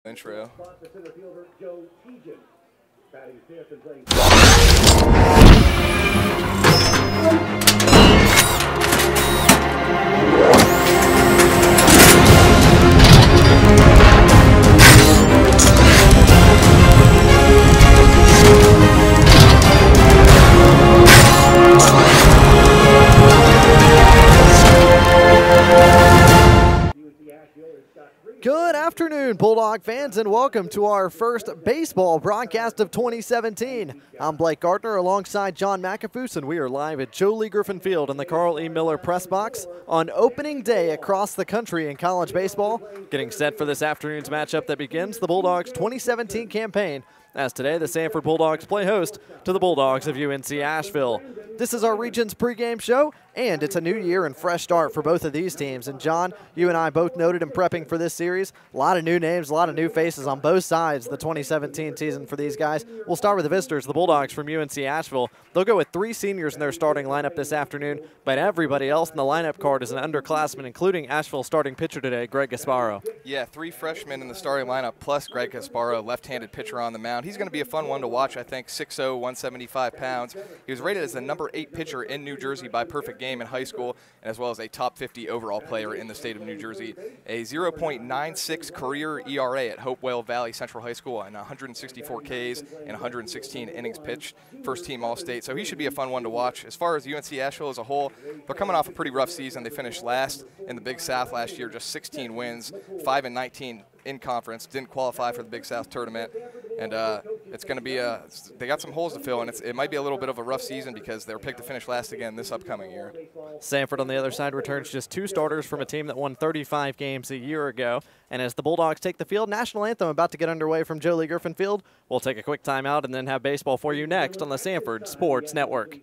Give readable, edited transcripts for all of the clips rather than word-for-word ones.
Intro. Good afternoon, Bulldog fans, and welcome to our first baseball broadcast of 2017. I'm Blake Gardner alongside John McAfoose, and we are live at Joe Lee Griffin Field in the Carl E. Miller press box on opening day across the country in college baseball, getting set for this afternoon's matchup that begins the Bulldogs' 2017 campaign, as today the Sanford Bulldogs play host to the Bulldogs of UNC Asheville. This is our region's pregame show, and it's a new year and fresh start for both of these teams. And John, you and I both noted in prepping for this series, a lot of new names, a lot of new faces on both sides of the 2017 season for these guys. We'll start with the visitors, the Bulldogs from UNC Asheville. They'll go with 3 seniors in their starting lineup this afternoon, but everybody else in the lineup card is an underclassman, including Asheville starting pitcher today, Greg Gasparo. Yeah, 3 freshmen in the starting lineup, plus Greg Gasparo, left-handed pitcher on the mound. He's going to be a fun one to watch, I think, 6'0", 175 pounds. He was rated as the number 8 pitcher in New Jersey by Perfect Game in high school, and as well as a top 50 overall player in the state of New Jersey. A 0.96 career ERA at Hopewell Valley Central High School and 164 Ks and 116 innings pitched. First team All-State, so he should be a fun one to watch. As far as UNC Asheville as a whole, they're coming off a pretty rough season. They finished last in the Big South last year, just 16 wins, 5-19 in conference, didn't qualify for the Big South tournament, and it's going to be they got some holes to fill, and it might be a little bit of a rough season because they were picked to finish last again this upcoming year. Sanford on the other side returns just 2 starters from a team that won 35 games a year ago, and as the Bulldogs take the field, national anthem about to get underway from Joe Lee Griffin Field. We'll take a quick timeout and then have baseball for you next on the Sanford Sports Network.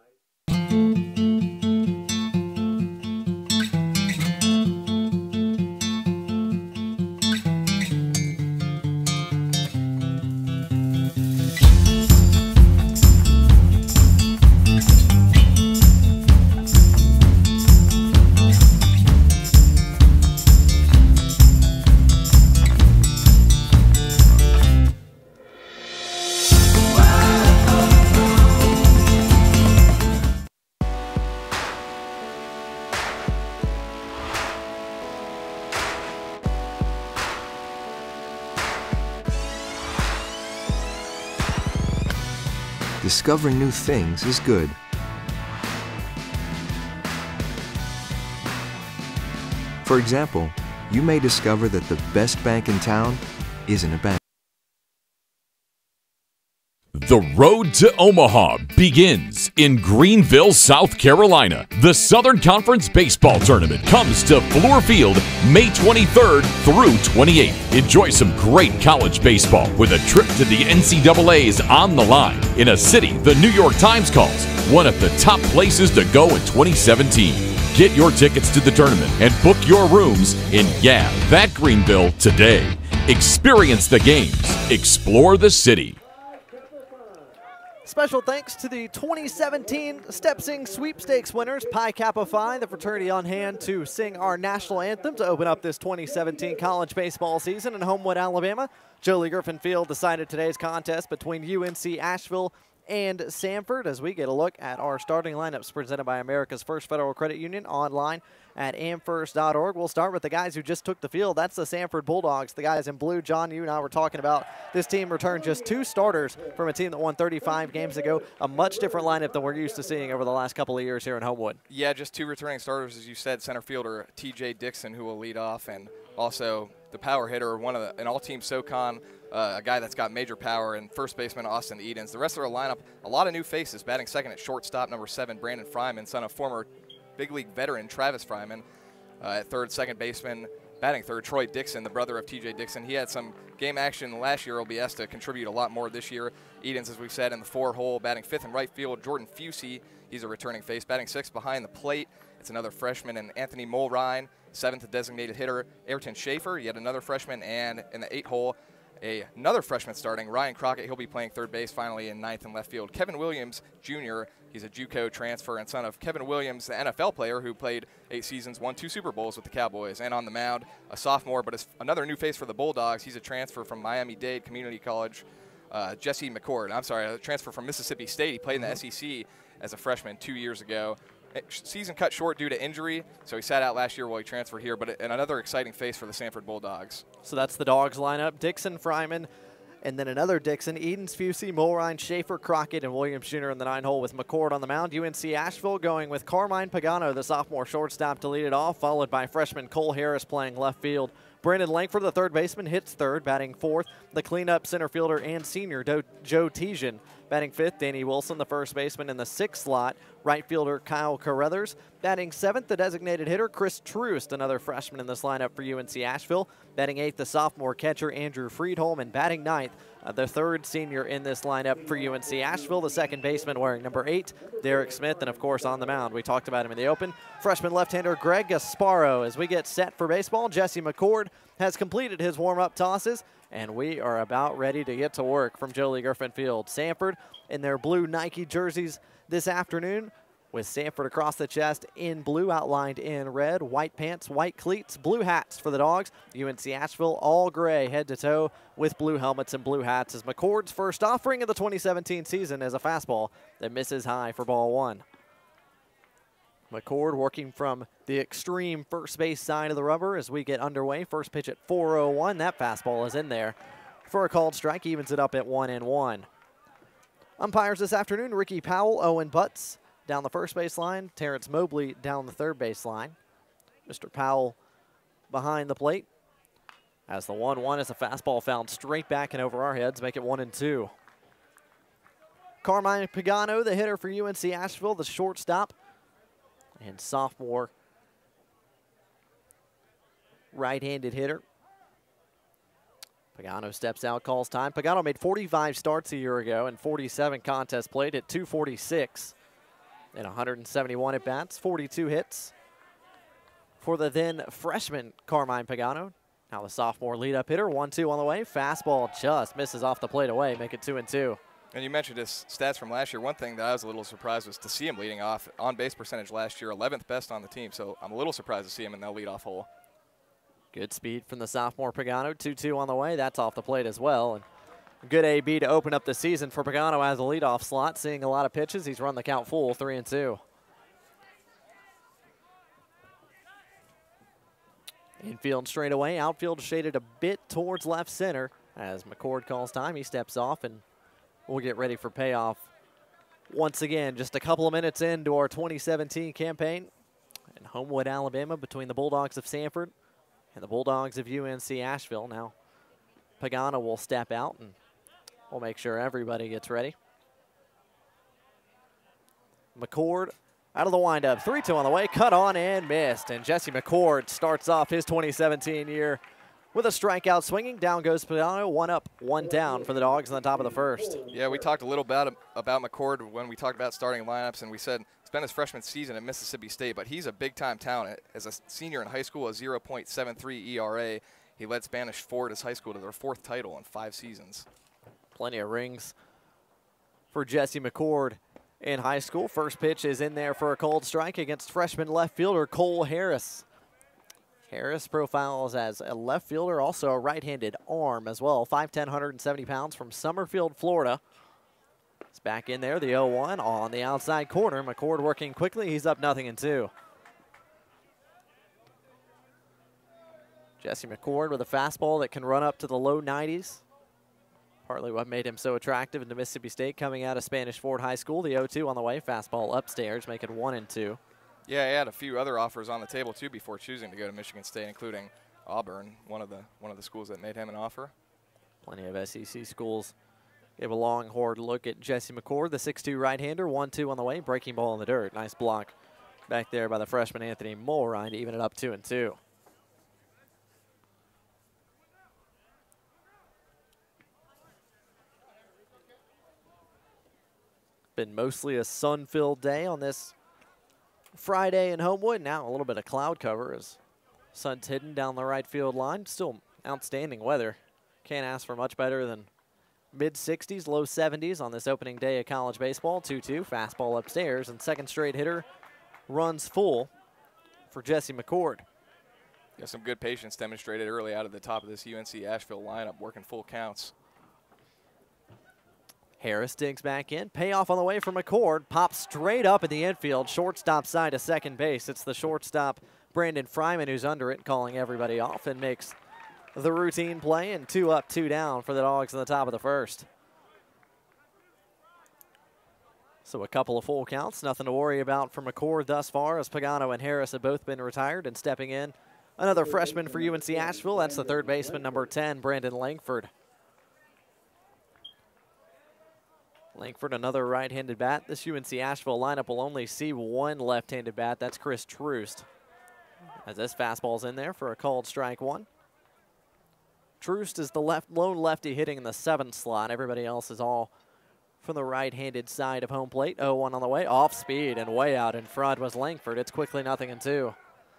Discovering new things is good. For example, you may discover that the best bank in town isn't a bank. The road to Omaha begins in Greenville, South Carolina. The Southern Conference Baseball Tournament comes to Fluor Field May 23rd through 28th. Enjoy some great college baseball with a trip to the NCAA's on the line in a city the New York Times calls one of the top places to go in 2017. Get your tickets to the tournament and book your rooms in that Greenville today. Experience the games. Explore the city. Special thanks to the 2017 Step Sing Sweepstakes winners, Pi Kappa Phi, the fraternity on hand to sing our national anthem to open up this 2017 college baseball season in Homewood, Alabama. Joe Lee Griffin Field decided today's contest between UNC Asheville and Sanford as we get a look at our starting lineups presented by America's First Federal Credit Union online at amfirst.org. We'll start with the guys who just took the field. That's the Sanford Bulldogs, the guys in blue. John, you and I were talking about this team returned just 2 starters from a team that won 35 games ago, a much different lineup than we're used to seeing over the last couple of years here in Homewood. Yeah, just 2 returning starters, as you said. Center fielder TJ Dixon, who will lead off, and also the power hitter, an all-team SoCon, a guy that's got major power, and first baseman Austin Edens. The rest of our lineup, a lot of new faces. Batting second at shortstop, number 7, Brandon Fryman, son of former big league veteran Travis Fryman. At third, second baseman, batting third, Troy Dixon, the brother of TJ Dixon. He had some game action last year. Will be asked to contribute a lot more this year. Edens, as we've said, in the 4-hole, batting 5th in right field. Jordan Fusey, he's a returning face, batting 6th behind the plate. It's another freshman, and Anthony Mulrine, 7th designated hitter. Ayrton Schaefer, yet another freshman, and in the 8-hole, Another freshman starting, Ryan Crockett. He'll be playing third base finally in ninth and left field. Kevin Williams Jr., he's a JUCO transfer and son of Kevin Williams, the NFL player who played 8 seasons, won 2 Super Bowls with the Cowboys. And on the mound, a sophomore, but is another new face for the Bulldogs. He's a transfer from Miami-Dade Community College, Jesse McCord. I'm sorry, a transfer from Mississippi State. He played in the SEC as a freshman 2 years ago. Season cut short due to injury, so he sat out last year while he transferred here, but another exciting face for the Sanford Bulldogs. So that's the Dogs lineup. Dixon, Fryman, and then another Dixon, Edens, Fusey, Mulrine, Schaefer, Crockett, and Williams Jr. in the 9-hole with McCord on the mound. UNC Asheville going with Carmine Pagano, the sophomore shortstop, to lead it off, followed by freshman Cole Harris playing left field. Brandon Langford, the third baseman, hits third, batting fourth. The cleanup center fielder and senior Joe Tejan batting fifth. Danny Wilson, the first baseman, in the sixth slot. Right fielder Kyle Carruthers batting seventh. The designated hitter Chris Troost, another freshman in this lineup for UNC Asheville. Batting eighth, the sophomore catcher Andrew Friedholm, and batting ninth, the third senior in this lineup for UNC Asheville, the second baseman wearing number 8, Derek Smith, and of course on the mound, we talked about him in the open, freshman left-hander Greg Gasparo. As we get set for baseball, Jesse McCord has completed his warm-up tosses, and we are about ready to get to work from Jolie Griffin Field. Sanford in their blue Nike jerseys this afternoon, with Sanford across the chest in blue, outlined in red, white pants, white cleats, blue hats for the Dogs. UNC Asheville all gray head to toe with blue helmets and blue hats, as McCord's first offering of the 2017 season is a fastball that misses high for ball 1. McCord working from the extreme first base side of the rubber as we get underway. First pitch at 4:01. That fastball is in there for a called strike, evens it up at 1-1. Umpires this afternoon, Ricky Powell, Owen Butts down the first base line, Terrence Mobley down the third base line. Mr. Powell behind the plate as the 1-1 is a fastball found straight back and over our heads, make it 1-2. Carmine Pagano, the hitter for UNC Asheville, the shortstop and sophomore right-handed hitter. Pagano steps out, calls time. Pagano made 45 starts a year ago and 47 contests played at 246 and 171 at-bats, 42 hits for the then freshman Carmine Pagano. Now the sophomore lead-up hitter, 1-2 on the way. Fastball just misses off the plate away, make it 2-2. And you mentioned his stats from last year. One thing that I was a little surprised was to see him leading off. On-base percentage last year, 11th best on the team, so I'm a little surprised to see him in the leadoff hole. Good speed from the sophomore Pagano, 2-2 on the way. That's off the plate as well. And good AB to open up the season for Pagano as a leadoff slot, seeing a lot of pitches. He's run the count full, 3-2. Infield straight away, outfield shaded a bit towards left center as McCord calls time. He steps off and we'll get ready for payoff once again. Just a couple of minutes into our 2017 campaign in Homewood, Alabama, between the Bulldogs of Sanford and the Bulldogs of UNC Asheville. Now Pagano will step out and we'll make sure everybody gets ready. McCord out of the windup, 3-2 on the way, cut on and missed. And Jesse McCord starts off his 2017 year with a strikeout swinging. Down goes Pagano, 1 up, 1 down for the Dogs on the top of the first. Yeah, we talked a little about McCord when we talked about starting lineups, and we said it's been his freshman season at Mississippi State, but he's a big-time talent. As a senior in high school, a 0.73 ERA. He led Spanish Ford as high school to their 4th title in 5 seasons. Plenty of rings for Jesse McCord in high school. First pitch is in there for a cold strike against freshman left fielder Cole Harris. Harris profiles as a left fielder, also a right-handed arm as well. 5'10", 170 pounds from Summerfield, Florida. It's back in there, the 0-1 on the outside corner. McCord working quickly. He's up 0-2. Jesse McCord with a fastball that can run up to the low 90s. Partly what made him so attractive into Mississippi State coming out of Spanish Ford High School. The 0-2 on the way, fastball upstairs, make it 1-2. Yeah, he had a few other offers on the table too before choosing to go to Michigan State, including Auburn, one of the schools that made him an offer. Plenty of SEC schools give a long, hard look at Jesse McCord, the 6'2 right-hander. 1-2 on the way, breaking ball in the dirt. Nice block back there by the freshman Anthony Mulrine to even it up 2-2. Been mostly a sun-filled day on this Friday in Homewood. Now a little bit of cloud cover as sun's hidden down the right field line. Still outstanding weather Can't ask for much better than mid-60s, low 70s on this opening day of college baseball. 2-2, fastball upstairs, and second straight hitter runs full for Jesse McCord. Got some good patience demonstrated early out of the top of this UNC Asheville lineup, working full counts. Harris digs back in. Payoff on the way for McCord. Pops straight up in the infield. Shortstop side to second base. It's the shortstop, Brandon Fryman, who's under it, calling everybody off, and makes the routine play, and 2 up, 2 down for the Dogs in the top of the first. So a couple of full counts. Nothing to worry about for McCord thus far, as Pagano and Harris have both been retired, and stepping in, another freshman for UNC Asheville. That's the third baseman, number 10, Brandon Langford. Langford, another right-handed bat. This UNC Asheville lineup will only see one left-handed bat. That's Chris Troost. As this fastball's in there for a called strike 1. Troost is the lone lefty hitting in the 7th slot. Everybody else is all from the right-handed side of home plate. 0-1 on the way. Off speed and way out in front was Langford. It's quickly 0-2.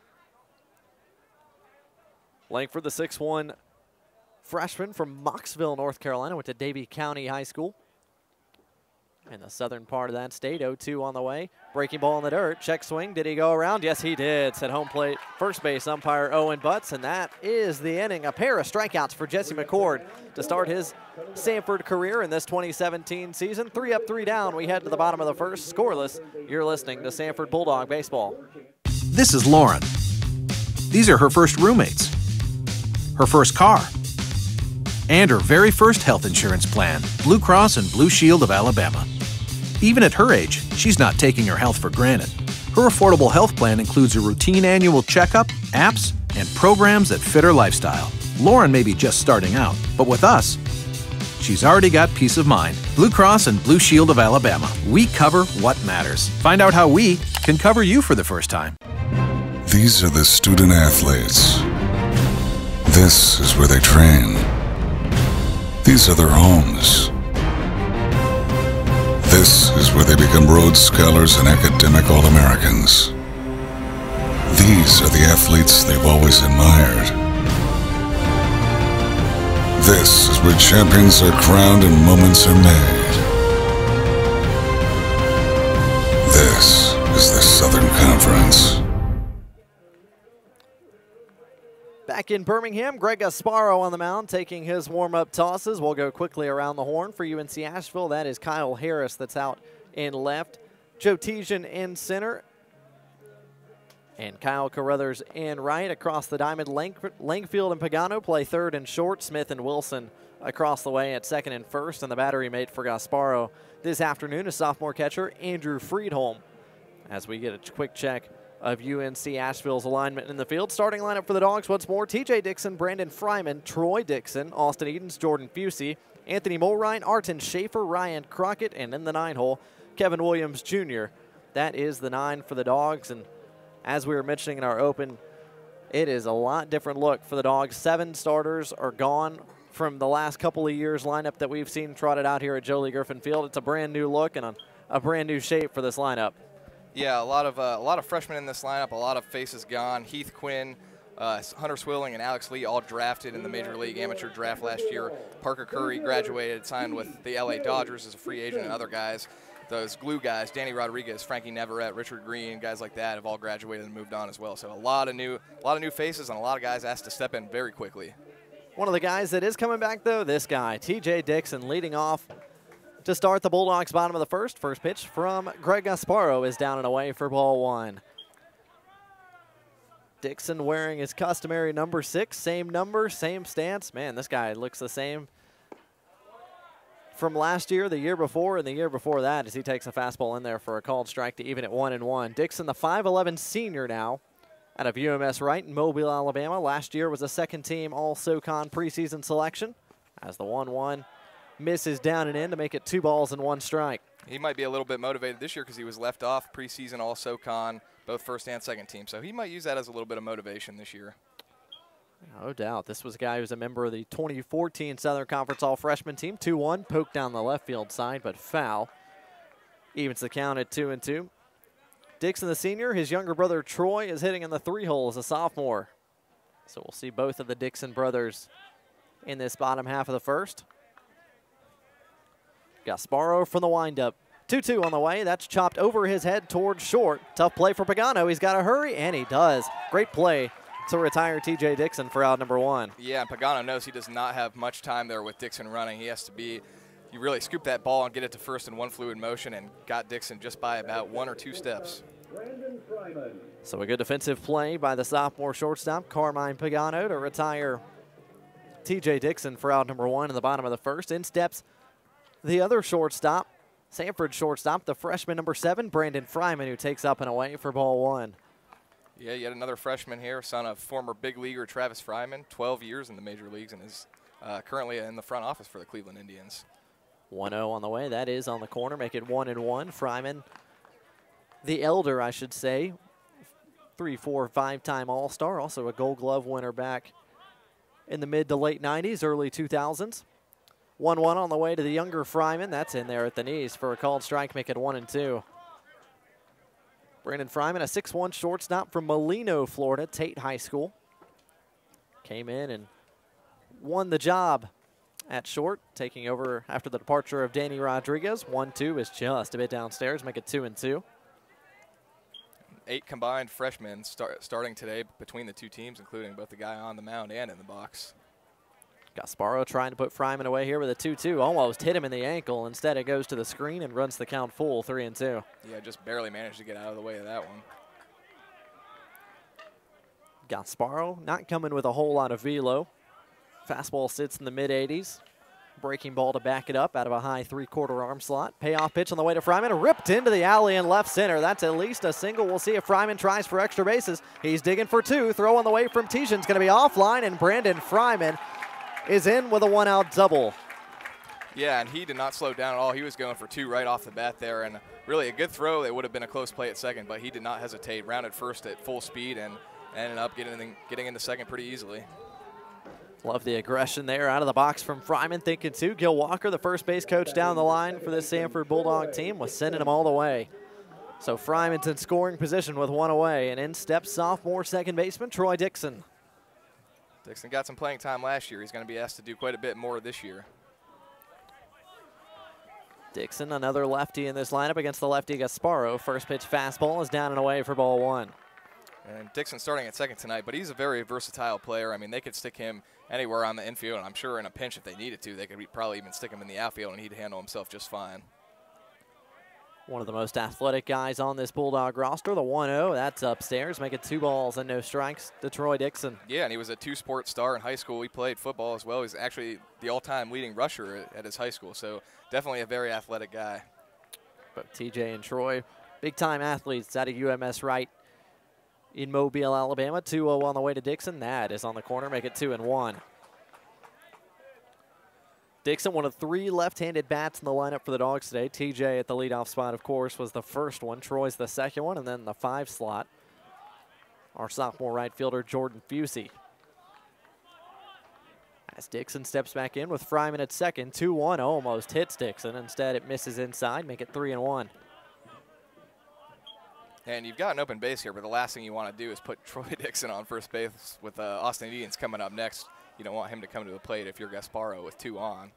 Langford, the 6'1" freshman from Mocksville, North Carolina, went to Davie County High School in the southern part of that state. 0-2 on the way. Breaking ball in the dirt. Check swing. Did he go around? Yes, he did. Said home plate first base umpire Owen Butts, and that is the inning. A pair of strikeouts for Jesse McCord to start his Sanford career in this 2017 season. 3 up, 3 down. We head to the bottom of the first, scoreless. You're listening to Sanford Bulldog Baseball. This is Lauren. These are her first roommates, her first car, and her very first health insurance plan, Blue Cross and Blue Shield of Alabama. Even at her age, she's not taking her health for granted. Her affordable health plan includes a routine annual checkup, apps, and programs that fit her lifestyle. Lauren may be just starting out, but with us, she's already got peace of mind. Blue Cross and Blue Shield of Alabama. We cover what matters. Find out how we can cover you for the first time. These are the student athletes. This is where they train. These are their homes. This is where they become Rhodes Scholars and academic All-Americans. These are the athletes they've always admired. This is where champions are crowned and moments are made. This is the Southern Conference. Back in Birmingham, Greg Gasparo on the mound taking his warm-up tosses. We'll go quickly around the horn for UNC Asheville. That is Kyle Harris that's out in left. Joe Tejan in center. And Kyle Carruthers in right. Across the diamond, Langfield and Pagano play third and short. Smith and Wilson across the way at second and first. And the battery mate for Gasparo this afternoon is sophomore catcher Andrew Friedholm. As we get a quick check of UNC Asheville's alignment in the field. Starting lineup for the Dogs once more: TJ Dixon, Brandon Fryman, Troy Dixon, Austin Edens, Jordan Fusey, Anthony Mulrine, Arton Schaefer, Ryan Crockett, and in the 9-hole, Kevin Williams Jr. That is the 9 for the Dogs, and as we were mentioning in our open, it is a lot different look for the Dogs. 7 starters are gone from the last couple of years lineup that we've seen trotted out here at Joe Lee Griffin Field. It's a brand new look and a brand new shape for this lineup. Yeah, a lot of freshmen in this lineup, a lot of faces gone. Heath Quinn, Hunter Swilling, and Alex Lee all drafted in the Major League Amateur Draft last year. Parker Curry graduated, signed with the LA Dodgers as a free agent, and other guys, those glue guys, Danny Rodriguez, Frankie Neverett, Richard Green, guys like that have all graduated and moved on as well. So a lot of new faces and a lot of guys asked to step in very quickly. One of the guys that is coming back, though, this guy, TJ Dixon, leading off to start the Bulldogs' bottom of the first. First pitch from Greg Gasparo is down and away for ball 1. Dixon wearing his customary number 6, same number, same stance. Man, this guy looks the same from last year, the year before, and the year before that, as he takes a fastball in there for a called strike to even at 1-1. Dixon, the 5'11" senior now out of UMS Wright in Mobile, Alabama. Last year was a second-team All-SoCon preseason selection, as the 1-1 misses down and in to make it 2 balls and 1 strike. He might be a little bit motivated this year because he was left off preseason All-SoCon, both first and second team. So he might use that as a little bit of motivation this year. No doubt. This was a guy who's a member of the 2014 Southern Conference All-Freshman team. 2-1, poked down the left field side, but foul. Evens the count at 2-2. Dixon, the senior, his younger brother Troy is hitting in the 3-hole as a sophomore. So we'll see both of the Dixon brothers in this bottom half of the first. Gasparo from the windup. 2-2 on the way. That's chopped over his head towards short. Tough play for Pagano. He's got to hurry, and he does. Great play to retire TJ Dixon for out number 1. Yeah, and Pagano knows he does not have much time there with Dixon running. He has to be, you really scoop that ball and get it to first in one fluid motion, and got Dixon just by about 1 or 2 steps. So a good defensive play by the sophomore shortstop, Carmine Pagano, to retire TJ Dixon for out number 1 in the bottom of the first. In steps the other shortstop, Sanford shortstop, the freshman number 7, Brandon Fryman, who takes up and away for ball 1. Yeah, yet another freshman here, son of former big leaguer Travis Fryman, 12 years in the major leagues, and is currently in the front office for the Cleveland Indians. 1-0 on the way. That is on the corner. Make it 1-1. Fryman, the elder, I should say, 3, 4, 5-time All-Star, also a Gold Glove winner back in the mid to late 90s, early 2000s. 1-1 on the way to the younger Fryman. That's in there at the knees for a called strike, make it 1-2. Brandon Fryman, a 6'1" shortstop from Molino, Florida, Tate High School. Came in and won the job at short, taking over after the departure of Danny Rodriguez. 1-2 is just a bit downstairs, make it 2-2. 8 combined freshmen starting today between the two teams, including both the guy on the mound and in the box. Gasparo trying to put Fryman away here with a 2-2. Almost hit him in the ankle. Instead, it goes to the screen and runs the count full, 3-2. Yeah, just barely managed to get out of the way of that one. Gasparo not coming with a whole lot of velo. Fastball sits in the mid-80s. Breaking ball to back it up out of a high 3/4 arm slot. Payoff pitch on the way to Fryman. Ripped into the alley in left center. That's at least a single. We'll see if Fryman tries for extra bases. He's digging for 2. Throw on the way from Tijan's going to be offline, and Brandon Fryman is in with a 1-out double. Yeah, and he did not slow down at all. He was going for 2 right off the bat there, and really a good throw. It would have been a close play at second, but he did not hesitate. Rounded first at full speed and ended up getting into second pretty easily. Love the aggression there out of the box from Fryman, thinking 2. Gil Walker, the first base coach down the line for this Sanford Bulldog team, was sending him all the way. So Fryman's in scoring position with 1 away, and in steps sophomore second baseman Troy Dixon. Dixon got some playing time last year. He's going to be asked to do quite a bit more this year. Dixon, another lefty in this lineup against the lefty Gasparo. First pitch fastball is down and away for ball 1. And Dixon starting at second tonight, but he's a very versatile player. I mean, they could stick him anywhere on the infield, and I'm sure in a pinch if they needed to, they could probably even stick him in the outfield, and he'd handle himself just fine. One of the most athletic guys on this Bulldog roster, the 1-0. That's upstairs, making 2 balls and no strikes to Troy Dixon. Yeah, and he was a 2-sport star in high school. He played football as well. He's actually the all-time leading rusher at his high school, so definitely a very athletic guy. Both TJ and Troy, big-time athletes out of UMS Wright in Mobile, Alabama. 2-0 on the way to Dixon. That is on the corner, make it 2-1. Dixon, one of 3 left-handed bats in the lineup for the Dogs today. TJ at the leadoff spot, of course, was the first one. Troy's the second one, and then the 5 slot, our sophomore right fielder, Jordan Fusey. As Dixon steps back in with Fryman at second, 2-1, almost hits Dixon. Instead, it misses inside, make it 3-1. And you've got an open base here, but the last thing you want to do is put Troy Dixon on first base with Austin Edens coming up next. You don't want him to come to the plate if you're Gasparo with 2 on.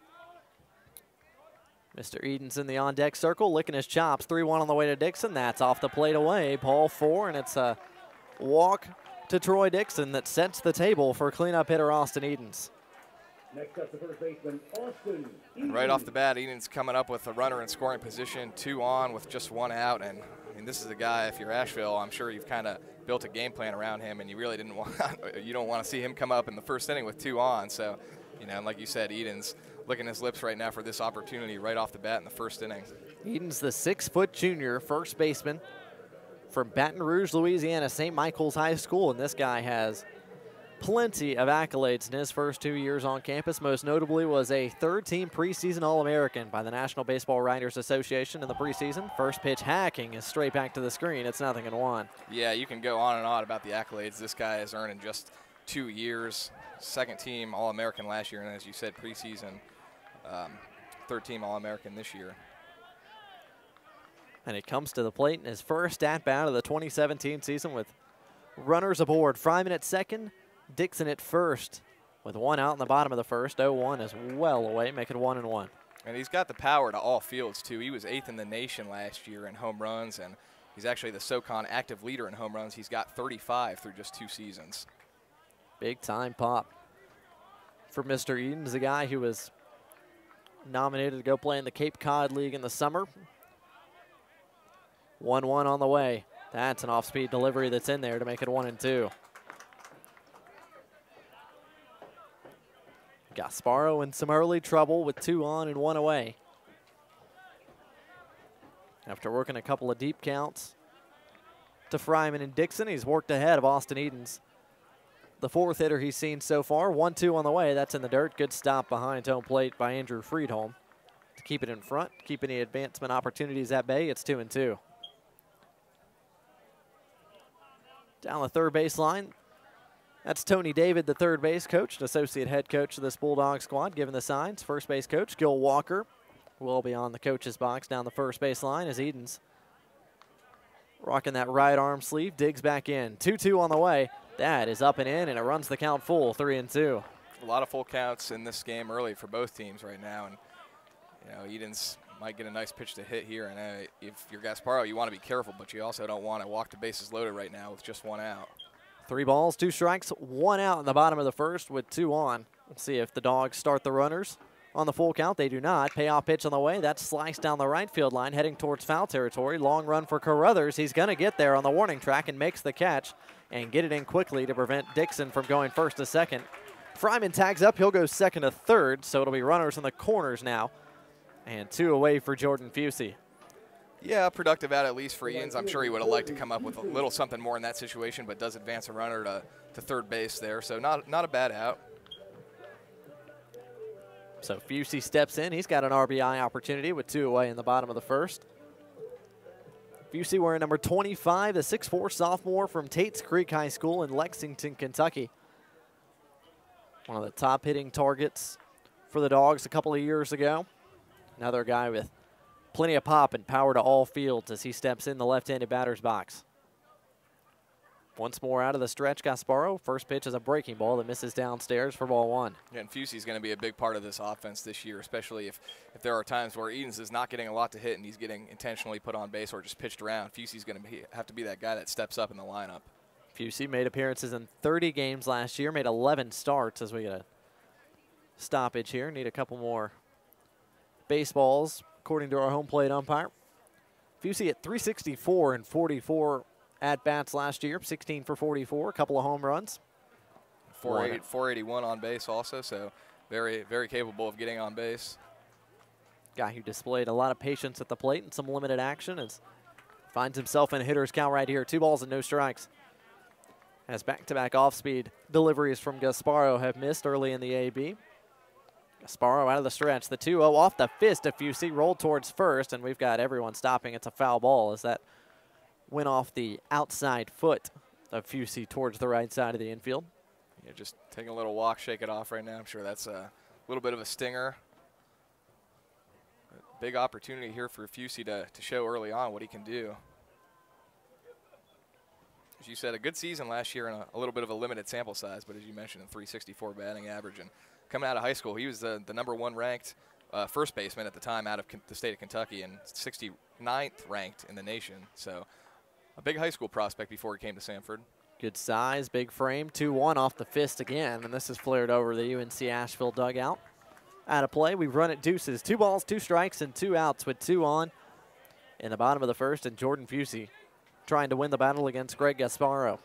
Mr. Edens in the on-deck circle, licking his chops. 3-1 on the way to Dixon. That's off the plate away. Ball 4, and it's a walk to Troy Dixon that sets the table for cleanup hitter Austin Edens. Next up, the first baseman, Austin Edens. Right off the bat, Edens coming up with a runner in scoring position, 2 on with just 1 out. And I mean, this is a guy, if you're Asheville, I'm sure you've kind of built a game plan around him, and you really didn't want, you don't want to see him come up in the first inning with 2 on. So, you know, and like you said, Edens licking his lips right now for this opportunity right off the bat in the first inning. Edens, the 6-foot junior first baseman from Baton Rouge, Louisiana, St. Michael's High School, and this guy has plenty of accolades in his first 2 years on campus. Most notably was a 3rd-team preseason All-American by the National Baseball Writers Association in the preseason. First pitch hacking is straight back to the screen. It's 0-1. Yeah, you can go on and on about the accolades this guy has earned in just 2 years. 2nd-team All-American last year, and as you said, preseason 3rd-team All-American this year. And it comes to the plate in his first at-bat of the 2017 season with runners aboard. Fryman at second, Dixon at first. with 1 out in the bottom of the first. 0-1 is well away, making 1-1. And he's got the power to all fields, too. He was 8th in the nation last year in home runs, and he's actually the SoCon active leader in home runs. He's got 35 through just 2 seasons. Big time pop for Mr. Edens, a guy who was nominated to go play in the Cape Cod League in the summer. 1-1 on the way. That's an off-speed delivery that's in there to make it 1-2. Gasparo in some early trouble with 2 on and 1 away. After working a couple of deep counts to Fryman and Dixon, he's worked ahead of Austin Edens. The 4th hitter he's seen so far. 1-2 on the way. That's in the dirt. Good stop behind home plate by Andrew Friedholm to keep it in front, keep any advancement opportunities at bay. It's 2-2. Down the third base line, that's Tony David, the third base coach and associate head coach of this Bulldog squad, giving the signs. First base coach Gil Walker will be on the coach's box down the first base line as Edens rocking that right arm sleeve, digs back in. 2-2 on the way. That is up and in, and it runs the count full, 3-2. A lot of full counts in this game early for both teams right now, and Edens might get a nice pitch to hit here. And if you're Gasparo, you want to be careful, but you also don't want to walk the bases loaded right now with just 1 out. 3 balls, 2 strikes, 1 out in the bottom of the first with 2 on. Let's see if the Dogs start the runners on the full count. They do not. Payoff pitch on the way. That's sliced down the right field line, heading towards foul territory. Long run for Carruthers. He's going to get there on the warning track and makes the catch and get it in quickly to prevent Dixon from going first to second. Fryman tags up. He'll go second to third, so it'll be runners in the corners now. And 2 away for Jordan Fusey. Yeah, productive out at least for Edens. I'm sure he would have liked to come up with a little something more in that situation, but does advance a runner to third base there, so not a bad out. So Fusey steps in. He's got an RBI opportunity with 2 away in the bottom of the first. Fusey wearing number 25, the 6'4 sophomore from Tates Creek High School in Lexington, Kentucky. One of the top hitting targets for the Dogs a couple of years ago. Another guy with plenty of pop and power to all fields as he steps in the left-handed batter's box. Once more out of the stretch, Gasparo. First pitch is a breaking ball that misses downstairs for ball 1. Yeah, and Fusey's going to be a big part of this offense this year, especially if there are times where Edens is not getting a lot to hit and he's getting intentionally put on base or just pitched around. Fusey's going to have to be that guy that steps up in the lineup. Fusey made appearances in 30 games last year, made 11 starts as we get a stoppage here. Need a couple more baseballs, according to our home plate umpire. Fusey at 364 and 44 at-bats last year, 16 for 44, a couple of home runs. 481 on base also, so very, very capable of getting on base. Guy who displayed a lot of patience at the plate and some limited action as finds himself in a hitter's count right here. 2 balls and no strikes. As back-to-back off-speed deliveries from Gasparo have missed early in the AB. Gasparo out of the stretch. The 2-0 off the fist of Fusey, rolled towards first, and we've got everyone stopping. It's a foul ball as that went off the outside foot of Fusey towards the right side of the infield. Yeah, just taking a little walk, shake it off right now. I'm sure that's a little bit of a stinger. But big opportunity here for Fusey to show early on what he can do. As you said, a good season last year and a little bit of a limited sample size, but as you mentioned, a 364 batting average. And coming out of high school, he was the #1 ranked first baseman at the time out of the state of Kentucky and 69th ranked in the nation. So a big high school prospect before he came to Sanford. Good size, big frame, 2-1 off the fist again, and this is flared over the UNC Asheville dugout. Out of play, we run it deuces. 2 balls, 2 strikes, and 2 outs with 2 on in the bottom of the first, and Jordan Fusey trying to win the battle against Greg Gasparo.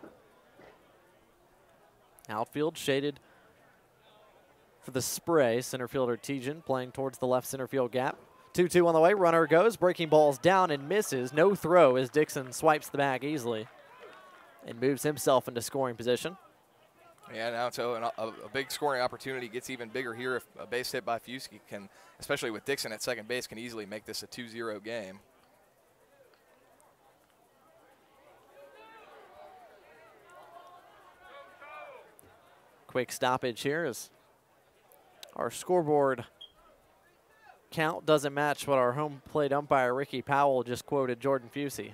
Outfield shaded for the spray. Center fielder Tejan playing towards the left center field gap. 2-2 on the way. Runner goes. Breaking ball's down and misses. No throw as Dixon swipes the bag easily and moves himself into scoring position. Yeah, now so a big scoring opportunity gets even bigger here if a base hit by Fusey can, especially with Dixon at second base, can easily make this a 2-0 game. Quick stoppage here as our scoreboard count doesn't match what our home plate umpire Ricky Powell just quoted Jordan Fusey.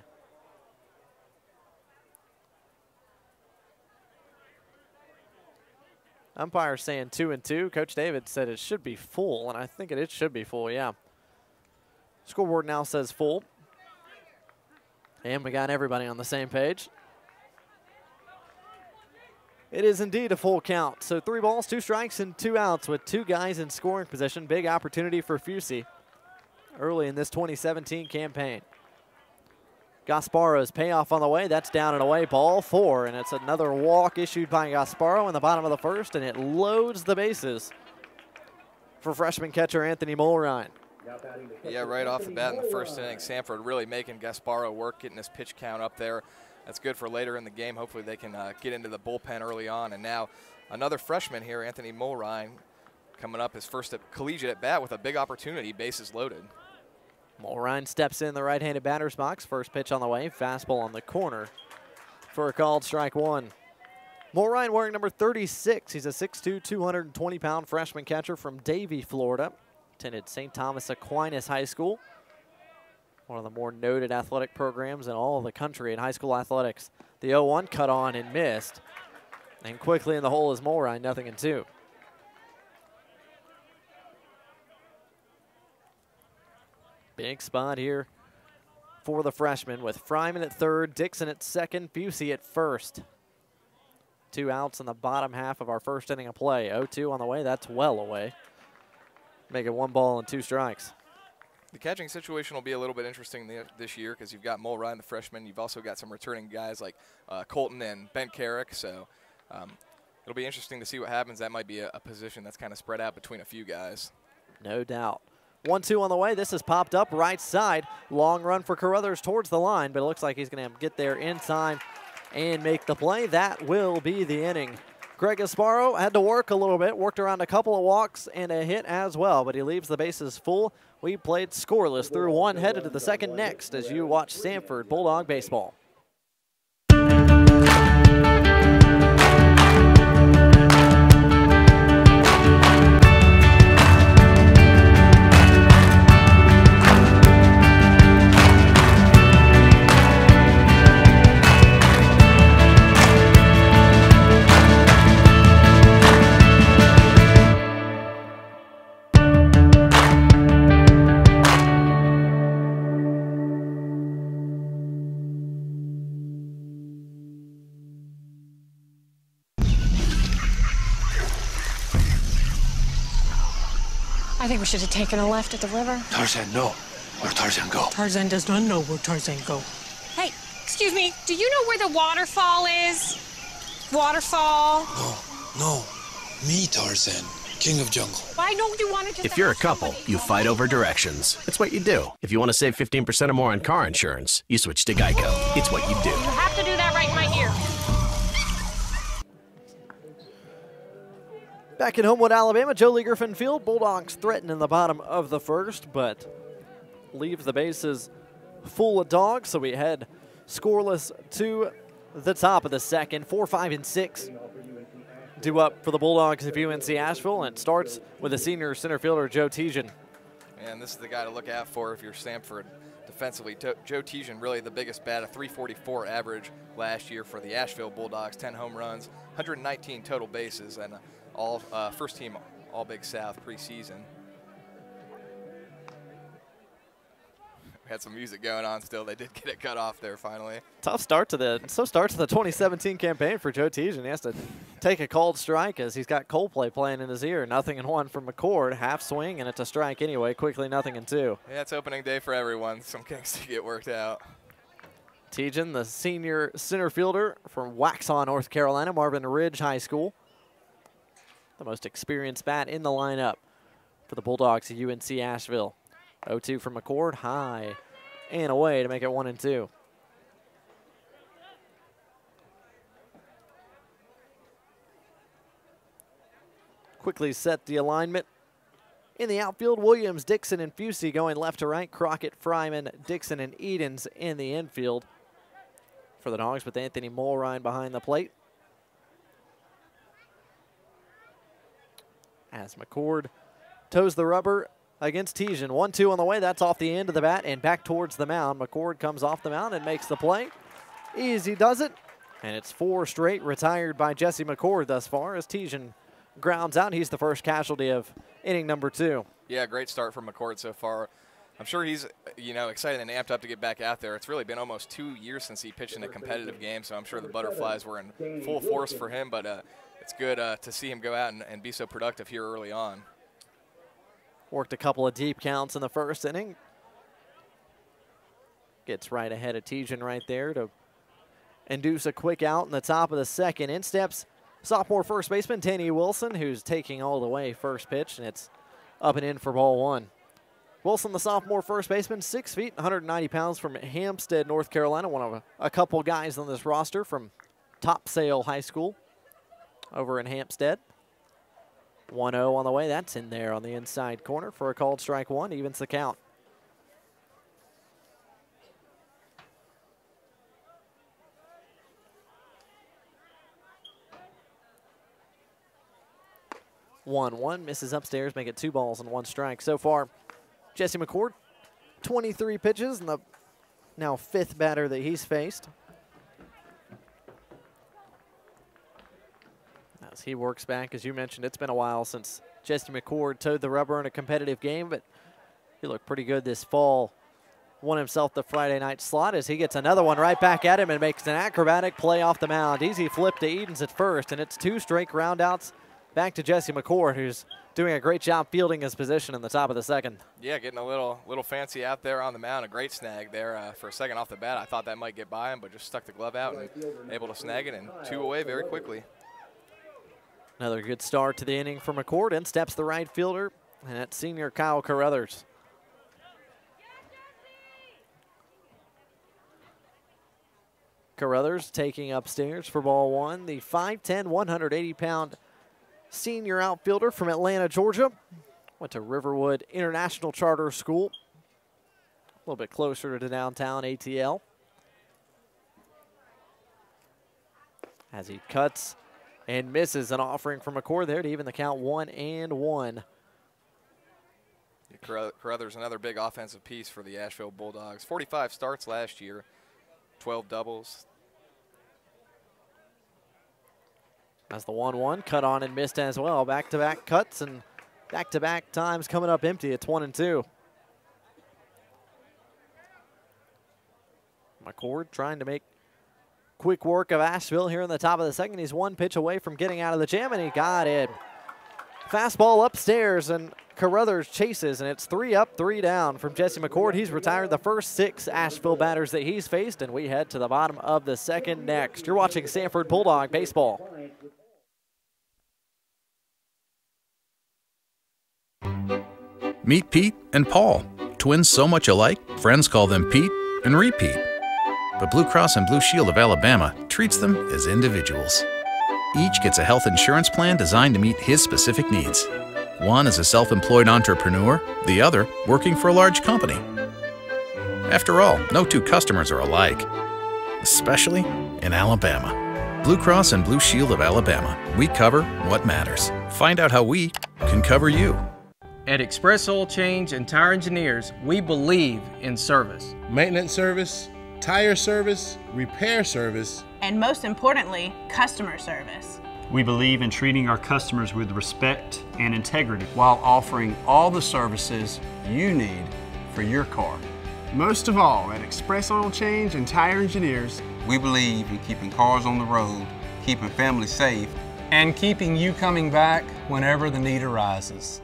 Umpire saying 2-2. Coach David said it should be full, and I think it should be full, yeah. Scoreboard now says full. And we got everybody on the same page. It is indeed a full count. So 3 balls, 2 strikes, and 2 outs with 2 guys in scoring position. Big opportunity for Fusey early in this 2017 campaign. Gasparo's payoff on the way. That's down and away, ball 4, and it's another walk issued by Gasparo in the bottom of the first, and it loads the bases for freshman catcher Anthony Mulrine. Yeah, right off the bat in the first inning, Samford really making Gasparo work, getting his pitch count up there. That's good for later in the game. Hopefully they can get into the bullpen early on. And now another freshman here, Anthony Mulrine, coming up his first collegiate at bat with a big opportunity, bases loaded. Mulrine steps in the right-handed batter's box. First pitch on the way, fastball on the corner for a called strike 1. Mulrine wearing number 36. He's a 6'2", 220-pound freshman catcher from Davie, Florida. Attended St. Thomas Aquinas High School, one of the more noted athletic programs in all of the country in high school athletics. The 0-1 cut on and missed. And quickly in the hole is Mulrine, 0-2. Big spot here for the freshman with Fryman at third, Dixon at second, Fusey at first. 2 outs in the bottom half of our first inning of play. 0-2 on the way, that's well away. Make it 1 ball and 2 strikes. The catching situation will be a little bit interesting this year because you've got Mulrine, the freshman. You've also got some returning guys like Colton and Ben Carrick. So it'll be interesting to see what happens. That might be a position that's kind of spread out between a few guys. No doubt. 1-2 on the way. This has popped up right side. Long run for Carruthers towards the line, but it looks like he's going to get there in time and make the play. That will be the inning. Greg Gasparo had to work a little bit, worked around a couple of walks and a hit as well, but he leaves the bases full. We played scoreless through 1, headed to the second next as you watch Samford Bulldog baseball. I think we should have taken a left at the river. Tarzan, no. Where Tarzan go? Tarzan does not know where Tarzan go. Hey, excuse me, do you know where the waterfall is? Waterfall? No. Me, Tarzan. King of jungle. Why don't you want to just... If you're a couple, you fight over directions. It's what you do. If you want to save 15% or more on car insurance, you switch to Geico. It's what you do. You have to do that right in my ear. Back in Homewood, Alabama, Jolie Griffin Field. Bulldogs threaten in the bottom of the first, but leave the bases full of dogs, so we head scoreless to the top of the second. 4, 5, and 6 due up for the Bulldogs of UNC Asheville, and it starts with the senior center fielder, Joe Tejan. And this is the guy to look out for if you're Samford defensively. Joe Tejan, really the biggest bat, a 344 average last year for the Asheville Bulldogs, 10 home runs, 119 total bases, and all first team All Big South preseason. We had some music going on still. They did get it cut off there finally. Tough start to the 2017 campaign for Joe Tejan. He has to take a called strike as he's got Coldplay playing in his ear. 0-1 from McCord. Half swing, and it's a strike anyway. Quickly 0-2. Yeah, it's opening day for everyone. Some kinks to get worked out. Tejan, the senior center fielder from Waxhaw, North Carolina, Marvin Ridge High School. The most experienced bat in the lineup for the Bulldogs of UNC Asheville. 0-2 from McCord, high and away to make it 1-2. Quickly set the alignment. In the outfield, Williams, Dixon, and Fusey going left to right. Crockett, Fryman, Dixon, and Edens in the infield for the Dogs, with Anthony Mulrine behind the plate. As McCord toes the rubber against Tejan. 1-2 on the way. That's off the end of the bat and back towards the mound. McCord comes off the mound and makes the play. Easy does it. And it's 4 straight retired by Jesse McCord thus far as Tejan grounds out. He's the first casualty of inning number 2. Yeah, great start from McCord so far. I'm sure he's, excited and amped up to get back out there. It's really been almost 2 years since he pitched in a competitive game, so I'm sure the butterflies were in full force for him, but it's good to see him go out and be so productive here early on. Worked a couple of deep counts in the first inning. Gets right ahead of Tejan right there to induce a quick out in the top of the second. In steps sophomore first baseman Tanny Wilson, who's taking all the way first pitch, and it's up and in for ball 1. Wilson, the sophomore first baseman, 6 feet, 190 pounds, from Hampstead, North Carolina. One of a couple guys on this roster from Topsail High School over in Hampstead. 1-0 on the way. That's in there on the inside corner for a called strike 1. Evens the count. One misses upstairs, make it 2 balls and 1 strike. So far, Jesse McCord, 23 pitches, and the now 5th batter that he's faced. As he works back, as you mentioned, it's been a while since Jesse McCord towed the rubber in a competitive game, but he looked pretty good this fall. Won himself the Friday night slot as he gets another one right back at him and makes an acrobatic play off the mound. Easy flip to Edens at first, and it's 2 straight groundouts back to Jesse McCord, who's doing a great job fielding his position in the top of the second. Yeah, getting a little fancy out there on the mound. A great snag there for a second off the bat. I thought that might get by him, but just stuck the glove out and able to snag it and 2 away very quickly. Another good start to the inning for McCord. In steps the right fielder, and that's senior Kyle Carruthers. Carruthers taking upstairs for ball 1. The 5'10", 180-pound senior outfielder from Atlanta, Georgia. Went to Riverwood International Charter School. A little bit closer to downtown ATL. As he cuts and misses, an offering from McCord there to even the count 1-1. Carruthers, another big offensive piece for the Asheville Bulldogs. 45 starts last year, 12 doubles. As the 1-1 cut on and missed as well. Back-to-back cuts and back-to-back times coming up empty. It's 1-2. McCord trying to make quick work of Asheville here in the top of the second. He's 1 pitch away from getting out of the jam, and he got it. Fastball upstairs, and Carruthers chases, and it's 3 up, 3 down from Jesse McCord. He's retired the first 6 Asheville batters that he's faced, and we head to the bottom of the second next. You're watching Sanford Bulldog Baseball. Meet Pete and Paul, twins so much alike, friends call them Pete and Repeat. But Blue Cross and Blue Shield of Alabama treats them as individuals. Each gets a health insurance plan designed to meet his specific needs. One is a self-employed entrepreneur, the other working for a large company. After all, no 2 customers are alike, especially in Alabama. Blue Cross and Blue Shield of Alabama. We cover what matters. Find out how we can cover you. At Express Oil Change and Tire Engineers, we believe in service. Maintenance service, tire service, repair service, and most importantly, customer service. We believe in treating our customers with respect and integrity while offering all the services you need for your car. Most of all, at Express Oil Change and Tire Engineers, we believe in keeping cars on the road, keeping families safe, and keeping you coming back whenever the need arises.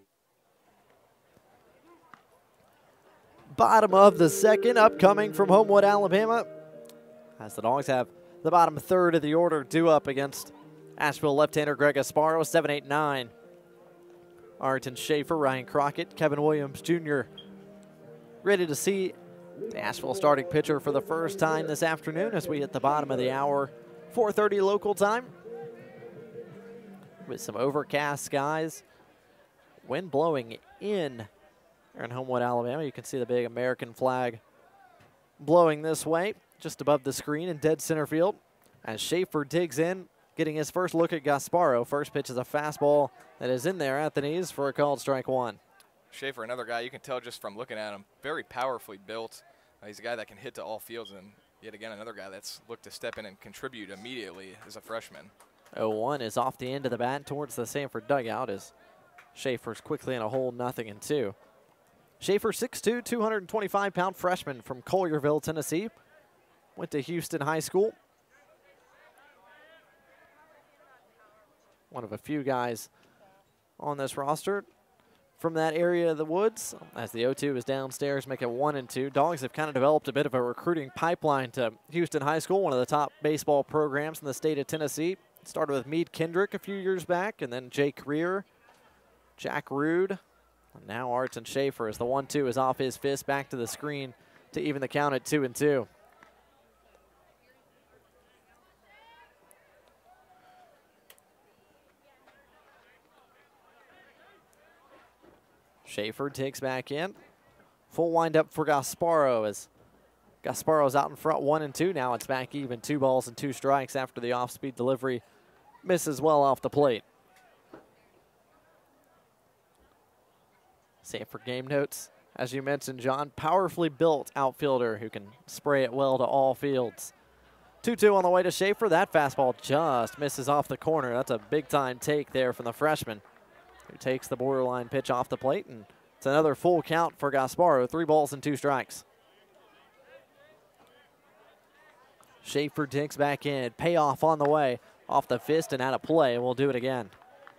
Bottom of the second, upcoming from Homewood, Alabama, as the Dogs have the bottom third of the order due up against Asheville left-hander Greg Asparo, 7, 8, 9. Arrington Schaefer, Ryan Crockett, Kevin Williams Jr. ready to see the Asheville starting pitcher for the first time this afternoon as we hit the bottom of the hour, 4:30 local time. With some overcast skies, wind blowing in Homewood, Alabama. You can see the big American flag blowing this way, just above the screen in dead center field. As Schaefer digs in, getting his first look at Gasparo. First pitch is a fastball that is in there at the knees for a called strike 1. Schaefer, another guy you can tell just from looking at him, very powerfully built. He's a guy that can hit to all fields, and yet again another guy that's looked to step in and contribute immediately as a freshman. 0-1 is off the end of the bat towards the Sanford dugout as Schaefer's quickly in a hole, 0-2. Schaefer, 6'2", 225-pound freshman from Collierville, Tennessee. Went to Houston High School. One of a few guys on this roster from that area of the woods. As the 0-2 is downstairs, make it 1-2. Dogs have kind of developed a bit of a recruiting pipeline to Houston High School, one of the top baseball programs in the state of Tennessee. Started with Meade Kendrick a few years back, and then Jake Rear, Jack Rude, and now Arts and Schaefer as the 1-2 is off his fist, back to the screen to even the count at 2-2. Schaefer takes back in. Full windup for Gasparo as Gasparo's out in front, 1-2. Now it's back even, 2 balls and 2 strikes after the off-speed delivery misses well off the plate. Sanford game notes, as you mentioned, John, powerfully built outfielder who can spray it well to all fields. 2-2 on the way to Schaefer. That fastball just misses off the corner. That's a big-time take there from the freshman, who takes the borderline pitch off the plate, and it's another full count for Gasparo, 3 balls and 2 strikes. Schaefer digs back in, payoff on the way, off the fist and out of play. We'll do it again.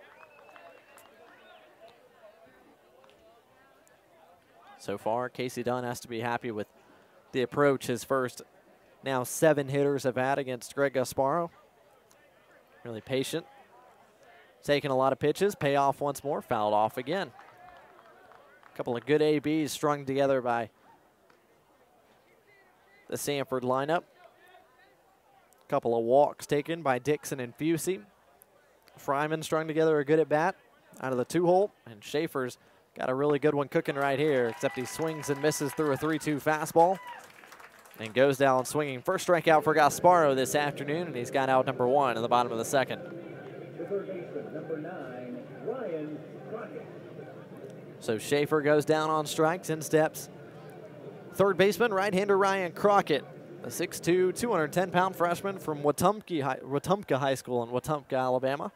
So far, Casey Dunn has to be happy with the approach. His first now 7 hitters have had against Greg Gasparo. Really patient. Taking a lot of pitches, payoff once more, fouled off again. A couple of good ABs strung together by the Sanford lineup. A couple of walks taken by Dixon and Fusey. Fryman strung together a good at bat out of the 2-hole, and Schaefer's got a really good one cooking right here, except he swings and misses through a 3-2 fastball and goes down swinging. First strikeout for Gasparo this afternoon, and he's got out number 1 in the bottom of the second. So Schaefer goes down on strikes. In steps third baseman, right-hander Ryan Crockett, a 6'2", 210-pound freshman from Wetumpka High School in Wetumpka, Alabama.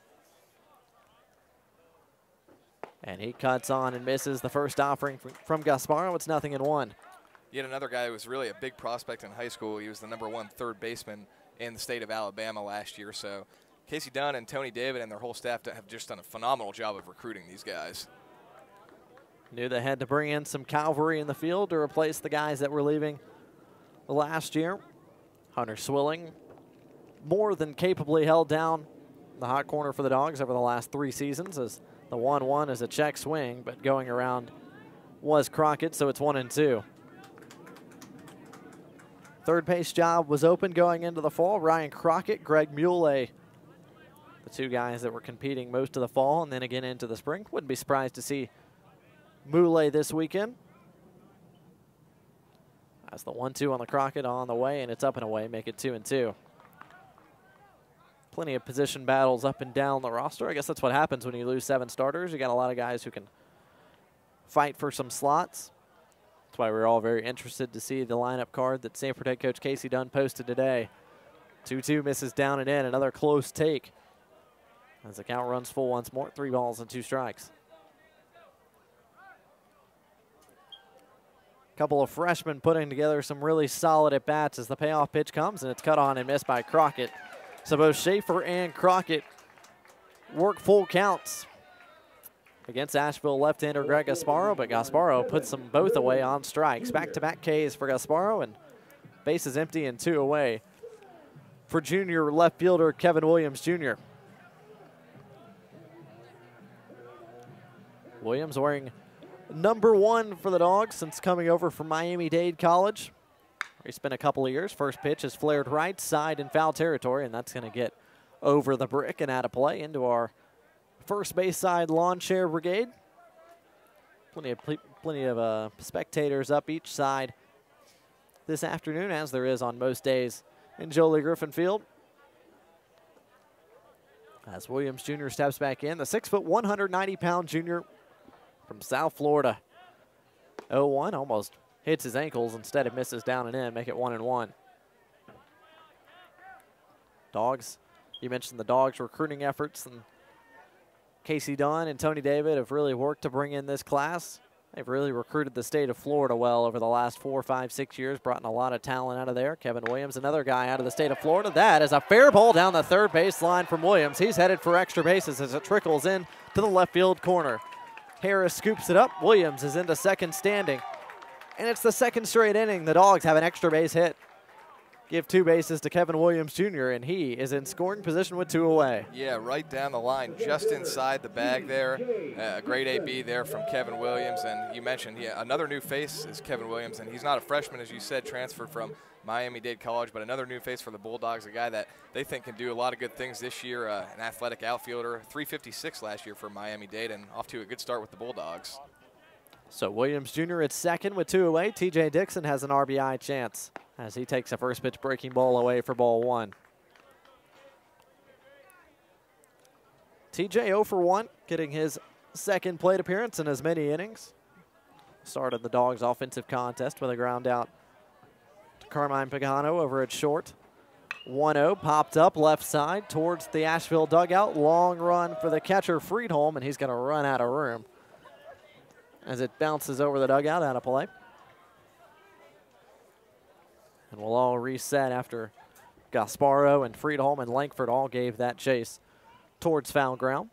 And he cuts on and misses the first offering from Gasparo. It's 0-1. Yet another guy who was really a big prospect in high school. He was the #1 third baseman in the state of Alabama last year. So Casey Dunn and Tony David and their whole staff have just done a phenomenal job of recruiting these guys. Knew they had to bring in some cavalry in the field to replace the guys that were leaving last year. Hunter Swilling, more than capably held down the hot corner for the Dogs over the last 3 seasons, as the 1-1 is a check swing, but going around was Crockett, so it's 1-2. Third base job was open going into the fall. Ryan Crockett, Greg Muley, the 2 guys that were competing most of the fall and then again into the spring. Wouldn't be surprised to see Muley this weekend. That's the 1-2 on the Crockett on the way, and it's up and away, make it 2-2. Plenty of position battles up and down the roster. I guess that's what happens when you lose 7 starters. You got a lot of guys who can fight for some slots. That's why we're all very interested to see the lineup card that Sanford head coach Casey Dunn posted today. 2-2 misses down and in, another close take as the count runs full once more, 3 balls and 2 strikes. Couple of freshmen putting together some really solid at-bats as the payoff pitch comes, and it's cut on and missed by Crockett. So both Schaefer and Crockett work full counts against Asheville left-hander Greg Gasparo, but Gasparo puts them both away on strikes. Back-to-back Ks for Gasparo, and bases empty and 2 away for junior left fielder Kevin Williams Jr. Williams wearing #1 for the Dogs since coming over from Miami-Dade College. He spent a couple of years. First pitch is flared right side in foul territory, and that's going to get over the brick and out of play into our first base side lawn chair brigade. Plenty of spectators up each side this afternoon, as there is on most days in Jolie Griffin Field. As Williams Jr. steps back in, the 6', 190-pound junior from South Florida. 0-1, almost hits his ankles. Instead it misses down and in, make it 1-1. Dogs You mentioned the Dogs' recruiting efforts, and Casey Dunn and Tony David have really worked to bring in this class. They've really recruited the state of Florida well over the last 4, 5, 6 years, brought in a lot of talent out of there. Kevin Williams, another guy out of the state of Florida. That is a fair ball down the third baseline from Williams. He's headed for extra bases as it trickles in to the left field corner. Harris scoops it up. Williams is into second standing. And it's the second straight inning the Dogs have an extra base hit. Give 2 bases to Kevin Williams Jr., and he is in scoring position with 2 away. Yeah, right down the line, just inside the bag there. A great AB there from Kevin Williams. And you mentioned another new face is Kevin Williams, and he's not a freshman, as you said, transferred from Miami-Dade College, but another new face for the Bulldogs, a guy that they think can do a lot of good things this year, an athletic outfielder, 356 last year for Miami-Dade, and off to a good start with the Bulldogs. So Williams Jr. at second with 2 away. TJ Dixon has an RBI chance as he takes a first pitch breaking ball away for ball 1. TJ 0 for 1, getting his second plate appearance in as many innings. Started the Dogs' offensive contest with a ground out to Carmine Pagano over at short. 1-0, popped up left side towards the Asheville dugout. Long run for the catcher Friedholm, and he's going to run out of room as it bounces over the dugout out of play. And we'll all reset after Gasparo and Friedholm and Langford all gave that chase towards foul ground.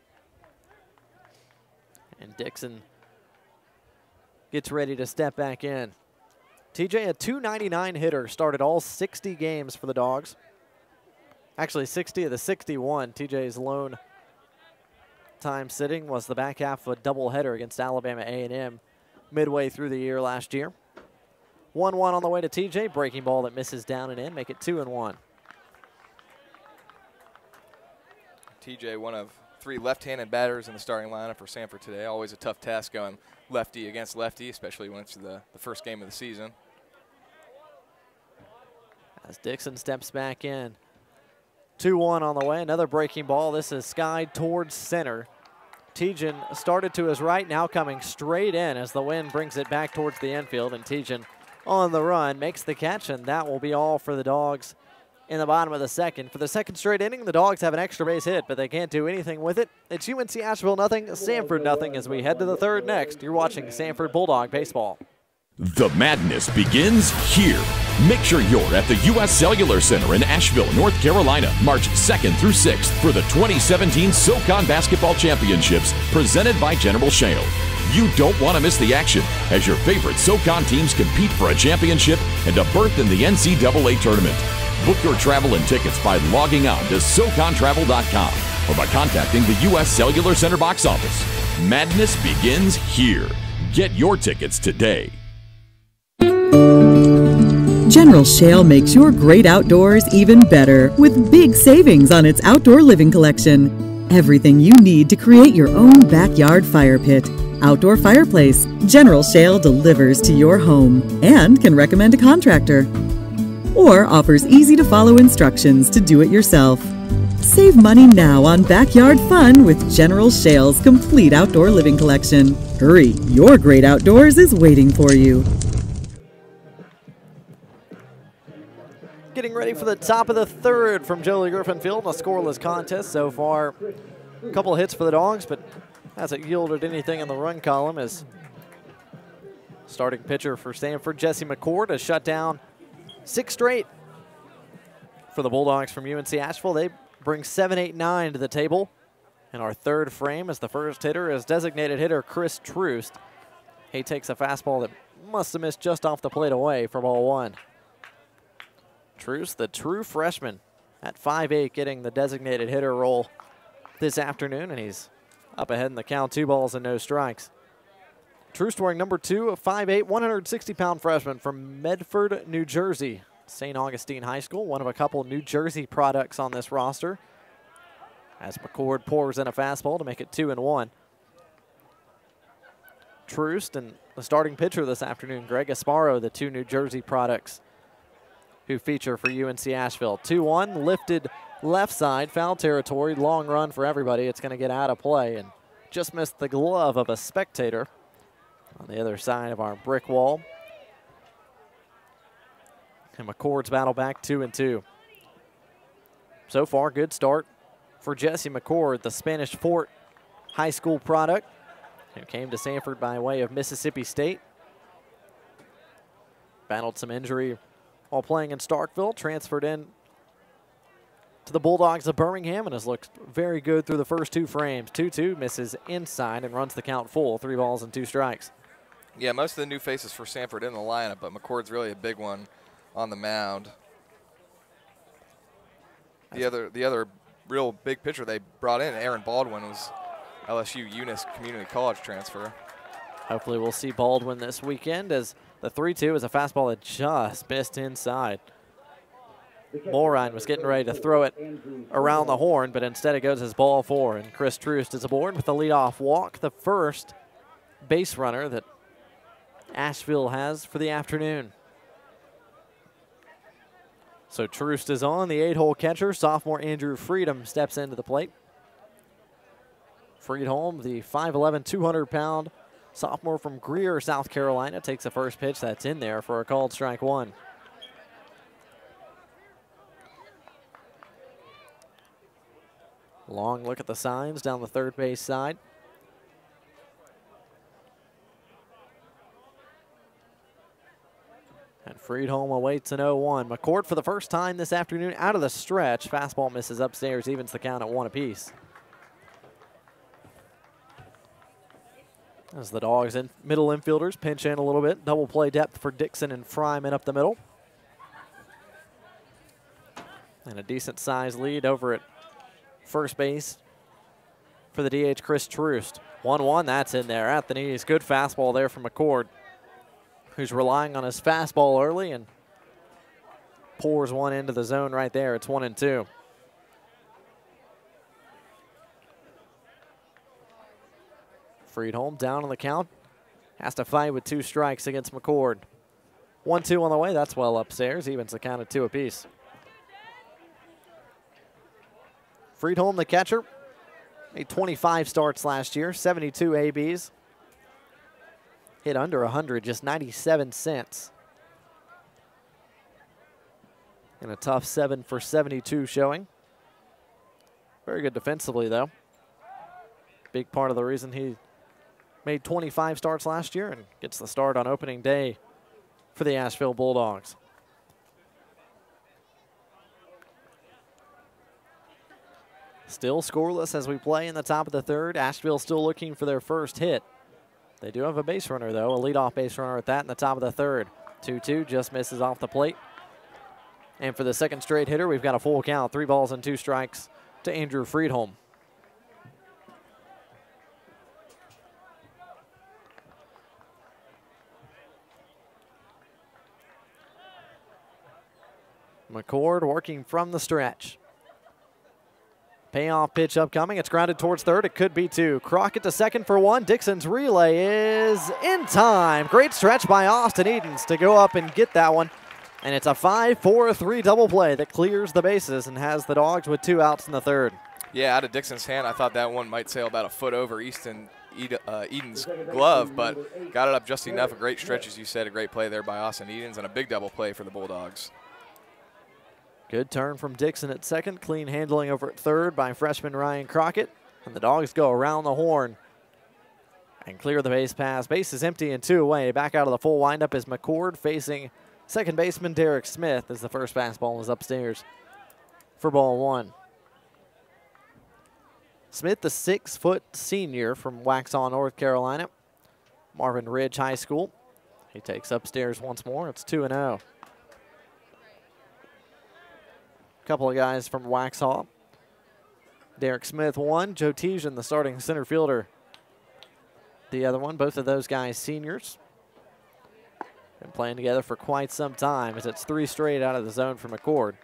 And Dixon gets ready to step back in. TJ, a .299 hitter, started all 60 games for the Dogs. Actually, 60 of the 61. TJ's lone time sitting was the back half of a doubleheader against Alabama A&M midway through the year last year. 1-1 on the way to TJ. Breaking ball that misses down and in. Make it 2-1. TJ, one of 3 left-handed batters in the starting lineup for Sanford today. Always a tough task going lefty against lefty, especially when it's the first game of the season. As Dixon steps back in. 2-1 on the way. Another breaking ball. This is skied towards center. Tejan started to his right, now coming straight in as the wind brings it back towards the infield, and Tejan on the run makes the catch, and that will be all for the Dogs in the bottom of the second. For the second straight inning, the Dogs have an extra base hit, but they can't do anything with it. It's UNC Asheville nothing, Sanford nothing as we head to the third next. You're watching Sanford Bulldog Baseball. The madness begins here. Make sure you're at the U.S. Cellular Center in Asheville, North Carolina, March 2nd through 6th for the 2017 SoCon Basketball Championships presented by General Shale. You don't want to miss the action as your favorite SoCon teams compete for a championship and a berth in the NCAA tournament. Book your travel and tickets by logging on to SoConTravel.com or by contacting the U.S. Cellular Center box office. Madness begins here. Get your tickets today. General Shale makes your great outdoors even better with big savings on its outdoor living collection. Everything you need to create your own backyard fire pit, outdoor fireplace, General Shale delivers to your home and can recommend a contractor. Or offers easy-to-follow instructions to do it yourself. Save money now on backyard fun with General Shale's complete outdoor living collection. Hurry, your great outdoors is waiting for you. Getting ready for the top of the third from Jolie Griffin Field. A scoreless contest so far. A couple of hits for the Dogs, but hasn't yielded anything in the run column as starting pitcher for Sanford, Jesse McCord, has shut down 6 straight for the Bulldogs from UNC Asheville. They bring 7-8-9 to the table. And our third frame as the first hitter is designated hitter Chris Troost. He takes a fastball that must have missed just off the plate away for ball 1. Troost, the true freshman at 5'8", getting the designated hitter role this afternoon, and he's up ahead in the count, 2 balls and no strikes. Troost wearing number 2, a 5'8", 160-pound freshman from Medford, New Jersey. St. Augustine High School, one of a couple New Jersey products on this roster. As McCord pours in a fastball to make it 2-1. Troost and the starting pitcher this afternoon, Greg Gasparo, the 2 New Jersey products who feature for UNC Asheville. 2-1, lifted left side, foul territory, long run for everybody. It's going to get out of play and just missed the glove of a spectator on the other side of our brick wall. And McCord's battle back 2-2. so far, good start for Jesse McCord, the Spanish Fort High School product, who came to Sanford by way of Mississippi State. Battled some injury while playing in Starkville, transferred in to the Bulldogs of Birmingham, and has looked very good through the first 2 frames. 2-2, misses inside and runs the count full, 3 balls and 2 strikes. Yeah, most of the new faces for Sanford in the lineup, but McCord's really a big one on the mound. The other real big pitcher they brought in, Aaron Baldwin, was LSU Eunice Community College transfer. Hopefully we'll see Baldwin this weekend, as the 3-2 is a fastball that just missed inside. Mulrine was getting ready to throw it around the horn, but instead it goes as ball 4, and Chris Troost is aboard with the leadoff walk, the first base runner that Asheville has for the afternoon. So Troost is on, the 8-hole catcher. Sophomore Andrew Freedom steps into the plate. Freedholm, the 5'11", 200-pound sophomore from Greer, South Carolina, takes the first pitch. That's in there for a called strike 1. Long look at the signs down the third base side. And Freedholm awaits an 0-1. McCord for the first time this afternoon out of the stretch. Fastball misses upstairs, evens the count at 1 apiece. As the Dogs and middle infielders pinch in a little bit. Double play depth for Dixon and Fryman up the middle. And a decent size lead over at first base for the DH, Chris Troost. 1-1, that's in there at the knees. Good fastball there from McCord, who's relying on his fastball early and pours one into the zone right there. It's 1-2. Freedholm down on the count. Has to fight with 2 strikes against McCord. 1-2 on the way. That's well upstairs. Evens the count at 2 apiece. Freedholm, the catcher, made 25 starts last year, 72 ABs. Hit under 100, just 97 cents. And a tough 7 for 72 showing. Very good defensively, though. Big part of the reason he made 25 starts last year and gets the start on opening day for the Asheville Bulldogs. Still scoreless as we play in the top of the third. Asheville still looking for their first hit. They do have a base runner, though, a leadoff base runner at that in the top of the third. 2-2, just misses off the plate. And for the second straight hitter, we've got a full count, 3 balls and 2 strikes to Andrew Freedholm. McCord working from the stretch. Payoff pitch upcoming. It's grounded towards third. It could be 2. Crockett to second for 1. Dixon's relay is in time. Great stretch by Austin Edens to go up and get that one. And it's a 5-4-3 double play that clears the bases and has the Dogs with 2 outs in the third. Yeah, out of Dixon's hand, I thought that one might sail about a foot over Edens' glove, but got it up just enough. A great stretch, as you said, a great play there by Austin Edens, and a big double play for the Bulldogs. Good turn from Dixon at second. Clean handling over at third by freshman Ryan Crockett. And the Dogs go around the horn and clear the base pass. Base is empty and 2 away. Back out of the full windup is McCord facing second baseman Derek Smith as the first fastball is upstairs for ball 1. Smith, the 6-foot senior from Waxhaw, North Carolina, Marvin Ridge High School. He takes upstairs once more. It's 2-0. Couple of guys from Waxhaw. Derek Smith, 1. Joe Tejan, the starting center fielder, the other one. Both of those guys seniors. Been playing together for quite some time as it's 3 straight out of the zone for McCord.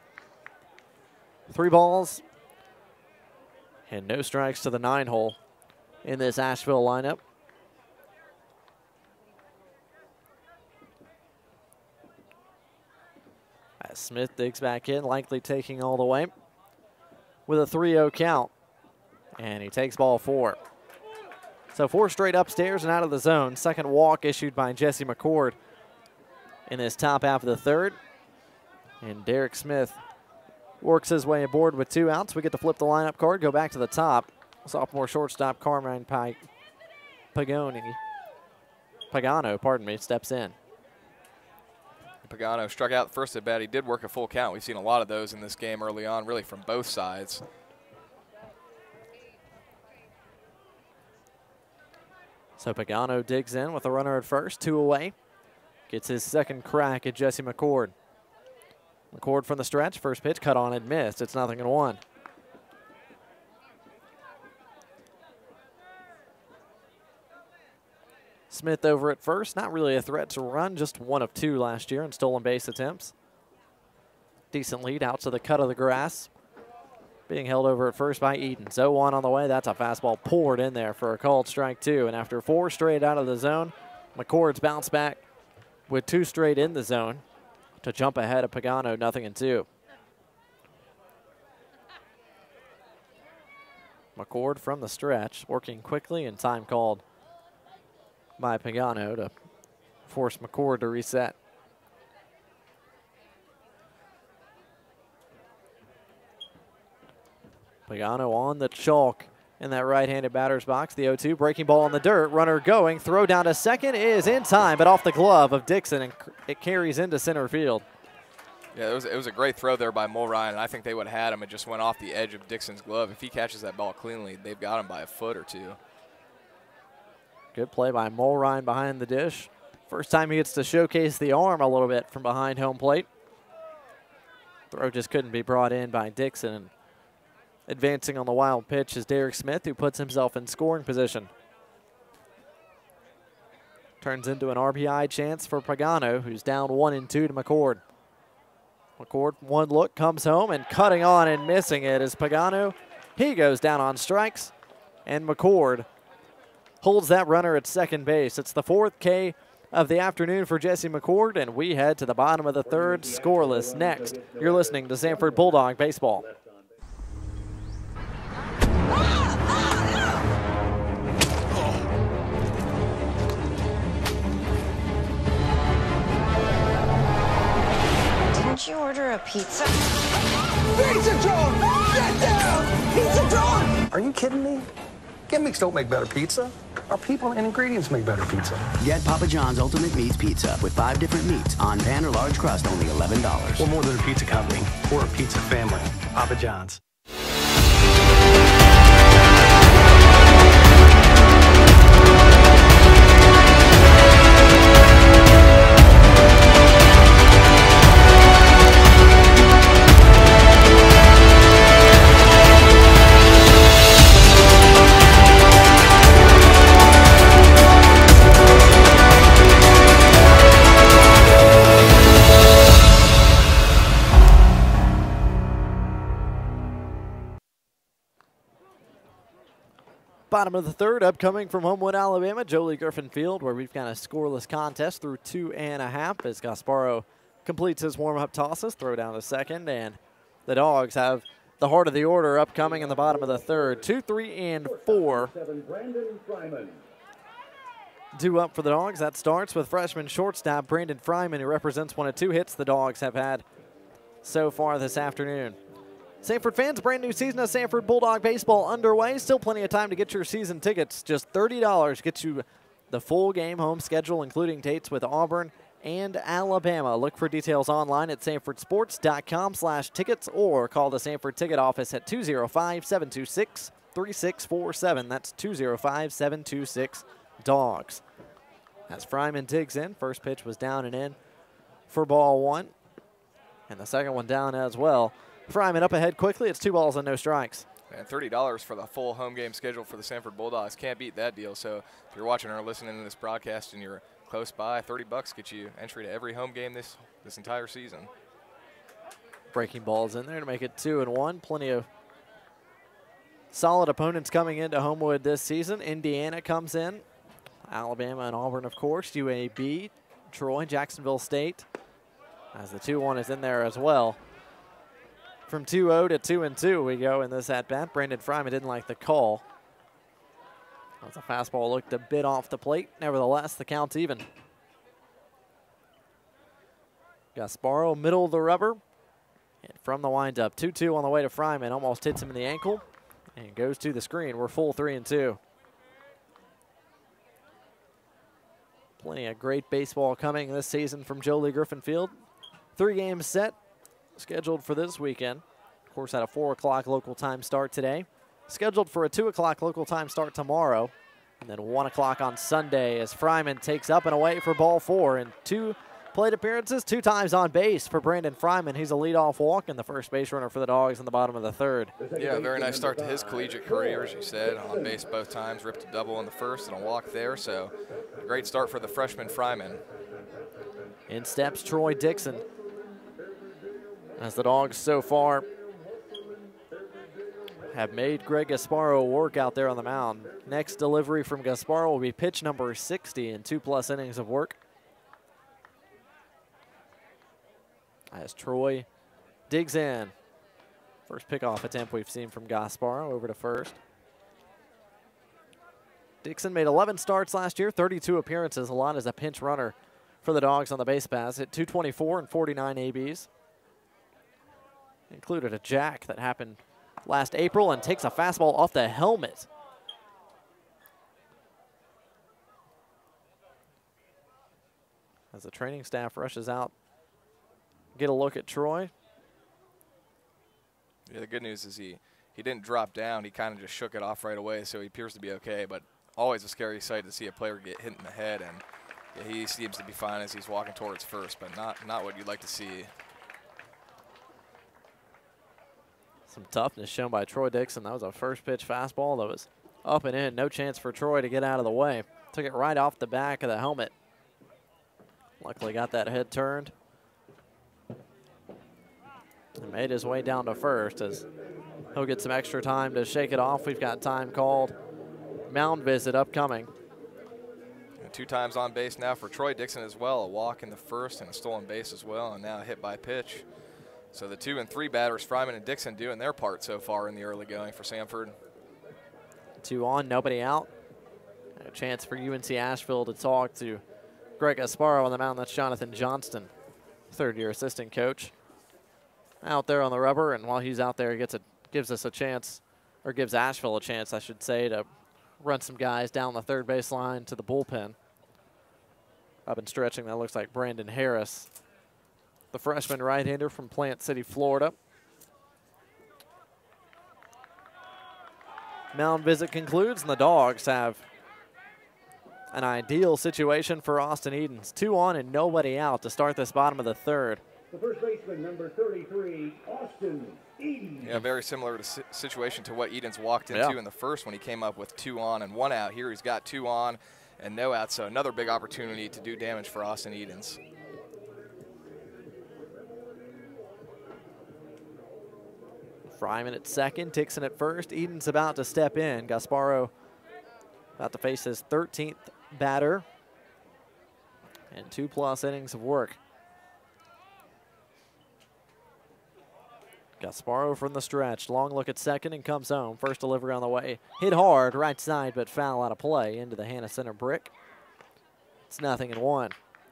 3 balls and no strikes to the 9-hole in this Asheville lineup. As Smith digs back in, likely taking all the way with a 3-0 count. And he takes ball 4. So 4 straight upstairs and out of the zone. Second walk issued by Jesse McCord in this top half of the third. And Derek Smith works his way aboard with 2 outs. We get to flip the lineup card, go back to the top. Sophomore shortstop Carmine Pagano, steps in. Pagano struck out first at bat. He did work a full count. We've seen a lot of those in this game early on, really from both sides. So Pagano digs in with a runner at first, 2 away. Gets his second crack at Jesse McCord. McCord from the stretch, first pitch cut on and missed. It's 0-1. Smith over at first, not really a threat to run, just 1 of 2 last year in stolen base attempts. Decent lead out to the cut of the grass. Being held over at first by Edens. 0-1 on the way. That's a fastball poured in there for a called strike 2. And after 4 straight out of the zone, McCord's bounced back with 2 straight in the zone to jump ahead of Pagano, 0-2. McCord from the stretch, working quickly, and time called by Pagano to force McCord to reset. Pagano on the chalk in that right-handed batter's box. The 0-2, breaking ball in the dirt. Runner going. Throw down to second is in time, but off the glove of Dixon, and it carries into center field. Yeah, it was a great throw there by Mulrine, and I think they would have had him. It just went off the edge of Dixon's glove. If he catches that ball cleanly, they've got him by a foot or 2. Good play by Mulrine behind the dish. First time he gets to showcase the arm a little bit from behind home plate. Throw just couldn't be brought in by Dixon. Advancing on the wild pitch is Derek Smith, who puts himself in scoring position. Turns into an RBI chance for Pagano, who's down 1-2 to McCord. McCord, 1 look, comes home, and cutting on and missing it is Pagano. He goes down on strikes, and McCord holds that runner at second base. It's the 4th K of the afternoon for Jesse McCord, and we head to the bottom of the 3rd, scoreless. Next, you're listening to Sanford Bulldog Baseball. Didn't you order a pizza? Pizza John! Get down! Pizza John! Are you kidding me? Gimmicks don't make better pizza. Our people and ingredients make better pizza. Get Papa John's Ultimate Meats Pizza with 5 different meats on pan or large crust, only $11. We're more than a pizza company. We're a pizza family. Papa John's. Bottom of the 3rd, upcoming from Homewood, Alabama, Jolie Griffin Field, where we've got a scoreless contest through 2.5 as Gasparo completes his warm-up tosses, throw down to second, and the Dogs have the heart of the order upcoming in the bottom of the 3rd. 2, 3, and 4. Due up for the Dogs. That starts with freshman shortstop Brandon Fryman, who represents 1 of 2 hits the Dogs have had so far this afternoon. Sanford fans, brand new season of Sanford Bulldog Baseball underway. Still plenty of time to get your season tickets. Just $30 gets you the full game home schedule, including dates with Auburn and Alabama. Look for details online at sanfordsports.com/tickets or call the Sanford ticket office at 205-726-3647. That's 205-726-DOGS. As Fryman digs in, first pitch was down and in for ball 1. And the second one down as well. Fryman up ahead quickly. It's 2 balls and no strikes. And $30 for the full home game schedule for the Sanford Bulldogs. Can't beat that deal. So if you're watching or listening to this broadcast and you're close by, $30 gets you entry to every home game this entire season. Breaking balls in there to make it 2-1. Plenty of solid opponents coming into Homewood this season. Indiana comes in. Alabama and Auburn, of course. UAB, Troy, Jacksonville State. As the 2-1 is in there as well. From 2-0 to 2-2 we go in this at-bat. Brandon Fryman didn't like the call. As the fastball looked a bit off the plate. Nevertheless, the count's even. Gasparo, middle of the rubber. And from the windup, 2-2 on the way to Fryman. Almost hits him in the ankle and goes to the screen. We're full 3-2. Plenty of great baseball coming this season from Jolie Griffin Field. 3 games set scheduled for this weekend. Of course, at a 4 o'clock local time start today. Scheduled for a 2 o'clock local time start tomorrow. And then 1 o'clock on Sunday as Fryman takes up and away for ball 4. And 2 plate appearances, 2 times on base for Brandon Fryman. He's a leadoff walk and the first base runner for the Dogs in the bottom of the 3rd. Yeah, very nice start to his collegiate career, as you said. On base both times, ripped a double in the first and a walk there. So a great start for the freshman Fryman. In steps Troy Dixon. As the Dogs so far have made Greg Gasparo work out there on the mound. Next delivery from Gasparo will be pitch number 60 in 2+ innings of work. As Troy digs in. First pickoff attempt we've seen from Gasparo over to first. Dixon made 11 starts last year, 32 appearances, a lot as a pinch runner for the Dogs on the base pass. Hit .224 and 49 ABs. Included a jack that happened last April and takes a fastball off the helmet. As the training staff rushes out, get a look at Troy. Yeah, the good news is he didn't drop down. He kind of just shook it off right away, so he appears to be okay. But always a scary sight to see a player get hit in the head, and yeah, he seems to be fine as he's walking towards first, but not what you'd like to see. Some toughness shown by Troy Dixon. That was a first pitch fastball that was up and in. No chance for Troy to get out of the way. Took it right off the back of the helmet. Luckily got that head turned. And made his way down to first as he'll get some extra time to shake it off. We've got time called. Mound visit upcoming. And 2 times on base now for Troy Dixon as well. A walk in the first and a stolen base as well, and now a hit by pitch. So the 2 and 3 batters, Fryman and Dixon, doing their part so far in the early going for Samford. 2 on, nobody out. A chance for UNC Asheville to talk to Greg Gasparo on the mound. That's Jonathan Johnston, 3rd-year assistant coach. Out there on the rubber, and while he's out there, he gives us a chance, or gives Asheville a chance, I should say, to run some guys down the 3rd baseline to the bullpen. Up and stretching, that looks like Brandon Harris, the freshman right-hander from Plant City, Florida. Mound visit concludes, and the Dogs have an ideal situation for Austin Edens. 2 on and nobody out to start this bottom of the 3rd. The first baseman, number 33, Austin Edens. Yeah, very similar to situation to what Edens walked into in the first when he came up with 2 on and 1 out. Here he's got 2 on and no out, so another big opportunity to do damage for Austin Edens. Fryman at second, Dixon at first. Edens about to step in. Gasparo about to face his 13th batter and 2+ innings of work. Gasparo from the stretch. Long look at second and comes home. First delivery on the way. Hit hard, right side, but foul out of play into the Hannah Center brick. It's 0-1.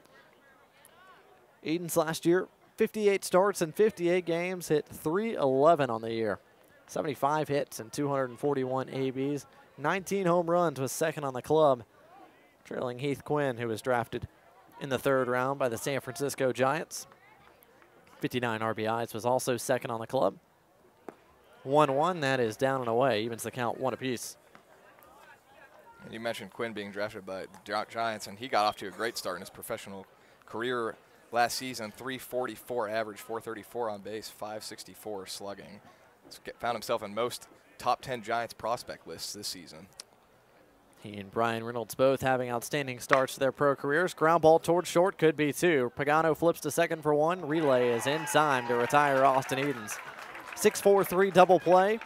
Edens last year, 58 starts in 58 games, hit .311 on the year. 75 hits and 241 ABs. 19 home runs, was second on the club, trailing Heath Quinn, who was drafted in the 3rd round by the San Francisco Giants. 59 RBIs, was also second on the club. 1-1, that is down and away, evens the count 1 apiece. And you mentioned Quinn being drafted by the Giants, and he got off to a great start in his professional career last season. .344 average, .434 on base, .564 slugging. He's found himself in most top 10 Giants prospect lists this season. He and Brian Reynolds both having outstanding starts to their pro careers. Ground ball towards short, could be 2. Pagano flips to second for 1. Relay is in time to retire Austin Edens. 6-4-3 double play.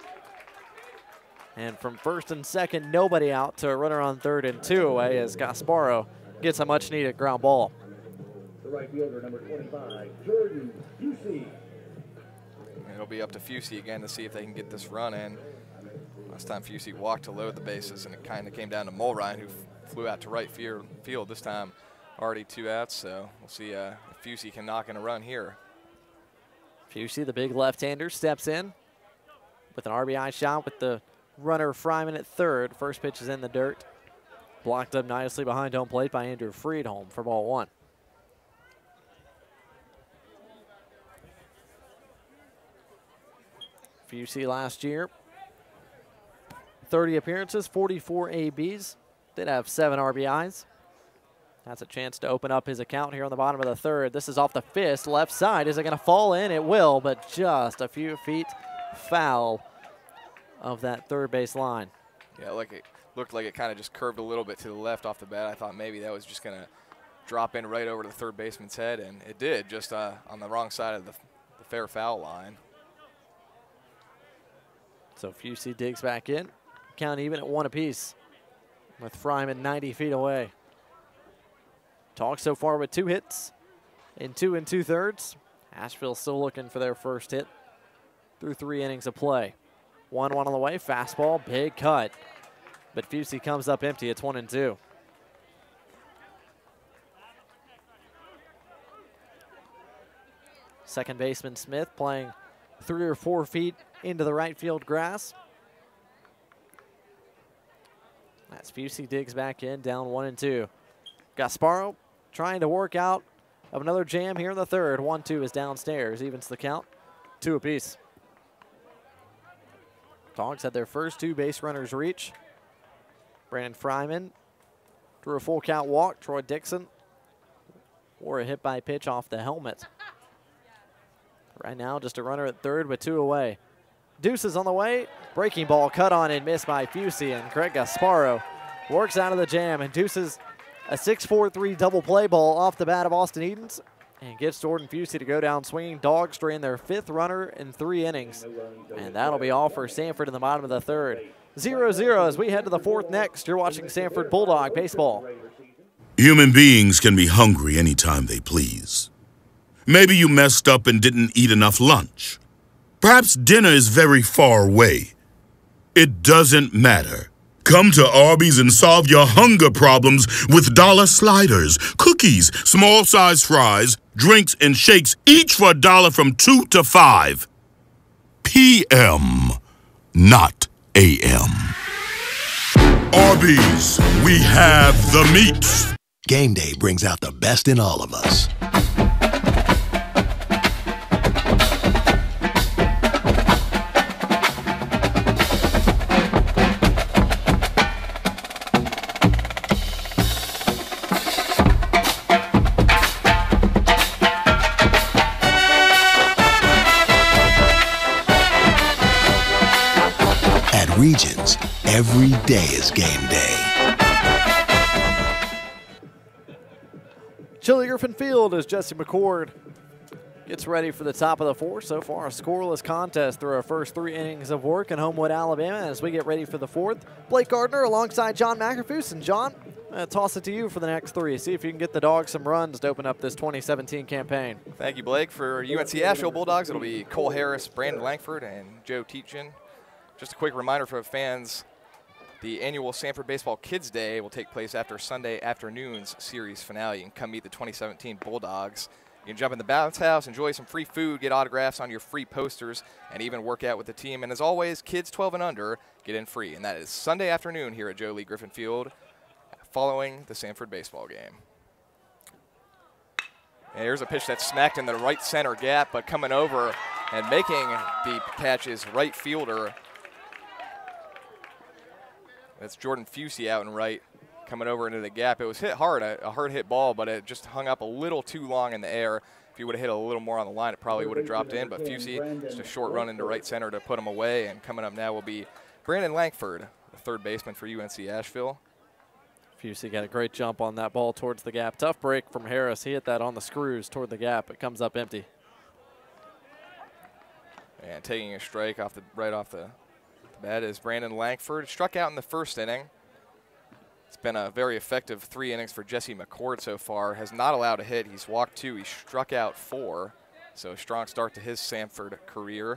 And from first and second, nobody out to a runner on 3rd and 2 away as Gasparo gets a much-needed ground ball. The right fielder, number 25, Jordan Fusey. It'll be up to Fusey again to see if they can get this run in. Last time Fusey walked to load the bases, and it kind of came down to Mulrine, who flew out to right field. This time already 2 outs, so we'll see if Fusey can knock in a run here. Fusey, the big left-hander, steps in with an RBI shot with the runner Fryman at third. First pitch is in the dirt. Blocked up nicely behind home plate by Andrew Friedholm for ball one. Fusey last year, 30 appearances, 44 ABs. Did have 7 RBIs. That's a chance to open up his account here on the bottom of the third. This is off the fist, left side. Is it going to fall in? It will, but just a few feet foul of that third base line. Yeah, it looked like it kind of just curved a little bit to the left off the bat. I thought maybe that was just going to drop in right over the third baseman's head, and it did, just on the wrong side of the fair foul line. So Fusey digs back in. Count even at 1 apiece with Fryman 90 feet away. Talk so far with 2 hits in 2 2/3. Asheville still looking for their first hit through 3 innings of play. 1-1 on the way, fastball, big cut. But Fusey comes up empty. It's 1-2. Second baseman Smith playing 3 or 4 feet into the right field grass. As Fusey digs back in, down 1-2. Gasparo trying to work out of another jam here in the third. 1-2 is downstairs, evens the count, 2 apiece. Dogs had their first 2 base runners reach. Brandon Fryman drew a full count walk. Troy Dixon or a hit by pitch off the helmet. Right now, just a runner at third with 2 away. Deuces on the way. Breaking ball cut on and missed by Fusey, and Craig Gasparo works out of the jam and deuces a 6-4-3 double play ball off the bat of Austin Edens and gets Jordan Fusey to go down swinging. Dogs drain their 5th runner in 3 innings, and that'll be all for Sanford in the bottom of the third. 0-0 as we head to the 4th next. You're watching Sanford Bulldog Baseball. Human beings can be hungry anytime they please. Maybe you messed up and didn't eat enough lunch. Perhaps dinner is very far away. It doesn't matter. Come to Arby's and solve your hunger problems with dollar sliders, cookies, small-size fries, drinks, and shakes, each for $1 from 2 to 5 p.m., not a.m. Arby's, we have the meats. Game day brings out the best in all of us. Regions, every day is game day. Chili Griffin Field as Jesse McCord gets ready for the top of the 4th. So far, a scoreless contest through our first 3 innings of work in Homewood, Alabama. As we get ready for the 4th, Blake Gardner alongside John McAfee. And John, toss it to you for the next 3. See if you can get the Dogs some runs to open up this 2017 campaign. Thank you, Blake. For UNC Asheville Bulldogs, it'll be Cole Harris, Brandon Langford, and Joe Teachin. Just a quick reminder for fans, the annual Sanford Baseball Kids Day will take place after Sunday afternoon's series finale. You can come meet the 2017 Bulldogs. You can jump in the bounce house, enjoy some free food, get autographs on your free posters, and even work out with the team. And as always, kids 12 and under get in free. And that is Sunday afternoon here at Joe Lee Griffin Field following the Sanford baseball game. And here's a pitch that's smacked in the right center gap, but coming over and making the catch is right fielder. That's Jordan Fusey out and right, coming over into the gap. It was hit hard, a hard hit ball, but it just hung up a little too long in the air. If he would have hit a little more on the line, it probably would have dropped in, but Fusey, just a short run into right center to put him away. And coming up now will be Brandon Langford, the 3rd baseman for UNC Asheville. Fusey got a great jump on that ball towards the gap. Tough break from Harris. He hit that on the screws toward the gap. It comes up empty. And taking a strike right off the bat is Brandon Langford. Struck out in the 1st inning. It's been a very effective 3 innings for Jesse McCord so far. Has not allowed a hit. He's walked 2. He struck out 4. So a strong start to his Sanford career.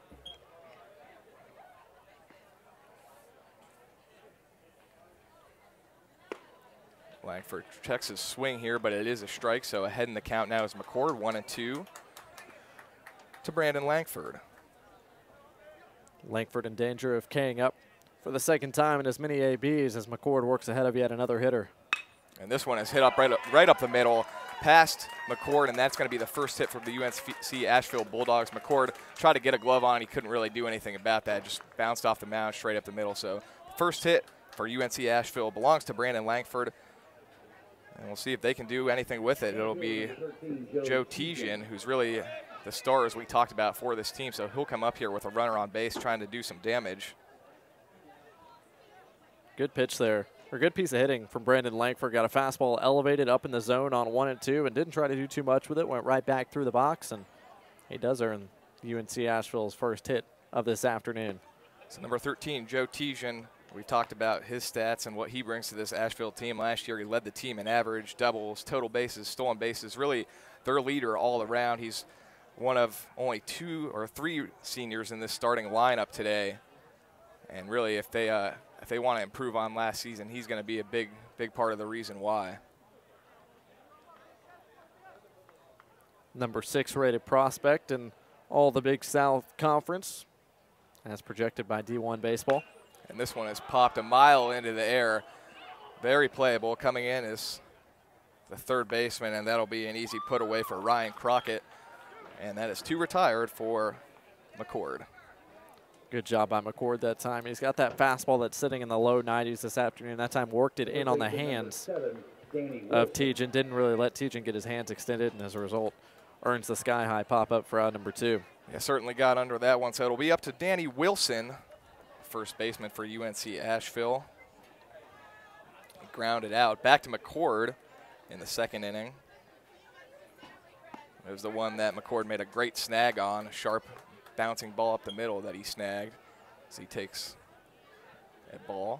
Langford checks his swing here, but it is a strike. So ahead in the count now is McCord, 1-2. to Brandon Langford. Langford in danger of K'ing up for the second time in as many ABs as McCord works ahead of yet another hitter. And this one is hit up right up the middle, past McCord, and that's going to be the first hit from the UNC Asheville Bulldogs. McCord tried to get a glove on. He couldn't really do anything about that. Just bounced off the mound straight up the middle. So first hit for UNC Asheville belongs to Brandon Langford. And we'll see if they can do anything with it. It'll be Joe Tejan, who's really the star, as we talked about, for this team. So he'll come up here with a runner on base trying to do some damage. Good pitch there. Or good piece of hitting from Brandon Langford. Got a fastball elevated up in the zone on 1 and 2 and didn't try to do too much with it. Went right back through the box, and he does earn UNC Asheville's first hit of this afternoon. So number 13, Joe Tejan. We've talked about his stats and what he brings to this Asheville team. Last year he led the team in average, doubles, total bases, stolen bases, really their leader all around. He's one of only 2 or 3 seniors in this starting lineup today. And really, if they want to improve on last season, he's going to be a big part of the reason why. Number 6 rated prospect in all the Big South Conference, as projected by D1 Baseball. And this one is popped a mile into the air. Very playable. Coming in is the third baseman, and that'll be an easy put away for Ryan Crockett. And that is 2 retired for McCord. Good job by McCord that time. He's got that fastball that's sitting in the low 90s this afternoon. That time worked it in on the hands of Tejan. Didn't really let Tejan get his hands extended, and as a result, earns the sky-high pop-up for out number 2. Yeah, certainly got under that one. So it'll be up to Danny Wilson, first baseman for UNC Asheville. He grounded out. Back to McCord in the second inning. It was the one that McCord made a great snag on, a sharp bouncing ball up the middle that he snagged as he takes that ball.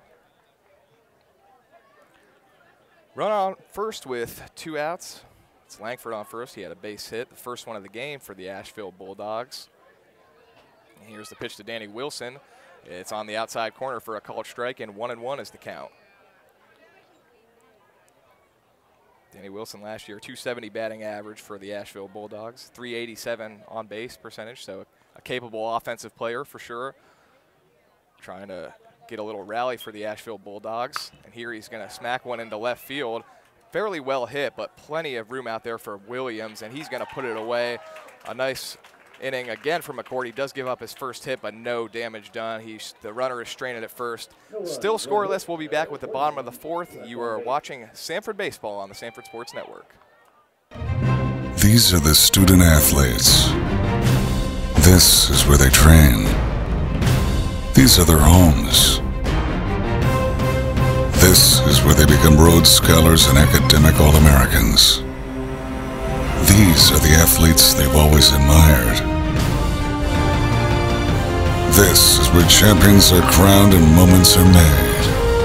Run on first with 2 outs. It's Langford on first. He had a base hit, the first one of the game for the Asheville Bulldogs. And here's the pitch to Danny Wilson. It's on the outside corner for a called strike, and 1-1 is the count. Danny Wilson last year, .270 batting average for the Asheville Bulldogs, .387 on base percentage, so a capable offensive player for sure. Trying to get a little rally for the Asheville Bulldogs. And here he's going to smack one into left field. Fairly well hit, but plenty of room out there for Williams, and he's going to put it away. A nice inning again for McCord. He does give up his first hit, but no damage done. The runner is straining at first. Still scoreless. We'll be back with the bottom of the 4th. You are watching Sanford Baseball on the Sanford Sports Network. These are the student athletes. This is where they train. These are their homes. This is where they become Rhodes Scholars and academic All-Americans. These are the athletes they've always admired. This is where champions are crowned and moments are made.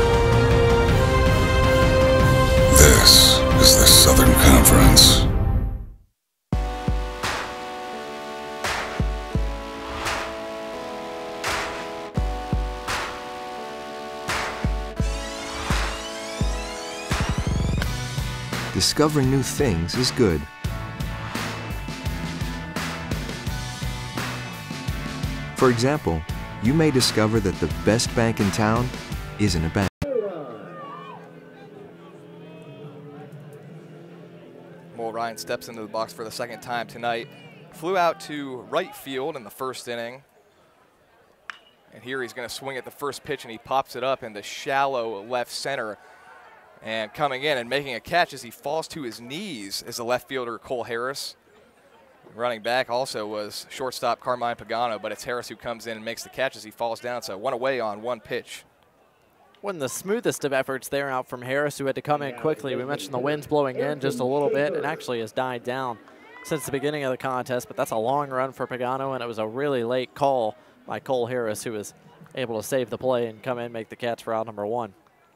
This is the Southern Conference. Discovering new things is good. For example, you may discover that the best bank in town isn't a bank. Well, Ryan steps into the box for the second time tonight. Flew out to right field in the first inning. And here he's going to swing at the first pitch, and he pops it up into shallow left center. And coming in and making a catch as he falls to his knees is the left fielder Cole Harris. Running back also was shortstop Carmine Pagano, but it's Harris who comes in and makes the catch as he falls down. So 1 away on 1 pitch. Wasn't the smoothest of efforts there out from Harris, who had to come in quickly. We mentioned the wind's blowing in just a little bit and actually has died down since the beginning of the contest, but that's a long run for Pagano, and it was a really late call by Cole Harris, who was able to save the play and come in and make the catch for out number 1.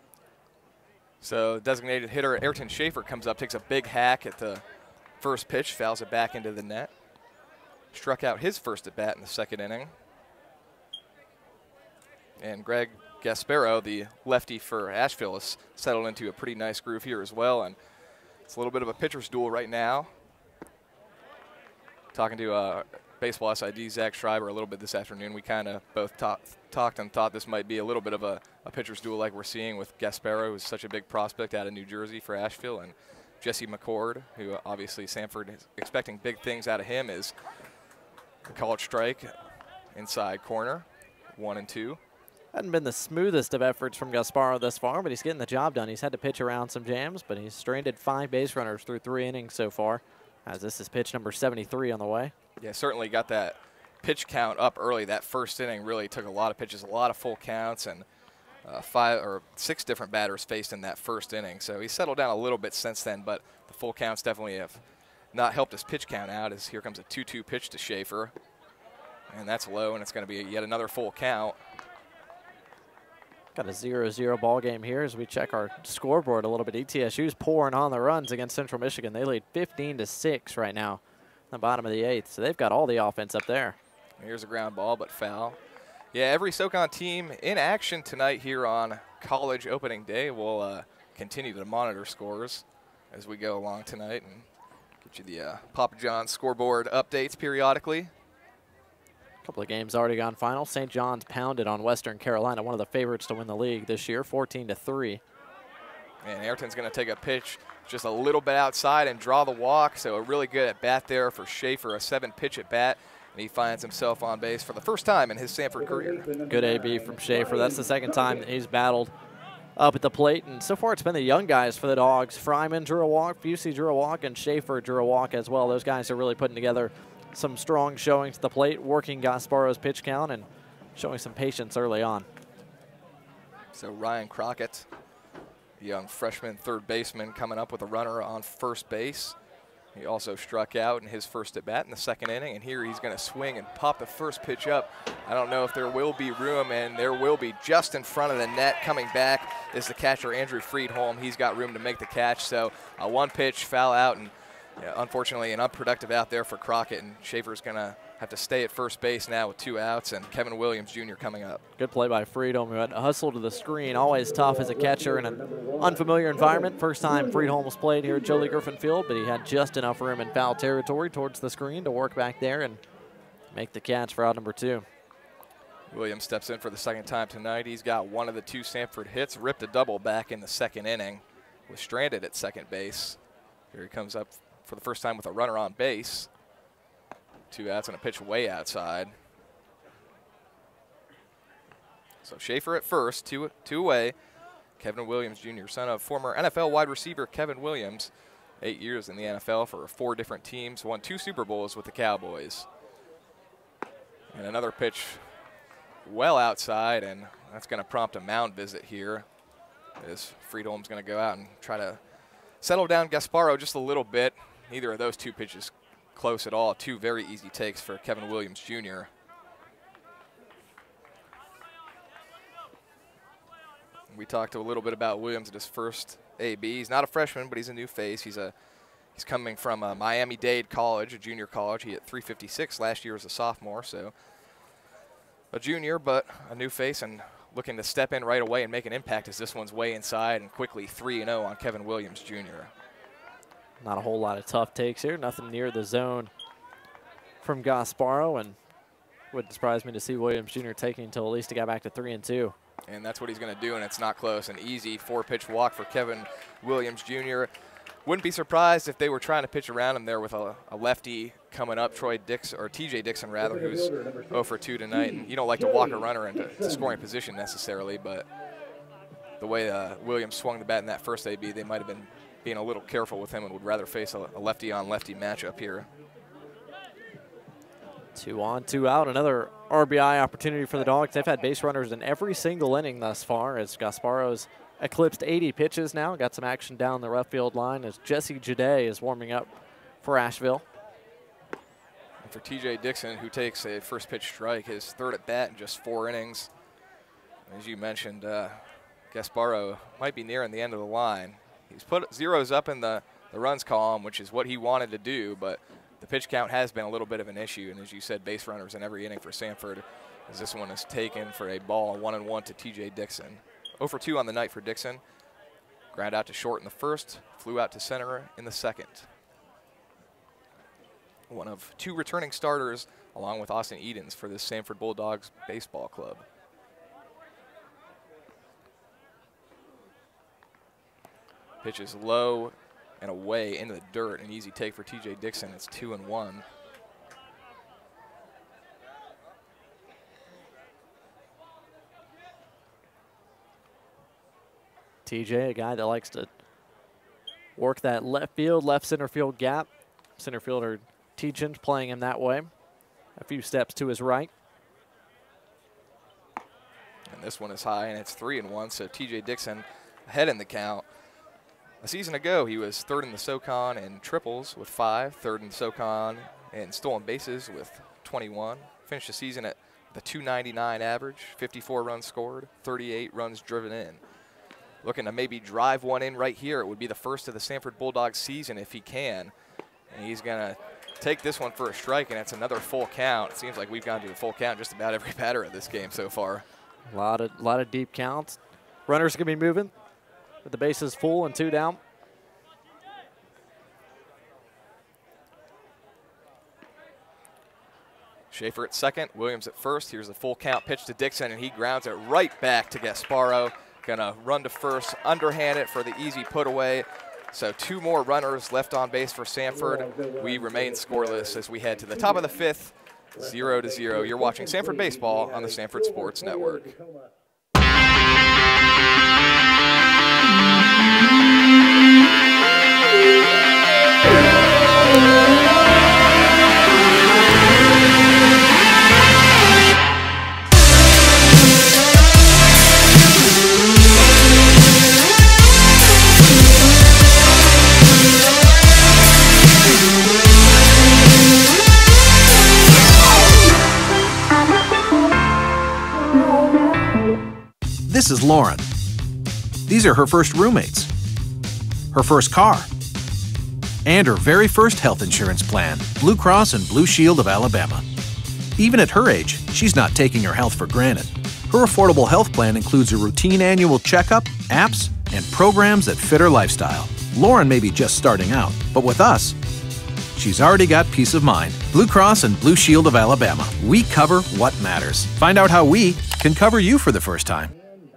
So designated hitter Ayrton Schaefer comes up, takes a big hack at the first pitch, fouls it back into the net. Struck out his first at bat in the second inning. And Greg Gasparo, the lefty for Asheville, has settled into a pretty nice groove here as well. And it's a little bit of a pitcher's duel right now. Talking to Baseball SID Zach Schreiber a little bit this afternoon. We kind of both talked and thought this might be a little bit of a pitcher's duel like we're seeing with Gasparo, who's such a big prospect out of New Jersey for Asheville, and Jesse McCord, who obviously Sanford is expecting big things out of him, is the college strike inside corner, 1-2. Hadn't been the smoothest of efforts from Gasparo thus far, but he's getting the job done. He's had to pitch around some jams, but he's stranded 5 base runners through 3 innings so far, as this is pitch number 73 on the way. Yeah, certainly got that pitch count up early. That first inning really took a lot of pitches, a lot of full counts, and 5 or 6 different batters faced in that first inning. So he's settled down a little bit since then, but the full counts definitely have not helped his pitch count out, as here comes a 2-2 pitch to Schaefer. And that's low, and it's going to be yet another full count. Got a 0-0 ball game here as we check our scoreboard a little bit. ETSU's pouring on the runs against Central Michigan. They lead 15-6 right now in the bottom of the 8th, so they've got all the offense up there. Here's a ground ball, but foul. Yeah, every SoCon team in action tonight here on college opening day. We'll continue to monitor scores as we go along tonight and get you the Papa John's scoreboard updates periodically. A couple of games already gone final. St. John's pounded on Western Carolina, one of the favorites to win the league this year, 14-3. And Ayrton's going to take a pitch just a little bit outside and draw the walk, so a really good at bat there for Schaefer, a 7-pitch at bat, and he finds himself on base for the first time in his Sanford career. Good AB from Schaefer. That's the second time that he's battled up at the plate, and so far it's been the young guys for the Dogs. Fryman drew a walk, Busey drew a walk, and Schaefer drew a walk as well. Those guys are really putting together some strong showings at the plate, working Gasparo's pitch count and showing some patience early on. So Ryan Crockett, young freshman third baseman, coming up with a runner on first base. He also struck out in his first at bat in the second inning, and here he's going to swing and pop the first pitch up. I don't know if there will be room, and there will be. Just in front of the net. Coming back is the catcher Andrew Friedholm. He's got room to make the catch, so a 1-pitch foul out, and unfortunately an unproductive out there for Crockett, and Schaefer's going to have to stay at first base now with 2 outs, and Kevin Williams Jr. coming up. Good play by Friedholm, who had to hustle to the screen. Always tough as a catcher in an unfamiliar environment. First time Friedholm's played here at Jolie Griffin Field, but he had just enough room in foul territory towards the screen to work back there and make the catch for out number 2. Williams steps in for the second time tonight. He's got one of the 2 Sanford hits, ripped a double back in the second inning, was stranded at second base. Here he comes up for the first time with a runner on base. 2 outs and a pitch way outside. So Schaefer at first, two away. Kevin Williams Jr., son of former NFL wide receiver Kevin Williams, 8 years in the NFL for 4 different teams, won 2 Super Bowls with the Cowboys. And another pitch well outside, and that's going to prompt a mound visit here, as Friedholm's going to go out and try to settle down Gasparo just a little bit. Neither of those 2 pitches close at all. 2 very easy takes for Kevin Williams Jr. We talked a little bit about Williams at his first AB. He's not a freshman, but he's a new face. He's coming from Miami-Dade College, a junior college. He hit .356 last year as a sophomore, so a junior, but a new face and looking to step in right away and make an impact, as this one's way inside and quickly 3-0 on Kevin Williams Jr. Not a whole lot of tough takes here. Nothing near the zone from Gasparo, and wouldn't surprise me to see Williams Jr. taking until at least he got back to 3-2. And that's what he's going to do, and it's not close. An easy 4-pitch walk for Kevin Williams Jr. Wouldn't be surprised if they were trying to pitch around him there with a lefty coming up, TJ Dixon rather, who's 0 for 2 tonight. And you don't like to walk a runner into scoring position necessarily, but the way Williams swung the bat in that first AB, they might have been being a little careful with him and would rather face a lefty-on-lefty matchup here. 2 on, 2 out. Another RBI opportunity for the Dogs. They've had base runners in every single inning thus far, as Gasparo's eclipsed 80 pitches now. Got some action down the left field line as Jesse Jade is warming up for Asheville. And for TJ Dixon, who takes a first pitch strike, his 3rd at bat in just 4 innings. As you mentioned, Gasparo might be nearing the end of the line. He's put zeros up in the runs column, which is what he wanted to do, but the pitch count has been a little bit of an issue. And as you said, base runners in every inning for Sanford, as this one is taken for a ball, 1-1 to TJ Dixon. 0 for 2 on the night for Dixon. Ground out to short in the first, flew out to center in the second. one of 2 returning starters, along with Austin Edens for the Sanford Bulldogs Baseball Club. Pitch is low and away into the dirt. An easy take for TJ Dixon. It's 2-1. TJ, a guy that likes to work that left field, left center field gap. Center fielder Teachin playing him that way. A few steps to his right. And this one is high, and it's 3-1, so TJ Dixon ahead in the count. A season ago, he was 3rd in the SoCon in triples with 5, 3rd in the SoCon in stolen bases with 21. Finished the season at the .299 average, 54 runs scored, 38 runs driven in. Looking to maybe drive one in right here. It would be the first of the Sanford Bulldogs season if he can. And he's going to take this one for a strike, and it's another full count. It seems like we've gone to a full count just about every batter of this game so far. A lot of deep counts. Runners going to be moving with the bases full and 2 down. Schaefer at second, Williams at first. Here's the full count pitch to Dixon, and he grounds it right back to Gasparo. Gonna run to first, underhand it for the easy put away. So 2 more runners left on base for Sanford. We remain scoreless as we head to the top of the 5th, 0-0. You're watching Sanford Baseball on the Sanford Sports Network. This is Lauren. These are her first roommates, her first car, and her very first health insurance plan, Blue Cross and Blue Shield of Alabama. Even at her age, she's not taking her health for granted. Her affordable health plan includes a routine annual checkup, apps, and programs that fit her lifestyle. Lauren may be just starting out, but with us, she's already got peace of mind. Blue Cross and Blue Shield of Alabama. We cover what matters. Find out how we can cover you for the first time.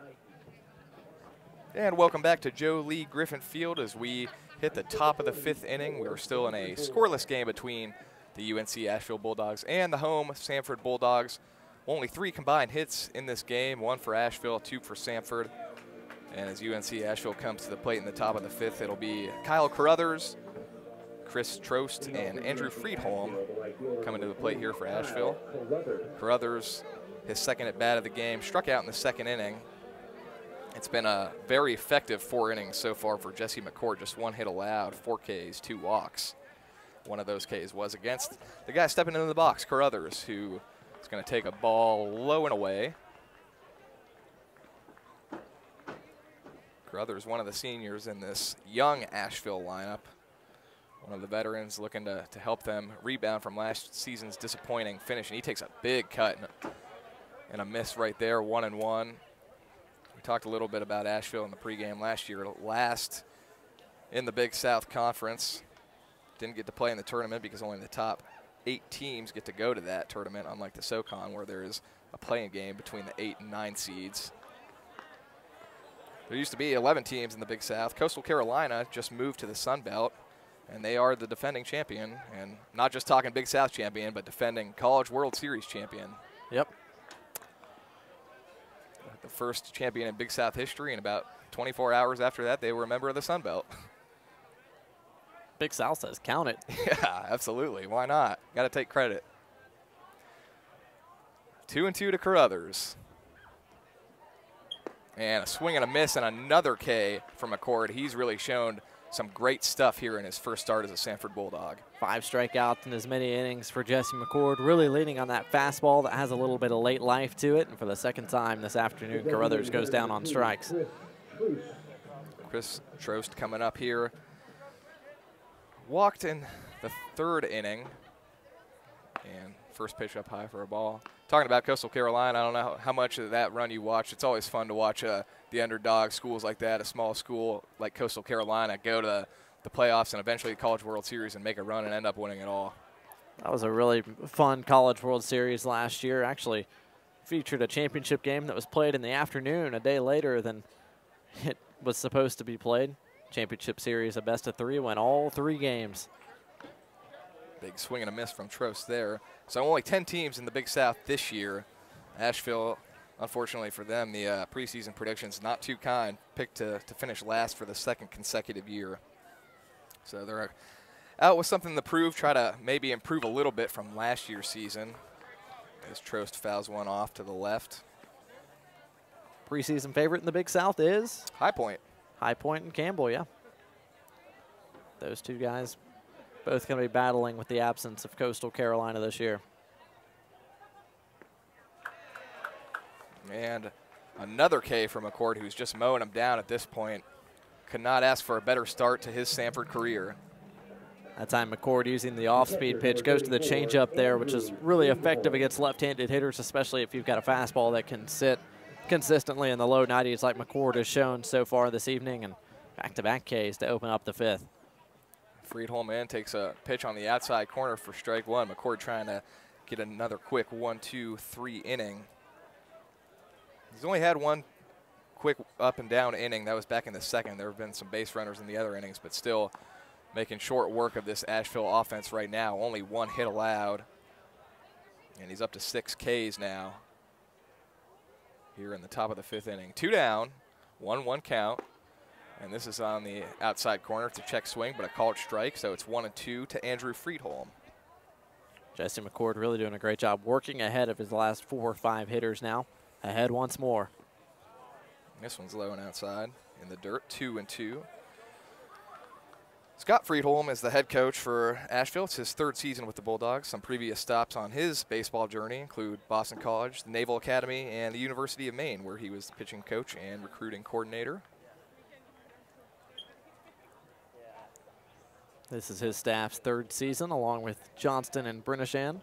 And welcome back to Joe Lee Griffin Field as we hit the top of the 5th inning. We are still in a scoreless game between the UNC Asheville Bulldogs and the home Sanford Bulldogs. Only 3 combined hits in this game, 1 for Asheville, 2 for Sanford. And as UNC Asheville comes to the plate in the top of the 5th, it'll be Kyle Carruthers, Chris Trost, and Andrew Friedholm coming to the plate here for Asheville. Carruthers, his second at bat of the game, struck out in the 2nd inning. It's been a very effective 4 innings so far for Jesse McCord. Just 1 hit allowed, 4 Ks, 2 walks. One of those Ks was against the guy stepping into the box, Carruthers, who is going to take a ball low and away. Carruthers, one of the seniors in this young Asheville lineup. One of the veterans looking to help them rebound from last season's disappointing finish. And he takes a big cut and a miss right there, 1-1. We talked a little bit about Asheville in the pregame last year, last in the Big South Conference. Didn't get to play in the tournament because only the top 8 teams get to go to that tournament, unlike the SoCon where there is a playing game between the 8 and 9 seeds. There used to be 11 teams in the Big South. Coastal Carolina just moved to the Sun Belt, and they are the defending champion, and not just talking Big South champion, but defending College World Series champion. Yep. The first champion in Big South history, and about 24 hours after that, they were a member of the Sun Belt. Big South says count it. Yeah, absolutely. Why not? Got to take credit. 2-2 to Carruthers. And a swing and a miss and another K from McCord. He's really shown some great stuff here in his first start as a Sanford Bulldog. 5 strikeouts in as many innings for Jesse McCord, really leaning on that fastball that has a little bit of late life to it. And for the 2nd time this afternoon, Carruthers goes down on strikes. Chris Trost coming up here. Walked in the 3rd inning. And first pitch up high for a ball. Talking about Coastal Carolina, I don't know how much of that run you watched. It's always fun to watch the underdog schools like that, a small school like Coastal Carolina, go to the playoffs and eventually the College World Series and make a run and end up winning it all. That was a really fun College World Series last year. Actually featured a championship game that was played in the afternoon a day later than it was supposed to be played. Championship Series, a best-of-3, went all 3 games. Big swing and a miss from Trost there. So only 10 teams in the Big South this year. Asheville, unfortunately for them, the preseason predictions not too kind. Picked to finish last for the 2nd consecutive year. So they're out with something to prove, try to maybe improve a little bit from last year's season. As Trost fouls one off to the left. Preseason favorite in the Big South is? High Point. High Point and Campbell, yeah. Those 2 guys both going to be battling with the absence of Coastal Carolina this year. And another K from McCord, who's just mowing him down at this point. Could not ask for a better start to his Sanford career. That time McCord using the off-speed pitch, goes to the changeup there, which is really effective against left-handed hitters, especially if you've got a fastball that can sit consistently in the low 90s like McCord has shown so far this evening, and back-to-back Ks to open up the 5th. Friedholm in, takes a pitch on the outside corner for strike 1. McCord trying to get another quick 1-2-3 inning. He's only had one quick up and down inning. That was back in the 2nd. There have been some base runners in the other innings, but still making short work of this Asheville offense right now. Only 1 hit allowed. And he's up to 6 Ks now here in the top of the 5th inning. 2 down, 1-1 count. And this is on the outside corner. It's a check swing, but a called strike, so it's 1-2 to Andrew Friedholm. Jesse McCord really doing a great job working ahead of his last 4 or 5 hitters now. Ahead once more. This one's low and outside in the dirt, 2-2. Scott Friedholm is the head coach for Asheville. It's his 3rd season with the Bulldogs. Some previous stops on his baseball journey include Boston College, the Naval Academy, and the University of Maine, where he was the pitching coach and recruiting coordinator. This is his staff's 3rd season, along with Johnston and Brennishan.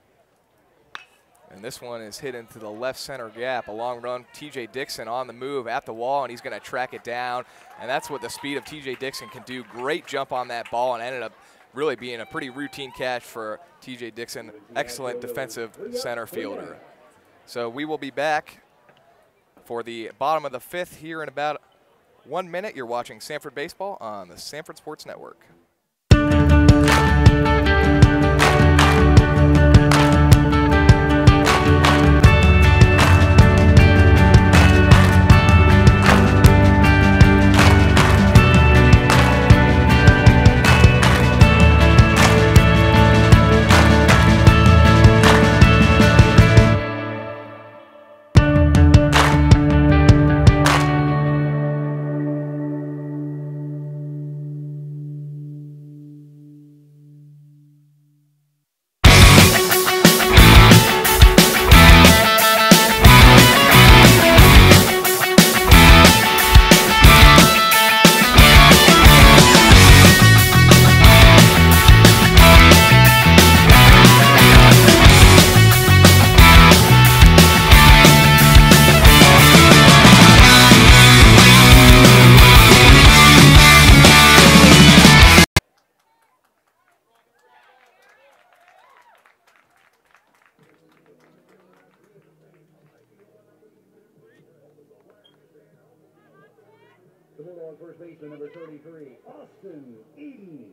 And this one is hit into the left center gap. A long run, T.J. Dixon on the move at the wall, and he's going to track it down. And that's what the speed of T.J. Dixon can do. Great jump on that ball, and ended up really being a pretty routine catch for T.J. Dixon. Excellent defensive center fielder. So we will be back for the bottom of the 5th here in about 1 minute. You're watching Sanford Baseball on the Sanford Sports Network. The Bulldog first baseman, number 33, Austin Eden.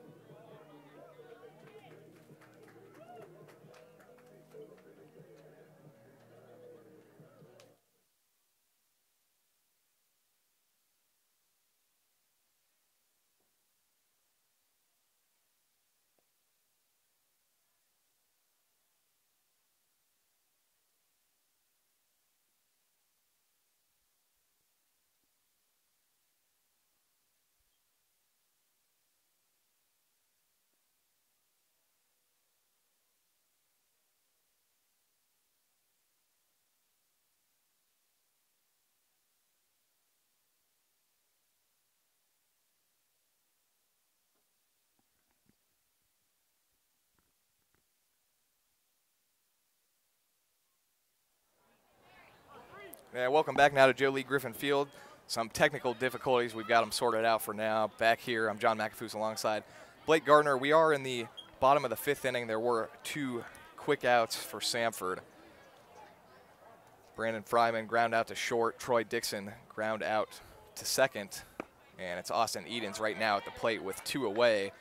Yeah, welcome back now to Joe Lee Griffin Field. Some technical difficulties. We've got them sorted out for now. Back here, I'm John McAfoose alongside Blake Gardner. We are in the bottom of the 5th inning, there were 2 quick outs for Samford. Brandon Fryman ground out to short. Troy Dixon ground out to second. And it's Austin Edens right now at the plate with 2 away.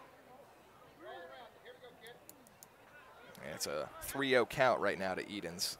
And it's a 3-0 count right now to Edens.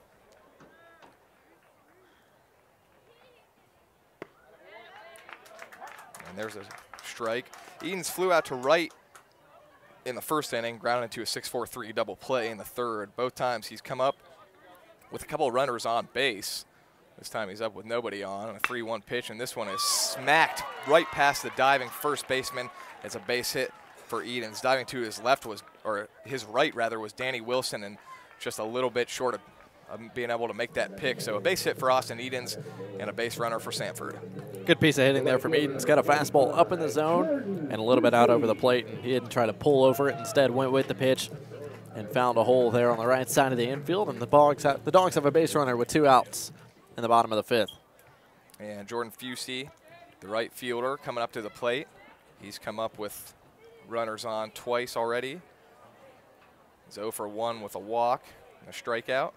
And there's a strike. Edens flew out to right in the 1st inning, grounded into a 6-4-3 double play in the 3rd. Both times he's come up with a couple of runners on base. This time he's up with nobody on a 3-1 pitch, and this one is smacked right past the diving first baseman. It's a base hit for Edens. Diving to his left was, or his right rather, was Danny Wilson, and just a little bit short of being able to make that pick. So a base hit for Austin Edens and a base runner for Samford. Good piece of hitting there from Edens. Got a fastball up in the zone and a little bit out over the plate, and he didn't try to pull over it. Instead went with the pitch and found a hole there on the right side of the infield. And the Dogs have a base runner with 2 outs in the bottom of the 5th. And Jordan Fusey, the right fielder, coming up to the plate. He's come up with runners on twice already. He's 0 for 1 with a walk and a strikeout.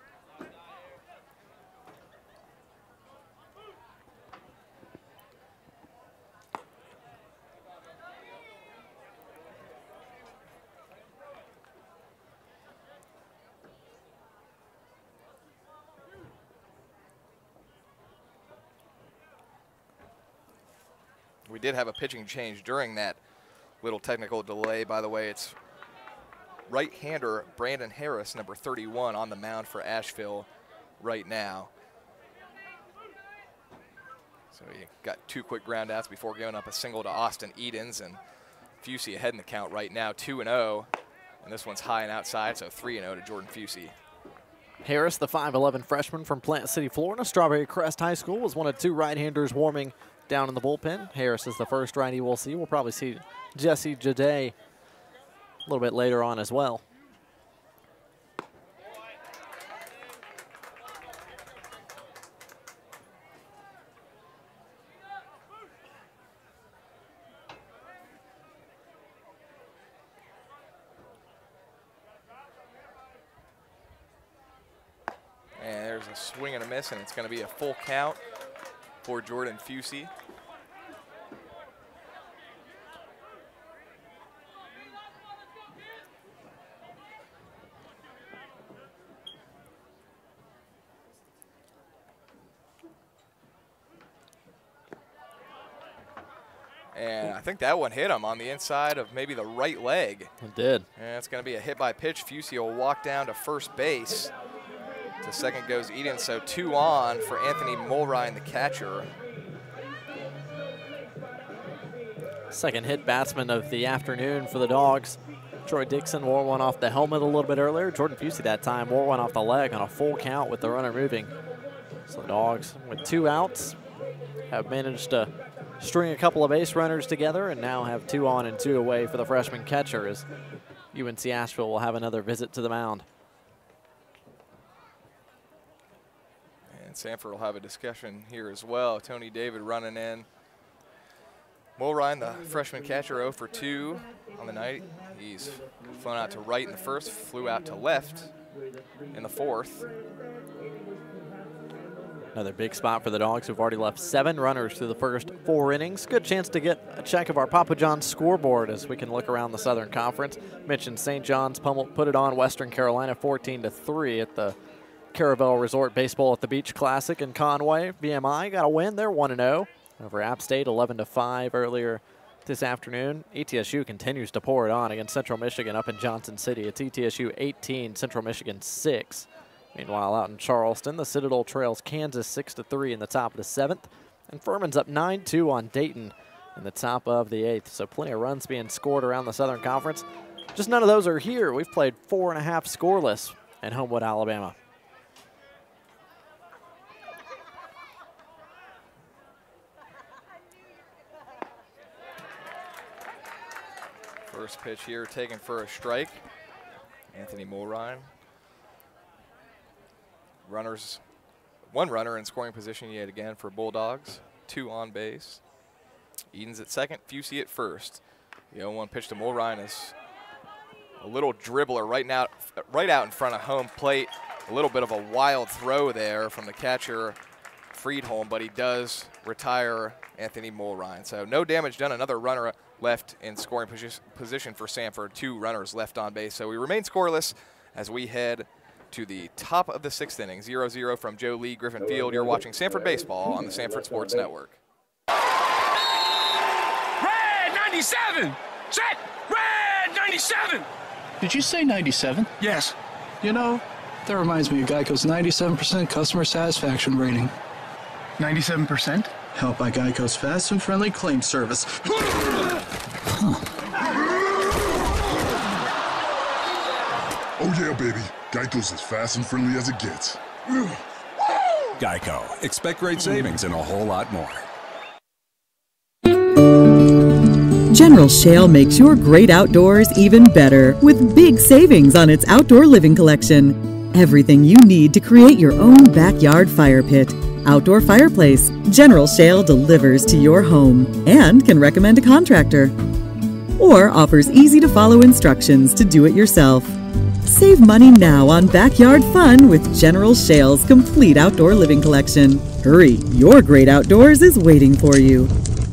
We did have a pitching change during that little technical delay. By the way, it's right-hander Brandon Harris, number 31, on the mound for Asheville right now. So he got 2 quick ground outs before giving up a single to Austin Edens, and Fusey ahead in the count right now, 2-0. And this one's high and outside, so 3-0 to Jordan Fusey. Harris, the 5'11 freshman from Plant City, Florida, Strawberry Crest High School, was one of 2 right-handers warming down in the bullpen. Harris is the first righty we'll see. We'll probably see Jesse Jade a little bit later on as well. And there's a swing and a miss, and it's going to be a full count for Jordan Fusey. And I think that one hit him on the inside of maybe the right leg. It did. And it's going to be a hit by pitch. Fusey will walk down to first base. To second goes Edens, so 2 on for Anthony Mulrine, the catcher. Second hit batsman of the afternoon for the Dogs. Troy Dixon wore one off the helmet a little bit earlier. Jordan Fusey that time wore one off the leg on a full count with the runner moving. So the Dogs, with 2 outs, have managed to string a couple of base runners together and now have 2 on and 2 away for the freshman catcher as UNC Asheville will have another visit to the mound. Samford will have a discussion here as well. Tony David running in. Mulrine, the freshman catcher, 0 for 2 on the night. He's flown out to right in the 1st, flew out to left in the 4th. Another big spot for the Dogs, who've already left 7 runners through the first 4 innings. Good chance to get a check of our Papa John's scoreboard as we can look around the Southern Conference. Mentioned St. John's put it on Western Carolina 14-3 at the Caravel Resort Baseball at the Beach Classic in Conway. VMI got a win. They're 1-0 over App State, 11-5 earlier this afternoon. ETSU continues to pour it on against Central Michigan up in Johnson City. It's ETSU 18, Central Michigan 6. Meanwhile, out in Charleston, the Citadel trails Kansas 6-3 in the top of the 7th. And Furman's up 9-2 on Dayton in the top of the 8th. So plenty of runs being scored around the Southern Conference. Just none of those are here. We've played 4.5 scoreless in Homewood, Alabama. First pitch here taken for a strike. Anthony Mulrine. One runner in scoring position yet again for Bulldogs. 2 on base. Edens at second, Fusey at first. The 0-1 pitch to Mulrine is A little dribbler right out in front of home plate. A little bit of a wild throw there from the catcher, Friedholm, but he does retire Anthony Mulrine. So no damage done. Another runner left in scoring position for Sanford. 2 runners left on base. So we remain scoreless as we head to the top of the 6th inning. 0-0 from Joe Lee Griffin Field. You're watching Sanford Baseball on the Sanford Sports Network. Red 97! Set! Red 97! Did you say 97? Yes. You know, that reminds me of Geico's 97% customer satisfaction rating. 97%? Helped by Geico's fast and friendly claim service. Oh yeah, baby. Geico's as fast and friendly as it gets. Geico. Expect great savings and a whole lot more. General Shale makes your great outdoors even better with big savings on its outdoor living collection. Everything you need to create your own backyard fire pit, outdoor fireplace, General Shale delivers to your home and can recommend a contractor. Or offers easy-to-follow instructions to do it yourself. Save money now on backyard fun with General Shale's complete outdoor living collection. Hurry, your great outdoors is waiting for you.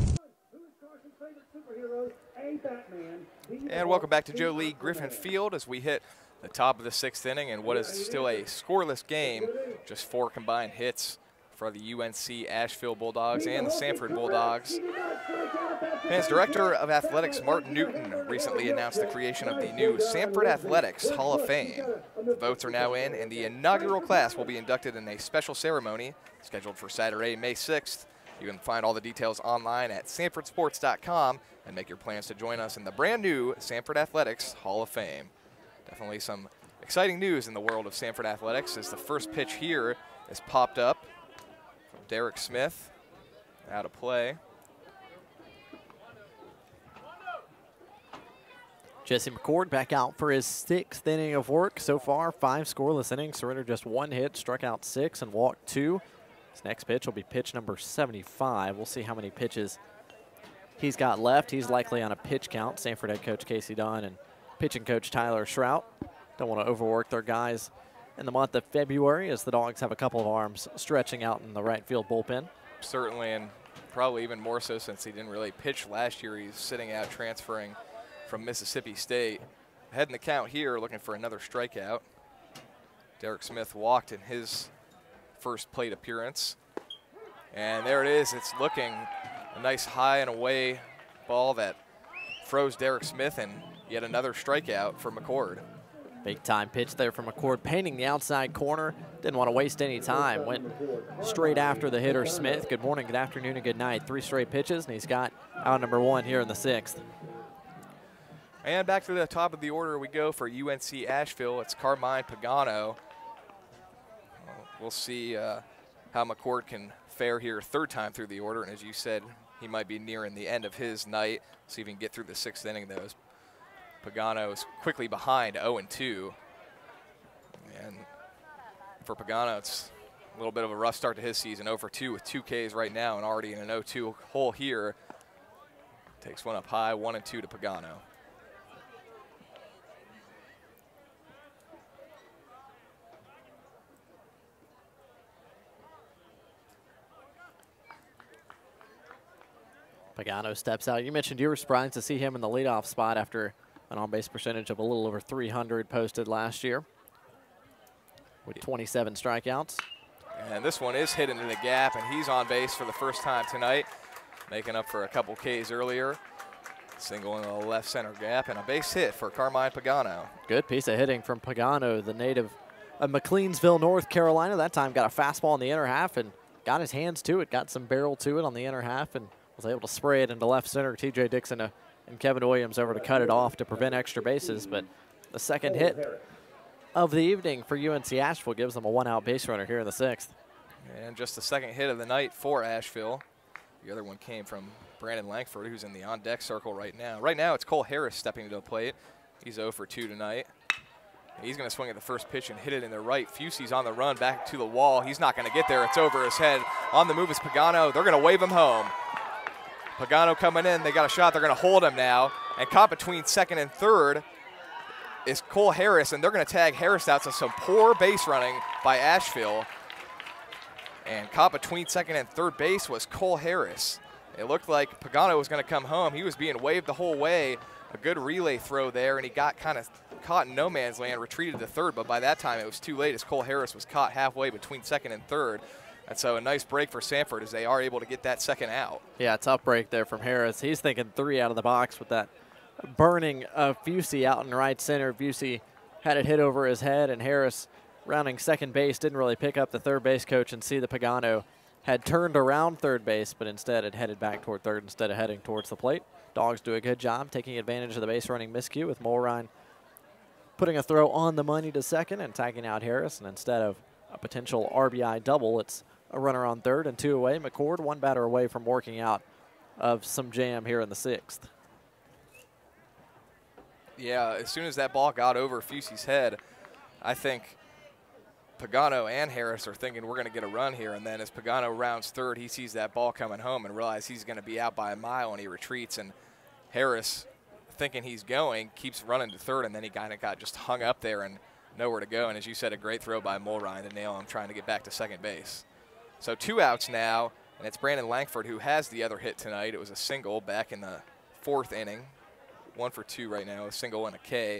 And welcome back to Joe Lee Griffin Field as we hit the top of the 6th inning and what is still a scoreless game. Just 4 combined hits for the UNC Asheville Bulldogs and the Sanford Bulldogs. As Director of Athletics Martin Newton recently announced the creation of the new Sanford Athletics Hall of Fame. The votes are now in, and the inaugural class will be inducted in a special ceremony scheduled for Saturday, May 6th. You can find all the details online at sanfordsports.com and make your plans to join us in the brand new Sanford Athletics Hall of Fame. Definitely some exciting news in the world of Sanford Athletics as the first pitch here is popped up from Derek Smith. Out of play. Jesse McCord back out for his 6th inning of work. So far, 5 scoreless innings. Surrendered just 1 hit, struck out 6, and walked 2. His next pitch will be pitch number 75. We'll see how many pitches he's got left. He's likely on a pitch count. Sanford head coach Casey Dunn and pitching coach Tyler Shrout don't want to overwork their guys in the month of February as the Dogs have a couple of arms stretching out in the right field bullpen. Certainly, and probably even more so since he didn't really pitch last year. He's sitting out transferring from Mississippi State. Ahead in the count here, looking for another strikeout. Derek Smith walked in his first plate appearance. And there it is. It's looking a nice high and away ball that froze Derek Smith, and yet another strikeout for McCord. Big time pitch there from McCord, painting the outside corner. Didn't want to waste any time. Went straight after the hitter Smith. Good morning, good afternoon, and good night. 3 straight pitches, and he's got out number 1 here in the 6th. And back to the top of the order we go for UNC Asheville. It's Carmine Pagano. We'll see how McCord can fare here 3rd time through the order. And as you said, he might be nearing the end of his night. See if he can get through the 6th inning, though. Pagano is quickly behind 0-2. And for Pagano, it's a little bit of a rough start to his season. 0-2 with 2 Ks right now and already in an 0-2 hole here. Takes one up high, 1-2 to Pagano. Pagano steps out. You mentioned you were surprised to see him in the leadoff spot after an on-base percentage of a little over 300 posted last year with 27 strikeouts. And this one is hit into the gap, and he's on base for the first time tonight, making up for a couple Ks earlier. Single in the left center gap, and a base hit for Carmine Pagano. Good piece of hitting from Pagano, the native of McLeansville, North Carolina. That time got a fastball in the inner half and got his hands to it, got some barrel to it on the inner half, and was able to spray it into left center. TJ Dixon and Kevin Williams over to cut it off to prevent extra bases. But the second hit of the evening for UNC Asheville gives them a 1-out base runner here in the 6th. And just the second hit of the night for Asheville. The other one came from Brandon Langford, who's in the on-deck circle right now. Right now, it's Cole Harris stepping to the plate. He's 0 for 2 tonight. He's going to swing at the first pitch and hit it in the right. Fusey's on the run back to the wall. He's not going to get there. It's over his head. On the move is Pagano. They're going to wave him home. Pagano coming in. They got a shot. They're going to hold him now. And caught between 2nd and 3rd is Cole Harris, and they're going to tag Harris out to some poor base running by Asheville. And caught between second and third base was Cole Harris. It looked like Pagano was going to come home. He was being waved the whole way. A good relay throw there, and he got kind of caught in no man's land, retreated to third, but by that time it was too late as Cole Harris was caught halfway between second and third. And so a nice break for Sanford as they are able to get that second out. Yeah, tough break there from Harris. He's thinking 3 out of the box with that burning of Busey out in right center. Busey had it hit over his head, and Harris, rounding second base, didn't really pick up the third base coach and see the Pagano had turned around third base, but instead had headed back toward third instead of heading towards the plate. Dogs do a good job taking advantage of the base running miscue with Mulrine putting a throw on the money to second and tagging out Harris. And instead of a potential RBI double, it's a runner on third and 2 away. McCord 1 batter away from working out of some jam here in the 6th. Yeah, as soon as that ball got over Fusey's head, I think Pagano and Harris are thinking we're going to get a run here. And then as Pagano rounds third, he sees that ball coming home and realizes he's going to be out by a mile, and he retreats. And Harris, thinking he's going, keeps running to third, and then he kind of got just hung up there and nowhere to go. And as you said, a great throw by Mulrine to nail him trying to get back to second base. So 2 outs now, and it's Brandon Langford who has the other hit tonight. It was a single back in the 4th inning. 1 for 2 right now, a single and a K.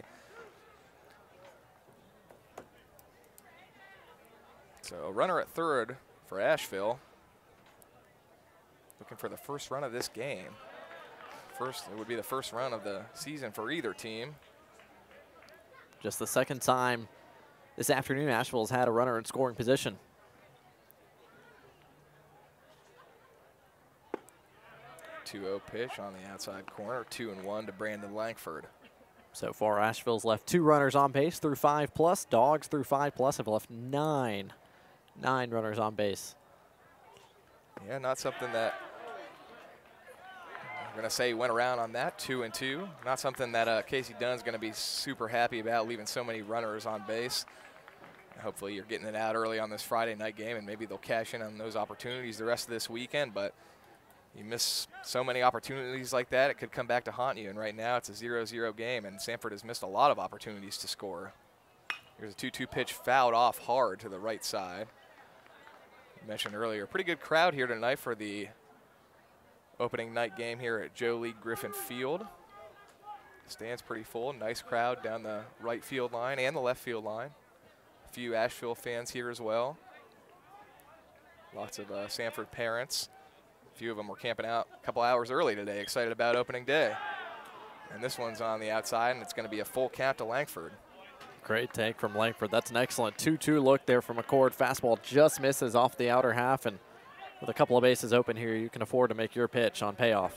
So a runner at third for Asheville. Looking for the first run of this game. It would be the first run of the season for either team. Just the second time this afternoon Asheville's had a runner in scoring position. .20 pitch on the outside corner, 2-1 to Brandon Langford. So far, Asheville's left 2 runners on base through 5+. Dogs through 5+ have left 9 runners on base. Yeah, not something that I'm going to say went around on that, 2-2. Not something that Casey Dunn's going to be super happy about, leaving so many runners on base. Hopefully you're getting it out early on this Friday night game, and maybe they'll cash in on those opportunities the rest of this weekend. But you miss so many opportunities like that, it could come back to haunt you. And right now it's a 0-0 game, and Sanford has missed a lot of opportunities to score. Here's a 2-2 pitch fouled off hard to the right side. I mentioned earlier, pretty good crowd here tonight for the opening night game here at Joe Lee Griffin Field. Stands pretty full, nice crowd down the right field line and the left field line. A few Asheville fans here as well. Lots of Sanford parents. A few of them were camping out a couple hours early today, excited about opening day. And this one's on the outside, and it's going to be a full count to Langford. Great take from Langford. That's an excellent 2-2 look there from McCord. Fastball just misses off the outer half, and with a couple of bases open here, you can afford to make your pitch on payoff.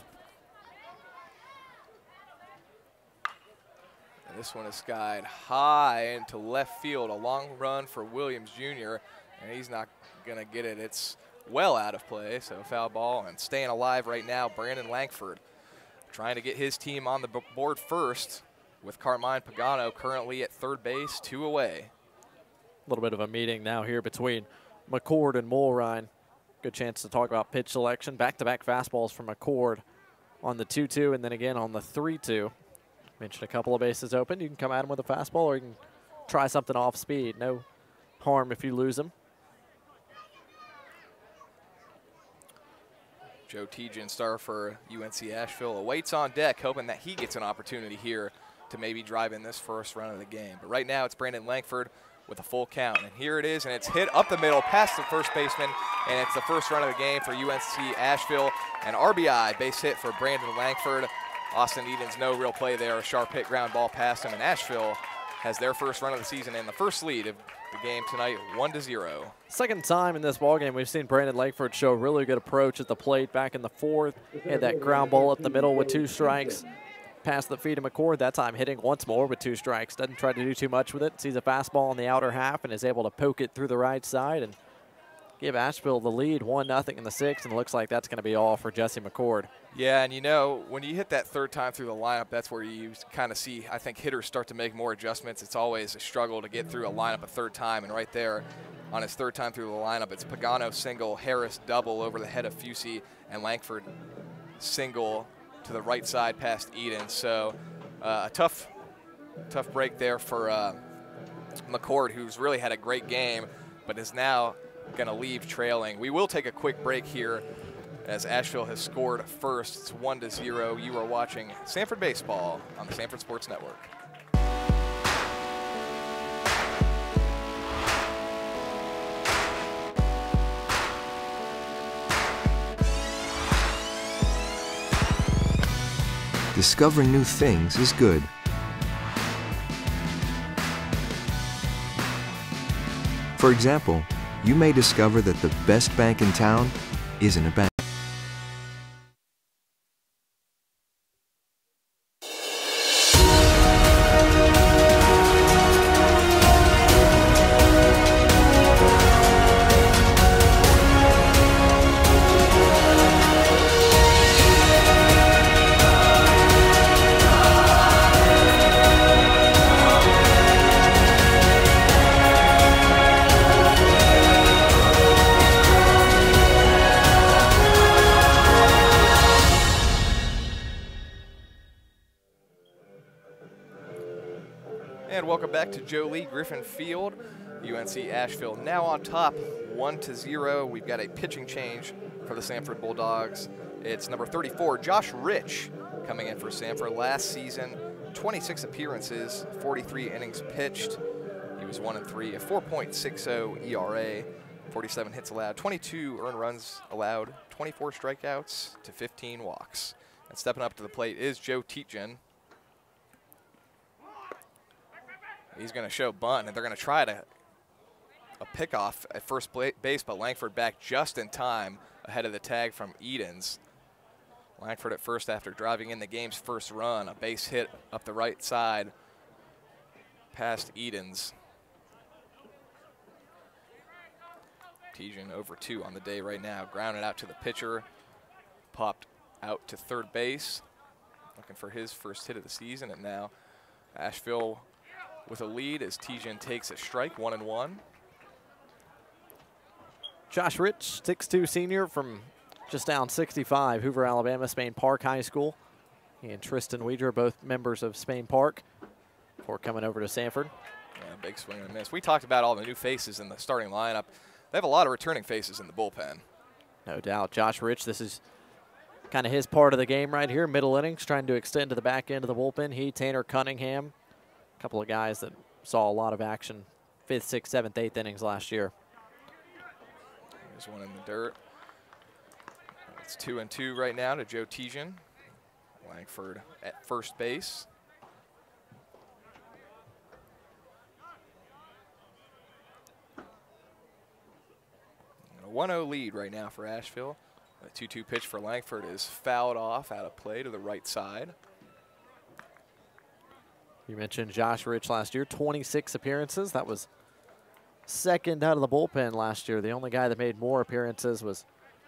And this one is skied high into left field. A long run for Williams Jr., and he's not going to get it. It's well out of play, so foul ball. And staying alive right now, Brandon Langford trying to get his team on the board first with Carmine Pagano currently at third base, 2 away. A little bit of a meeting now here between McCord and Mulrine. Good chance to talk about pitch selection. Back-to-back fastballs from McCord on the 2-2 and then again on the 3-2. Mentioned a couple of bases open. You can come at him with a fastball or you can try something off speed. No harm if you lose him. Joe Tejan, star for UNC Asheville, awaits on deck, hoping that he gets an opportunity here to maybe drive in this first run of the game. But right now it's Brandon Langford with a full count. And here it is, and it's hit up the middle past the first baseman, and it's the first run of the game for UNC Asheville. An RBI base hit for Brandon Langford. Austin Eden's no real play there, a sharp hit ground ball past him, and Asheville has their first run of the season and the first lead of the game tonight, 1-0. Second time in this ballgame we've seen Brandon Langford show really good approach at the plate back in the 4th. He had that ground ball up the middle with 2 strikes. Past the feet of McCord, that time hitting once more with 2 strikes. Doesn't try to do too much with it. Sees a fastball on the outer half and is able to poke it through the right side and give Asheville the lead 1-0 in the 6th, and it looks like that's going to be all for Jesse McCord. Yeah, and you know, when you hit that third time through the lineup, that's where you kind of see, I think, hitters start to make more adjustments. It's always a struggle to get through a lineup a third time, and right there on his third time through the lineup, it's Pagano single, Harris double over the head of Fusey, and Langford single to the right side past Eden. So a tough Tough break there for McCord, who's really had a great game, but is now going to leave trailing. We will take a quick break here as Asheville has scored first. It's 1-0. You are watching Sanford Baseball on the Sanford Sports Network. Discovering new things is good. For example, you may discover that the best bank in town isn't a bank. Welcome back to Joe Lee Griffin Field. UNC Asheville now on top, 1-0. We've got a pitching change for the Sanford Bulldogs. It's number 34, Josh Rich, coming in for Sanford. Last season, 26 appearances, 43 innings pitched. He was 1-3, a 4.60 ERA, 47 hits allowed, 22 earned runs allowed, 24 strikeouts to 15 walks. And stepping up to the plate is Joe Tietjen. He's going to show bunt, and they're going to try a pickoff at first base, but Langford back just in time ahead of the tag from Edens. Langford at first after driving in the game's first run, a base hit up the right side past Edens. Tietjen over 2 on the day right now. Grounded out to the pitcher, popped out to third base, looking for his first hit of the season, and now Asheville with a lead as Tietjen takes a strike, 1-1. Josh Rich, 6'2" senior from just down 65, Hoover, Alabama, Spain Park High School. He and Tristan Weidrer, both members of Spain Park, before coming over to Sanford. Yeah, big swing and a miss. We talked about all the new faces in the starting lineup. They have a lot of returning faces in the bullpen. No doubt. Josh Rich, this is kind of his part of the game right here, middle innings, trying to extend to the back end of the bullpen. He, Tanner Cunningham, a couple of guys that saw a lot of action 5th, 6th, 7th, 8th innings last year. There's one in the dirt. It's 2-2 right now to Joe Tietjen. Langford at first base. And a 1-0 lead right now for Asheville. A 2-2 pitch for Langford is fouled off out of play to the right side. You mentioned Josh Rich last year, 26 appearances. That was second out of the bullpen last year. The only guy that made more appearances was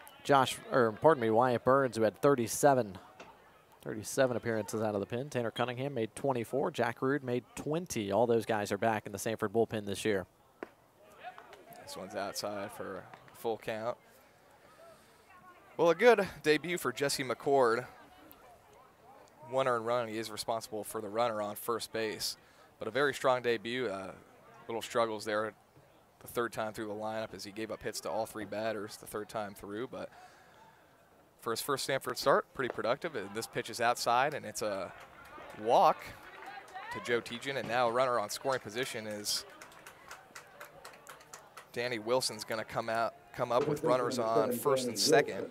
Wyatt Burns, who had 37 appearances out of the pen. Tanner Cunningham made 24. Jack Rude made 20. All those guys are back in the Sanford bullpen this year. This one's outside for a full count. Well, a good debut for Jesse McCord. 1 earned run. He is responsible for the runner on first base, but a very strong debut. Little struggles there the third time through the lineup as he gave up hits to all 3 batters the third time through, but for his first Sanford start, pretty productive. This pitch is outside, and it's a walk to Joe Tietjen, and now a runner on scoring position is Danny Wilson's going to come up with runners on first and second.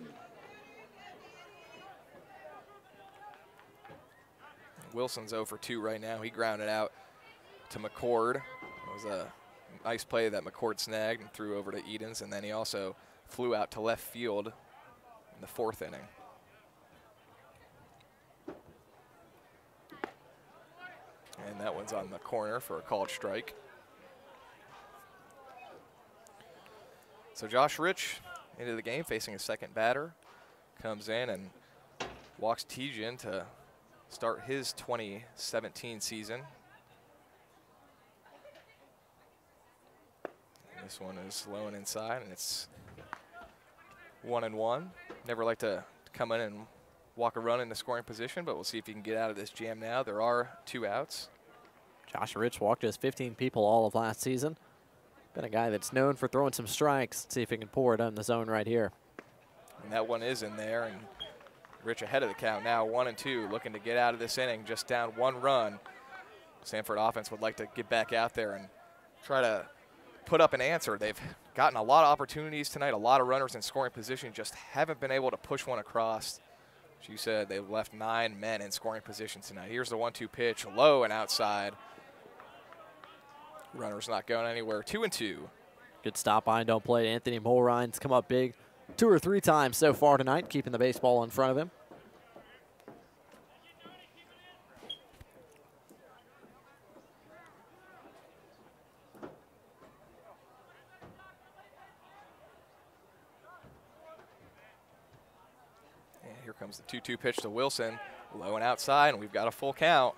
Wilson's 0 for 2 right now. He grounded out to McCord. It was a nice play that McCord snagged and threw over to Edens, and then he also flew out to left field in the 4th inning. And that one's on the corner for a called strike. So Josh Rich into the game facing his second batter. Comes in and walks Tietjen to start his 2017 season. And this one is low and inside, and it's 1-1. Never like to come in and walk a run in the scoring position, but we'll see if he can get out of this jam now. There are 2 outs. Josh Rich walked just 15 people all of last season. Been a guy that's known for throwing some strikes. Let's see if he can pour it in the zone right here. And that one is in there, and Rich ahead of the count now, 1-2, looking to get out of this inning, just down 1 run. Sanford offense would like to get back out there and try to put up an answer. They've gotten a lot of opportunities tonight, a lot of runners in scoring position, just haven't been able to push one across. As you said, they've left 9 men in scoring position tonight. Here's the 1-2 pitch, low and outside. Runner's not going anywhere, 2-2. Good stop by and don't play. Anthony Mulrine's come up big 2 or 3 times so far tonight, keeping the baseball in front of him. And here comes the 2-2 pitch to Wilson, low and outside, and we've got a full count.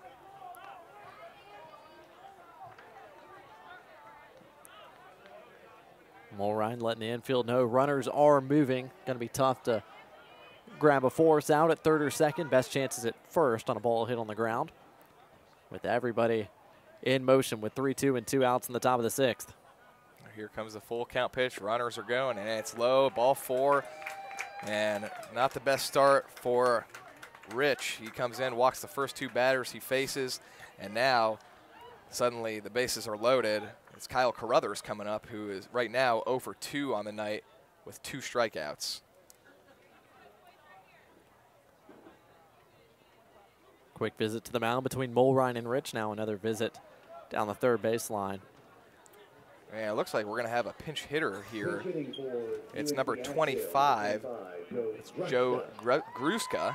Mulrine letting the infield know runners are moving. Going to be tough to grab a force out at third or second. Best chances at first on a ball hit on the ground. With everybody in motion with 3-2 and 2 outs in the top of the 6th. Here comes the full count pitch. Runners are going, and it's low, ball 4. And not the best start for Rich. He comes in, walks the first 2 batters he faces, and now suddenly the bases are loaded. It's Kyle Carruthers coming up, who is right now 0 for 2 on the night with 2 strikeouts. Quick visit to the mound between Mulrine and Rich. Now another visit down the third baseline. Yeah, it looks like we're going to have a pinch hitter here. It's number 25. It's Joe Gruska.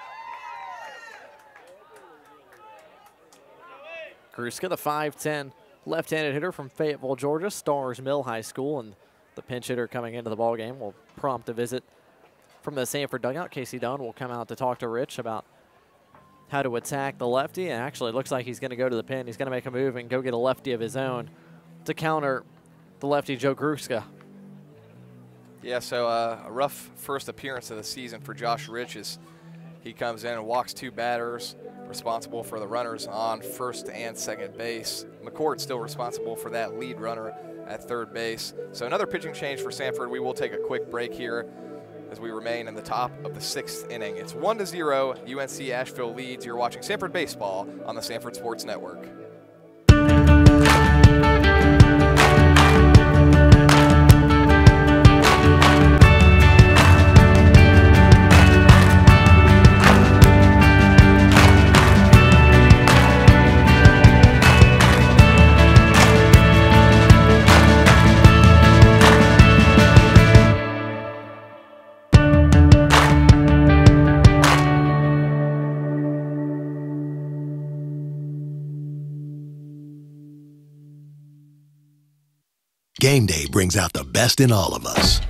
Gruska, the 5'10" left-handed hitter from Fayetteville, Georgia, Stars Mill High School, and the pinch hitter coming into the ballgame will prompt a visit from the Sanford dugout. Casey Dunn will come out to talk to Rich about how to attack the lefty, and actually it looks like he's going to go to the pin. He's going to make a move and go get a lefty of his own to counter the lefty Joe Gruska. Yeah, so a rough first appearance of the season for Josh Rich as he comes in and walks 2 batters, responsible for the runners on first and second base. McCourt still responsible for that lead runner at third base. So another pitching change for Sanford. We will take a quick break here as we remain in the top of the 6th inning. It's 1-0, UNC Asheville leads. You're watching Sanford Baseball on the Sanford Sports Network. Game day brings out the best in all of us.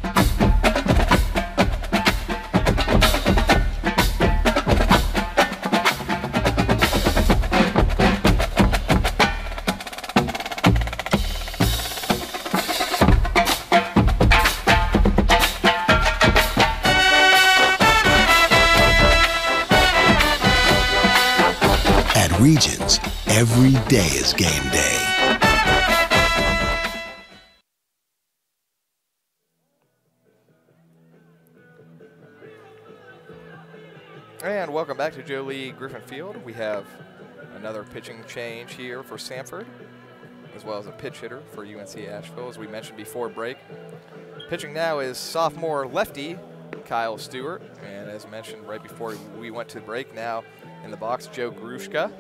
At Regions, every day is game day. And welcome back to Joe Lee Griffin Field. We have another pitching change here for Sanford, as well as a pitch hitter for UNC Asheville, as we mentioned before break. Pitching now is sophomore lefty Kyle Stewart, and as mentioned right before we went to break, now in the box, Joe Gruska.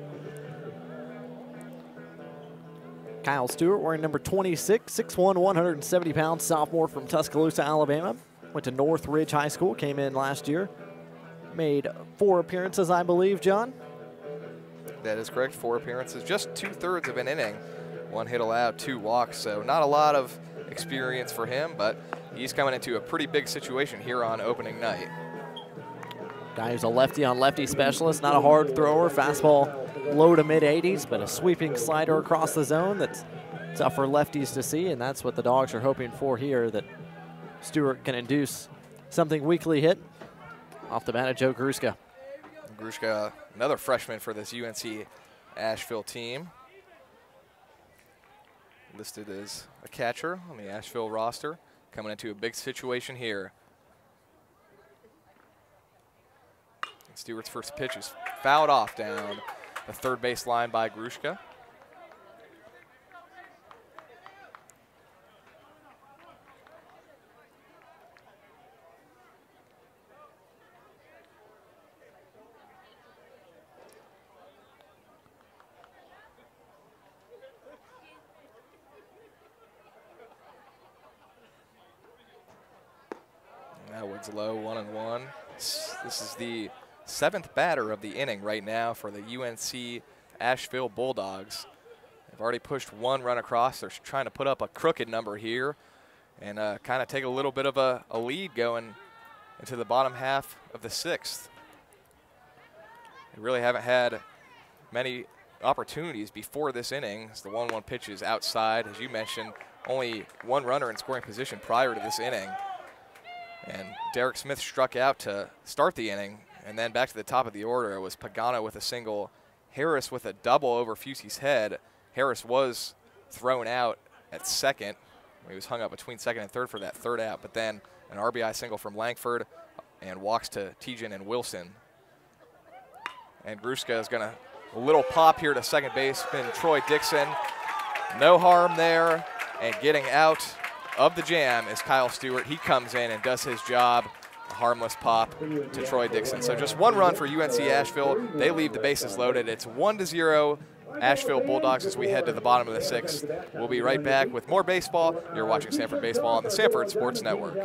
Kyle Stewart wearing number 26, 6'1", 170 pounds, sophomore from Tuscaloosa, Alabama. Went to Northridge High School, came in last year. Made 4 appearances, I believe, John? That is correct, 4 appearances, just 2/3 of an inning. 1 hit allowed, 2 walks, so not a lot of experience for him, but he's coming into a pretty big situation here on opening night. Guy who's a lefty-on-lefty specialist, not a hard thrower, fastball low to mid-80s, but a sweeping slider across the zone that's tough for lefties to see, and that's what the Dogs are hoping for here, that Stewart can induce something weakly hit off the bat of Joe Gruska. Gruska, another freshman for this UNC Asheville team. listed as a catcher on the Asheville roster, coming into a big situation here. And Stewart's first pitch is fouled off down the third base line by Gruszka. That one's low, 1-1. This is the 7th batter of the inning right now for the UNC Asheville Bulldogs. They've already pushed 1 run across. They're trying to put up a crooked number here and kind of take a little bit of a lead going into the bottom half of the 6th. They really haven't had many opportunities before this inning. The 1-1 pitch is outside. As you mentioned, only 1 runner in scoring position prior to this inning. And Derek Smith struck out to start the inning. And then back to the top of the order, it was Pagano with a single, Harris with a double over Fusey's head. Harris was thrown out at second. He was hung up between second and third for that third out. But then an RBI single from Langford and walks to Tejan and Wilson. And Gruszka is going to a little pop here to second baseman Troy Dixon. No harm there. And getting out of the jam is Kyle Stewart. He comes in and does his job. A harmless pop to Troy Dixon. So just 1 run for UNC Asheville. They leave the bases loaded. It's 1-0 Asheville Bulldogs as we head to the bottom of the 6th. We'll be right back with more baseball. You're watching Sanford Baseball on the Sanford Sports Network.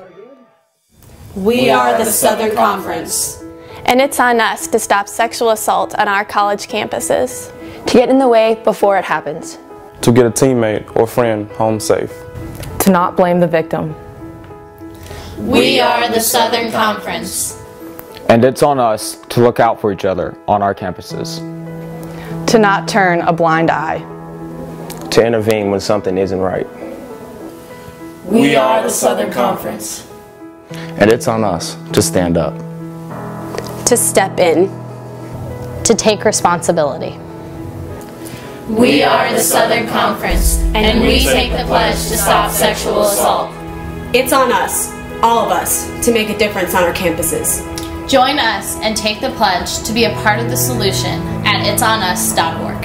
We are the Southern Conference. And it's on us to stop sexual assault on our college campuses. To get in the way before it happens. To get a teammate or friend home safe. To not blame the victim. We are the Southern Conference. And it's on us to look out for each other on our campuses. To not turn a blind eye. To intervene when something isn't right. We are the Southern Conference. And it's on us to stand up. To step in. To take responsibility. We are the Southern Conference, and we take the pledge to stop sexual assault. It's on us, all of us, to make a difference on our campuses. Join us and take the pledge to be a part of the solution at itsonus.org.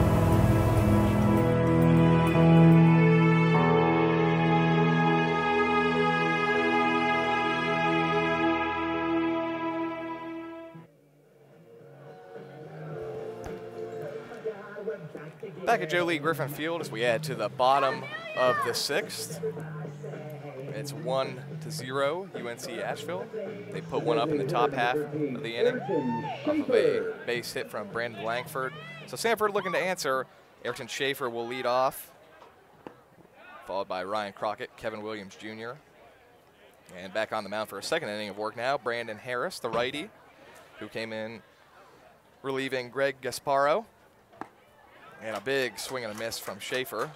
Back at Joe Lee Griffin Field as we add to the bottom of the 6th. It's 1-0 UNC Asheville. They put 1 up in the top half of the inning off of a base hit from Brandon Langford. So Sanford looking to answer. Ayrton Schaefer will lead off, followed by Ryan Crockett, Kevin Williams Jr. And back on the mound for a second inning of work now, Brandon Harris, the righty, who came in relieving Greg Gasparo. And a big swing and a miss from Schaefer.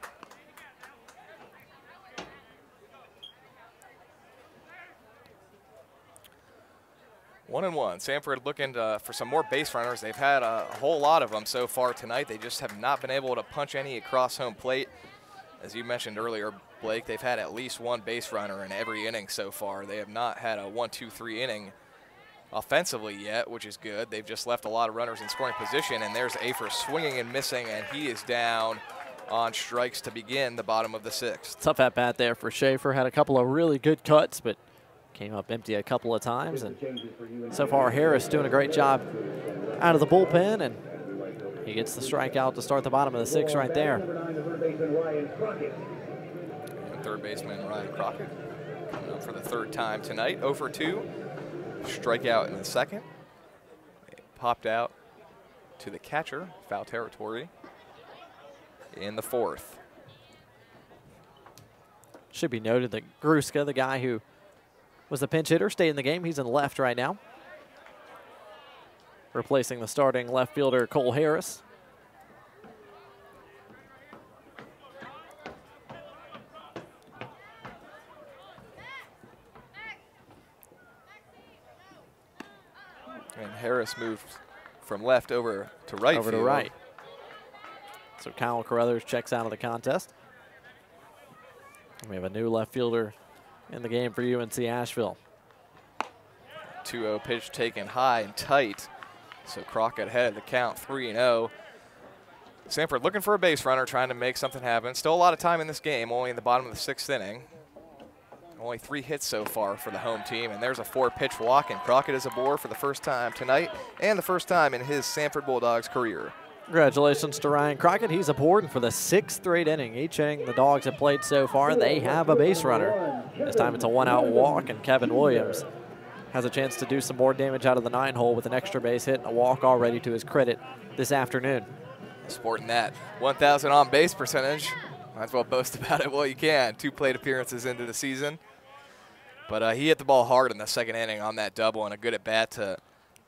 One and one. Sanford looking for some more base runners. They've had a whole lot of them so far tonight. They just have not been able to punch any across home plate. As you mentioned earlier, Blake, they've had at least 1 base runner in every inning so far. They have not had a 1-2-3 inning offensively yet, which is good. They've just left a lot of runners in scoring position, and there's Afer swinging and missing, and he is down on strikes to begin the bottom of the 6th. Tough at bat there for Schaefer. Had a couple of really good cuts, but came up empty a couple of times. And so far, Harris doing a great job out of the bullpen, and he gets the strikeout to start the bottom of the 6th right there. And third baseman Ryan Crockett coming up for the 3rd time tonight. 0 for 2. Strikeout in the 2nd. It popped out to the catcher, foul territory, in the 4th. Should be noted that Gruszka, the guy who was the pinch hitter, stayed in the game. He's in left right now, replacing the starting left fielder Cole Harris. And Harris moved from left over to right. Over to right. So Kyle Carruthers checks out of the contest. We have a new left fielder in the game for UNC Asheville. 2-0 pitch taken high and tight. So Crockett ahead of the count, 3-0. Sanford looking for a base runner, trying to make something happen. Still a lot of time in this game, only in the bottom of the 6th inning. Only 3 hits so far for the home team, and there's a 4-pitch walk, and Crockett is aboard for the first time tonight and the first time in his Sanford Bulldogs career. Congratulations to Ryan Crockett. He's aboard for the 6th straight inning. Each inning the Dogs have played so far, they have a base runner. This time it's a 1-out walk, and Kevin Williams has a chance to do some more damage out of the 9-hole with an extra base hit and a walk already to his credit this afternoon. Sporting that 1,000 on-base percentage. Might as well boast about it while you can. 2 plate appearances into the season. But he hit the ball hard in the 2nd inning on that double, and a good at-bat to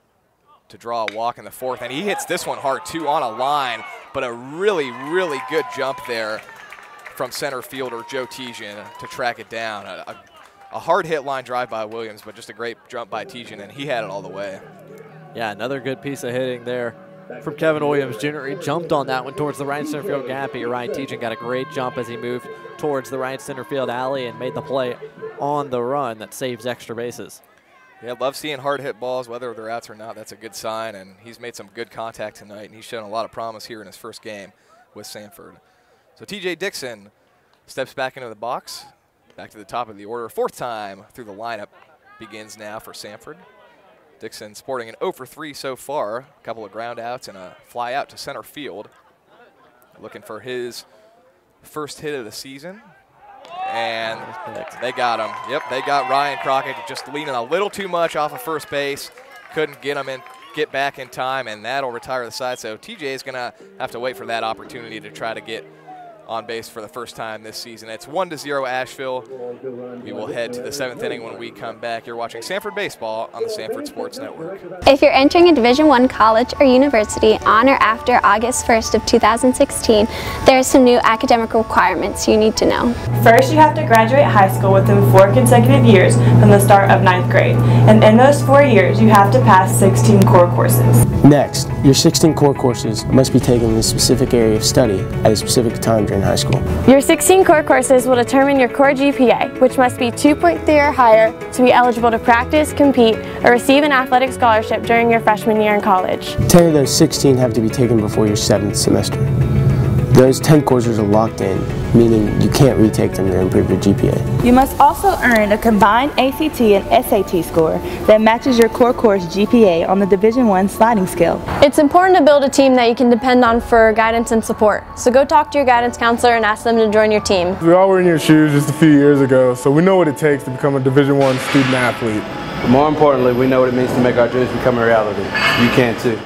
draw a walk in the 4th. And he hits this one hard, too, on a line. But a really, really good jump there from center fielder Joe Tejan to track it down. A hard-hit line drive by Williams, but just a great jump by Tejan, and he had it all the way. Yeah, another good piece of hitting there from Kevin Williams Jr. He jumped on that one towards the right center field gap. You're right, Tejan got a great jump as he moved towards the right center field alley and made the play on the run that saves extra bases. Yeah, love seeing hard hit balls, whether they're outs or not. That's a good sign, and he's made some good contact tonight, and he's shown a lot of promise here in his first game with Sanford. So TJ Dixon steps back into the box, back to the top of the order. 4th time through the lineup begins now for Sanford. Dixon sporting an 0 for 3 so far, a couple of ground outs and a fly out to center field. Looking for his first hit of the season. And they got him. Yep, they got Ryan Crockett just leaning a little too much off of first base. Couldn't get back in time, and that'll retire the side. So TJ is going to have to wait for that opportunity to try to get on base for the first time this season. It's 1-0 Asheville. We will head to the 7th inning when we come back. You're watching Sanford Baseball on the Sanford Sports Network. If you're entering a Division I college or university on or after August 1st of 2016, there are some new academic requirements you need to know. First, you have to graduate high school within 4 consecutive years from the start of 9th grade. And in those 4 years, you have to pass 16 core courses. Next, your 16 core courses must be taken in a specific area of study at a specific time during high school. Your 16 core courses will determine your core GPA, which must be 2.3 or higher to be eligible to practice, compete, or receive an athletic scholarship during your freshman year in college. 10 of those 16 have to be taken before your 7th semester. Those 10 courses are locked in, meaning you can't retake them to improve your GPA. You must also earn a combined ACT and SAT score that matches your core course GPA on the Division I sliding scale. It's important to build a team that you can depend on for guidance and support. So go talk to your guidance counselor and ask them to join your team. We all were in your shoes just a few years ago, so we know what it takes to become a Division I student athlete. But more importantly, we know what it means to make our dreams become a reality. You can too.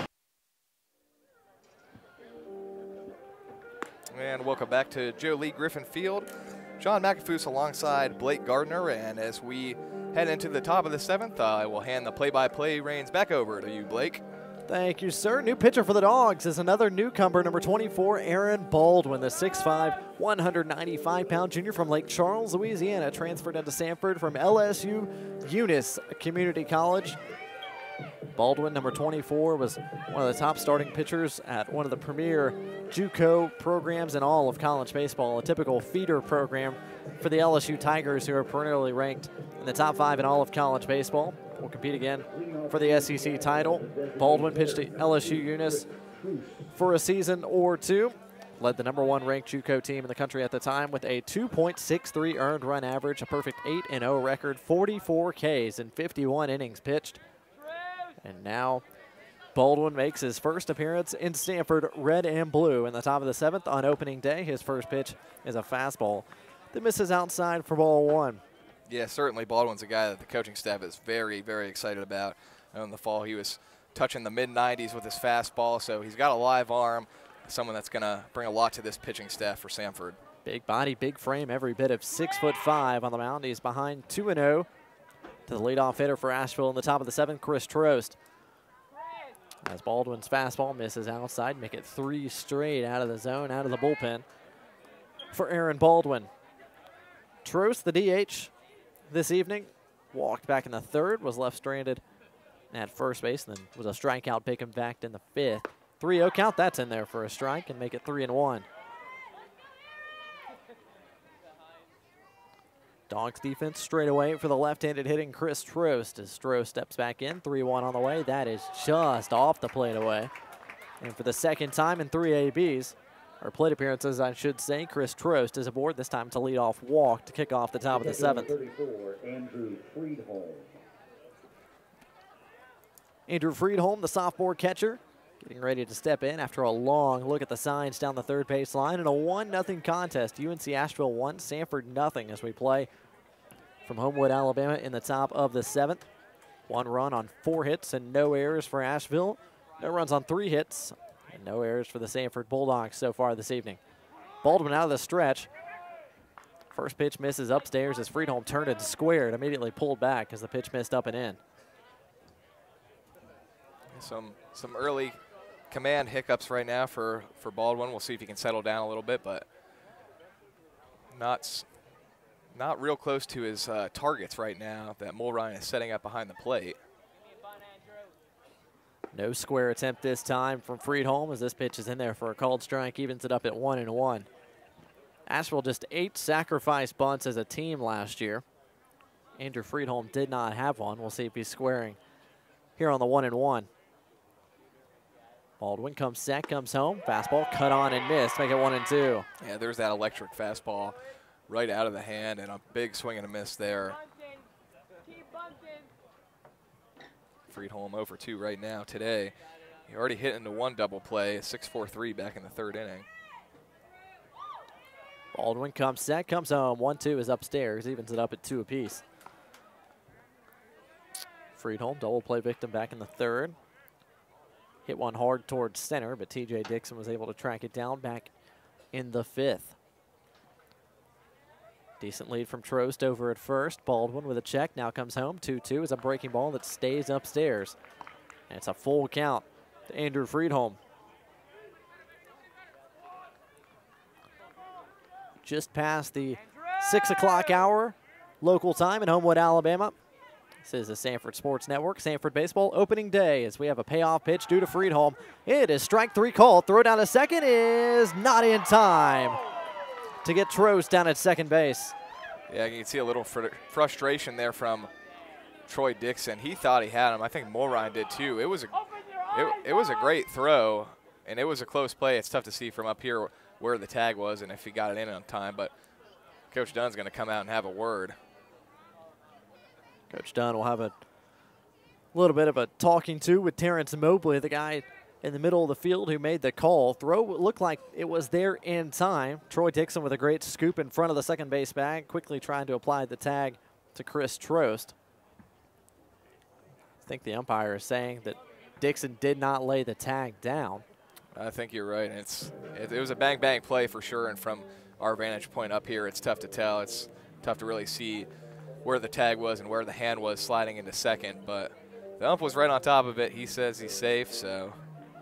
And welcome back to Joe Lee Griffin Field. John McAfoose alongside Blake Gardner, and as we head into the top of the 7th, I will hand the play-by-play reins back over to you, Blake. Thank you, sir. New pitcher for the Dogs is another newcomer, number 24, Aaron Baldwin, the 6'5", 195-pound junior from Lake Charles, Louisiana, transferred into Sanford from LSU Eunice Community College. Baldwin, number 24, was one of the top starting pitchers at one of the premier JUCO programs in all of college baseball, a typical feeder program for the LSU Tigers, who are perennially ranked in the top 5 in all of college baseball. Will compete again for the SEC title. Baldwin pitched to LSU Eunice for a season or 2. Led the number 1 ranked JUCO team in the country at the time with a 2.63 earned run average, a perfect 8-0 record, 44 Ks in 51 innings pitched. And now Baldwin makes his first appearance in Sanford red and blue in the top of the 7th on opening day. His first pitch is a fastball that misses outside for ball 1. Yeah, certainly Baldwin's a guy that the coaching staff is very, very excited about. In the fall, he was touching the mid-90s with his fastball, so he's got a live arm, someone that's going to bring a lot to this pitching staff for Sanford. Big body, big frame, every bit of 6'5" on the mound. He's behind 2-0. To the leadoff hitter for Asheville in the top of the 7th, Chris Trost. As Baldwin's fastball misses outside, make it 3 straight out of the zone, out of the bullpen for Aaron Baldwin. Trost, the DH this evening, walked back in the 3rd, was left stranded at first base, and then was a strikeout, pick him back in the 5th. 3-0 count, that's in there for a strike, and make it 3-1. Dogs defense straight away for the left-handed hitting Chris Trost as Trost steps back in. 3-1 on the way. That is just off the plate away. And for the second time in 3 ABs, or plate appearances, I should say, Chris Trost is aboard, this time to lead off walk to kick off the top of the 7th. Andrew Friedholm. Andrew Friedholm, the sophomore catcher, getting ready to step in after a long look at the signs down the third base line in a 1-0 contest. UNC Asheville 1, Sanford 0 as we play from Homewood, Alabama in the top of the 7th. 1 run on 4 hits and no errors for Asheville. No runs on 3 hits and no errors for the Sanford Bulldogs so far this evening. Baldwin out of the stretch. First pitch misses upstairs as Friedholm turned it squared, immediately pulled back as the pitch missed up and in. Some early command hiccups right now for Baldwin. We'll see if he can settle down a little bit, but not real close to his targets right now that Mulrine is setting up behind the plate. No square attempt this time from Friedholm as this pitch is in there for a called strike, evens it up at 1-1. Asheville just 8 sacrifice bunts as a team last year. Andrew Friedholm did not have one. We'll see if he's squaring here on the 1-1. Baldwin comes set, comes home. Fastball cut on and missed, make it 1-2. Yeah, there's that electric fastball right out of the hand and a big swing and a miss there. Friedholm 0 for 2 right now today. He already hit into 1 double play, 6-4-3 back in the 3rd inning. Baldwin comes set, comes home. 1-2 is upstairs, evens it up at 2 apiece. Friedholm, double play victim back in the 3rd. Hit one hard towards center, but TJ Dixon was able to track it down back in the 5th. Decent lead from Trost over at first. Baldwin with a check, now comes home. 2-2 is a breaking ball that stays upstairs. And it's a full count to Andrew Friedholm. Just past the 6 o'clock hour, local time in Homewood, Alabama. This is the Sanford Sports Network, Sanford Baseball opening day as we have a payoff pitch due to Friedholm. It is strike 3 called. Throw down to second is not in time to get Trost down at second base. Yeah, you can see a little frustration there from Troy Dixon. He thought he had him. I think Mulrine did too. It was a great throw, and it was a close play. It's tough to see from up here where the tag was and if he got it in on time, but Coach Dunn's going to come out and have a word. Coach Dunn will have a little bit of a talking to with Terrence Mobley, the guy in the middle of the field who made the call. Throw looked like it was there in time. Troy Dixon with a great scoop in front of the second base bag, quickly trying to apply the tag to Chris Trost. I think the umpire is saying that Dixon did not lay the tag down. I think you're right. It was a bang-bang play for sure, and from our vantage point up here, it's tough to tell. It's tough to really see where the tag was and where the hand was sliding into second, but the ump was right on top of it. He says he's safe, so.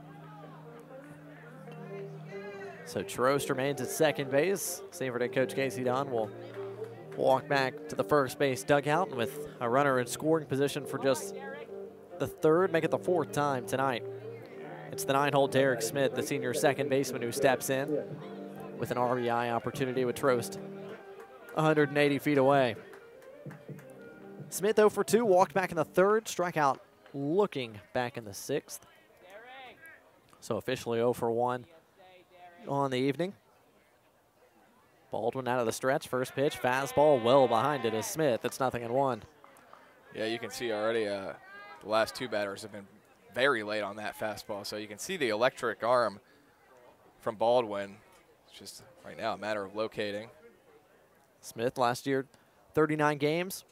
So Trost remains at second base. Sanford head coach Casey Dunn will walk back to the first base dugout, and with a runner in scoring position for just the 3rd, make it the 4th time tonight. It's the 9-hole Derek Smith, the senior second baseman, who steps in with an RBI opportunity with Trost 180 feet away. Smith 0 for 2, walked back in the 3rd, struck out looking back in the 6th. So officially 0 for 1 on the evening. Baldwin out of the stretch, first pitch, fastball well behind it is Smith. It's 0-1. Yeah, you can see already the last 2 batters have been very late on that fastball. So you can see the electric arm from Baldwin. It's just right now a matter of locating. Smith last year, 39 games,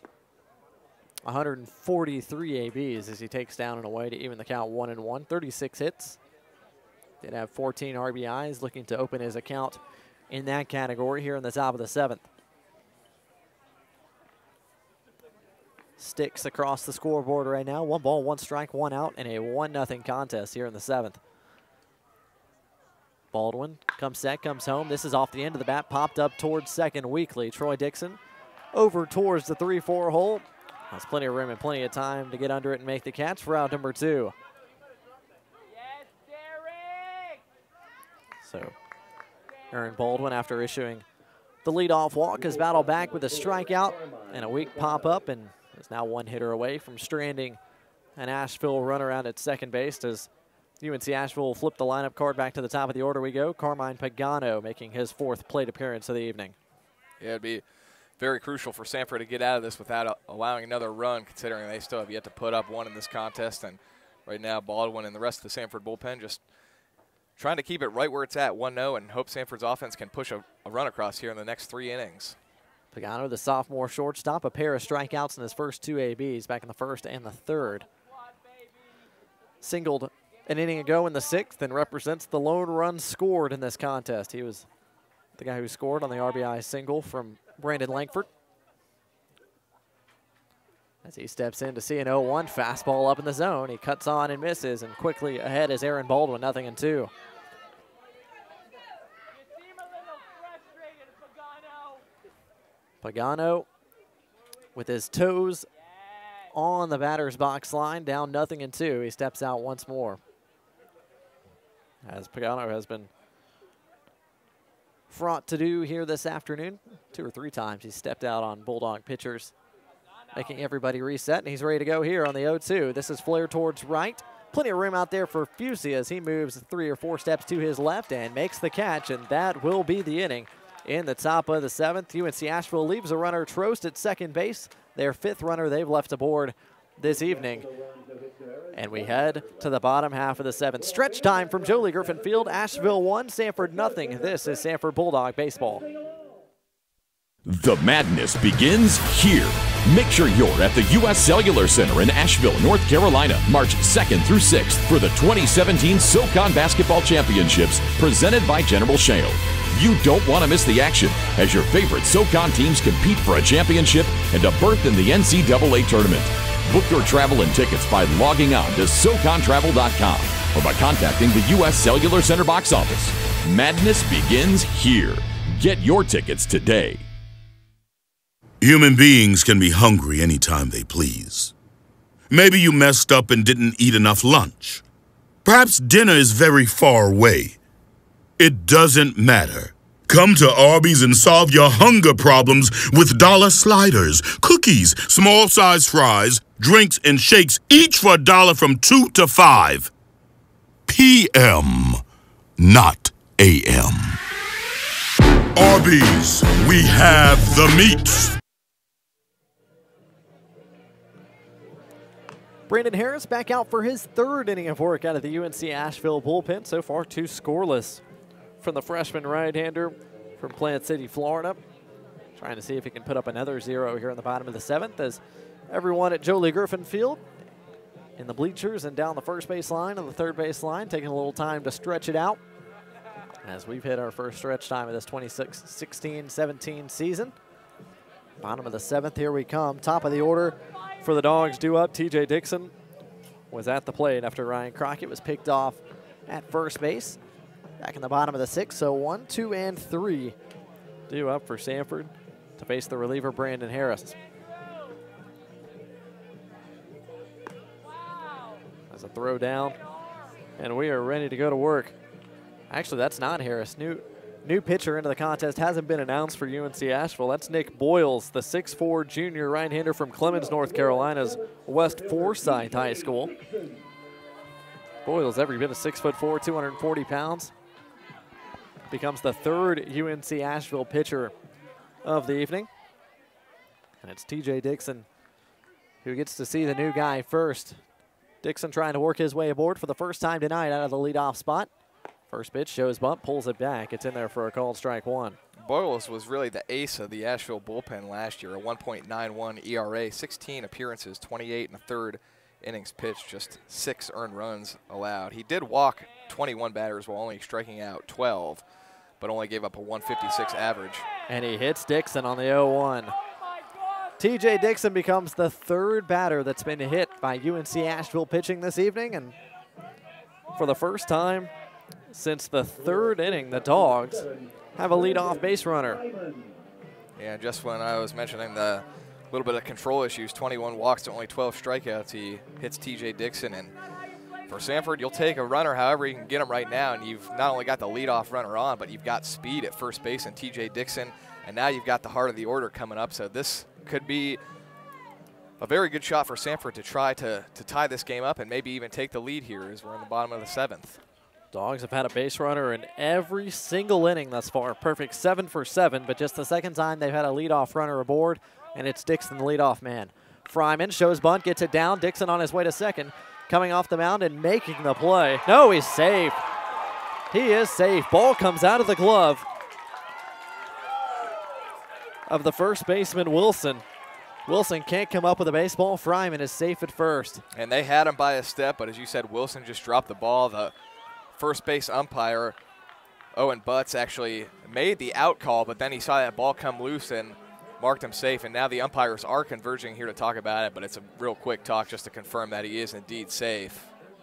143 ABs as he takes down and away to even the count 1-1, 36 hits. Did have 14 RBIs, looking to open his account in that category here in the top of the 7th. Sticks across the scoreboard right now. 1 ball, 1 strike, 1 out, and a 1-0 contest here in the 7th. Baldwin comes set, comes home. This is off the end of the bat, popped up towards second weakly. Troy Dixon over towards the 3-4 hole. Has plenty of room and plenty of time to get under it and make the catch for out number 2. So Aaron Baldwin, after issuing the leadoff walk is battled back with a strikeout and a weak pop-up, and is now one hitter away from stranding an Asheville runner out at second base as UNC Asheville will flip the lineup card back to the top of the order we go. Carmine Pagano making his 4th plate appearance of the evening. Yeah, it'd be very crucial for Sanford to get out of this without allowing another run, considering they still have yet to put up one in this contest. And right now, Baldwin and the rest of the Sanford bullpen just trying to keep it right where it's at, 1-0, and hope Sanford's offense can push a run across here in the next 3 innings. Pagano, the sophomore shortstop, a pair of strikeouts in his first 2 ABs back in the 1st and the 3rd. Singled an inning ago in the 6th and represents the lone run scored in this contest. He was the guy who scored on the RBI single from Brandon Langford. As he steps in to see an 0-1 fastball up in the zone, he cuts on and misses, and quickly ahead is Aaron Baldwin, 0-2. Pagano with his toes on the batter's box line, down 0-2. He steps out once more. As Pagano has been fraught to do here this afternoon. 2 or 3 times he's stepped out on Bulldog pitchers, making everybody reset, and he's ready to go here on the 0-2. This is flare towards right. Plenty of room out there for Fusey as he moves 3 or 4 steps to his left and makes the catch, and that will be the inning. In the top of the 7th, UNC Asheville leaves a runner Trost at second base, their 5th runner they've left aboard this evening. And we head to the bottom half of the 7th. Stretch time from Jolie Griffin Field. Asheville 1, Sanford nothing. This is Sanford Bulldog Baseball. The madness begins here. Make sure you're at the U.S. Cellular Center in Asheville, North Carolina, March 2nd through 6th for the 2017 SoCon Basketball Championships presented by General Shale. You don't want to miss the action as your favorite SoCon teams compete for a championship and a berth in the NCAA tournament. Book your travel and tickets by logging on to SoConTravel.com or by contacting the U.S. Cellular Center box office. Madness begins here. Get your tickets today. Human beings can be hungry anytime they please. Maybe you messed up and didn't eat enough lunch. Perhaps dinner is very far away. It doesn't matter. Come to Arby's and solve your hunger problems with dollar sliders, cookies, small-sized fries, drinks, and shakes, each for $1 from 2 to 5 p.m., not a.m. Arby's, we have the meats. Brandon Harris back out for his 3rd inning of work out of the UNC Asheville bullpen. So far, 2 scoreless from the freshman right-hander from Plant City, Florida. Trying to see if he can put up another 0 here in the bottom of the 7th as everyone at Jolie Griffin Field in the bleachers and down the first base line and the third base line, taking a little time to stretch it out as we've hit our first stretch time of this 2016-17 season. Bottom of the 7th, here we come. Top of the order for the Dogs due up. TJ Dixon was at the plate after Ryan Crockett was picked off at first base. Back in the bottom of the 6th, so 1, 2, and 3 due up for Sanford to face the reliever Brandon Harris. As a throw down, and we are ready to go to work. Actually, that's not Harris. New pitcher into the contest hasn't been announced for UNC Asheville. That's Nick Boyles, the 6'4" junior right-hander from Clemens, North Carolina's West Forsyth High School. Boyles, every bit of 6'4", 240 pounds. Becomes the 3rd UNC Asheville pitcher of the evening. And it's TJ Dixon who gets to see the new guy first. Dixon trying to work his way aboard for the first time tonight out of the leadoff spot. First pitch shows bunt, pulls it back. It's in there for a called strike 1. Boyles was really the ace of the Asheville bullpen last year, a 1.91 ERA, 16 appearances, 28 1/3 innings pitched, just 6 earned runs allowed. He did walk 21 batters while only striking out 12, but only gave up a 156 average. And he hits Dixon on the 0-1. TJ Dixon becomes the 3rd batter that's been hit by UNC Asheville pitching this evening, and for the first time since the 3rd inning, the Dogs have a leadoff base runner. Yeah, just when I was mentioning the little bit of control issues, 21 walks to only 12 strikeouts, he hits TJ Dixon. And for Sanford, you'll take a runner however you can get him right now, and you've not only got the leadoff runner on, but you've got speed at first base in TJ Dixon, And now you've got the heart of the order coming up, so this could be a very good shot for Sanford to try to tie this game up and maybe even take the lead here as we're in the bottom of the 7th. Dogs have had a base runner in every single inning thus far. Perfect 7 for 7, but just the second time they've had a leadoff runner aboard, and it's Dixon, the leadoff man. Fryman shows bunt, gets it down. Dixon on his way to second, coming off the mound and making the play. No, he's safe. He is safe. Ball comes out of the glove of the first baseman, Wilson. Wilson can't come up with a baseball. Fryman is safe at first. And they had him by a step, but as you said, Wilson just dropped the ball. The first base umpire, Owen Butts, actually made the out call, but then he saw that ball come loose and marked him safe. And now the umpires are converging here to talk about it, but it's a real quick talk just to confirm that he is indeed safe.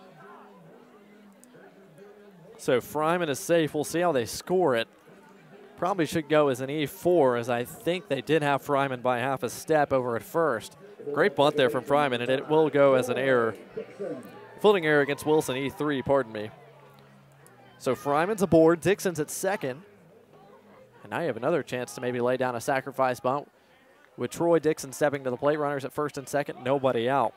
So Fryman is safe. We'll see how they score it. Probably should go as an E4, as I think they did have Fryman by half a step over at first. Great bunt there from Fryman, and it will go as an error. Fielding error against Wilson, E3, pardon me. So Fryman's aboard, Dixon's at second. And now you have another chance to maybe lay down a sacrifice bunt with Troy Dixon stepping to the plate. Runners at first and second, nobody out.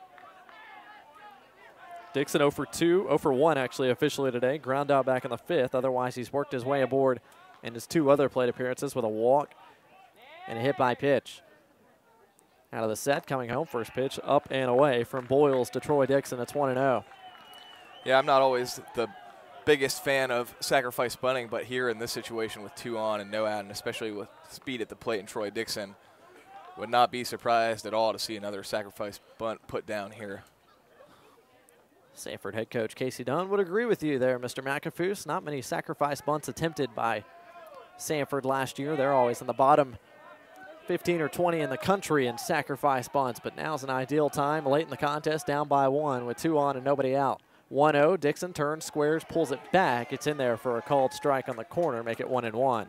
Dixon 0 for 2, 0 for 1 actually officially today. Ground out back in the 5th. Otherwise, he's worked his way aboard in his 2 other plate appearances with a walk and a hit by pitch. Out of the set, coming home, first pitch up and away from Boyles to Troy Dixon. It's 1-0. Yeah, I'm not always the biggest fan of sacrifice bunting, but here in this situation with 2 on and no out, and especially with speed at the plate and Troy Dixon, would not be surprised at all to see another sacrifice bunt put down here. Sanford head coach Casey Dunn would agree with you there, Mr. McAfoose. Not many sacrifice bunts attempted by Sanford last year. They're always in the bottom 15 or 20 in the country in sacrifice bunts, but now's an ideal time late in the contest, down by 1 with 2 on and nobody out. 1-0, Dixon turns, squares, pulls it back. It's in there for a called strike on the corner, make it 1-1.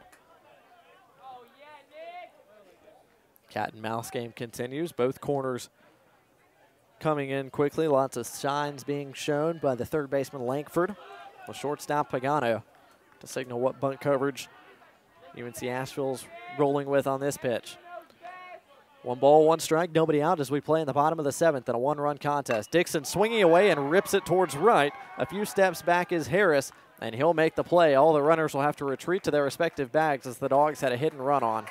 Cat and mouse game continues. Both corners coming in quickly. Lots of signs being shown by the third baseman Lankford. The shortstop Pagano to signal what bunt coverage UNC Asheville's rolling with on this pitch. 1 ball, 1 strike, nobody out as we play in the bottom of the 7th in a 1-run contest. Dixon swinging away and rips it towards right. A few steps back is Harris, and he'll make the play. All the runners will have to retreat to their respective bags as the Dogs had a hit and run on.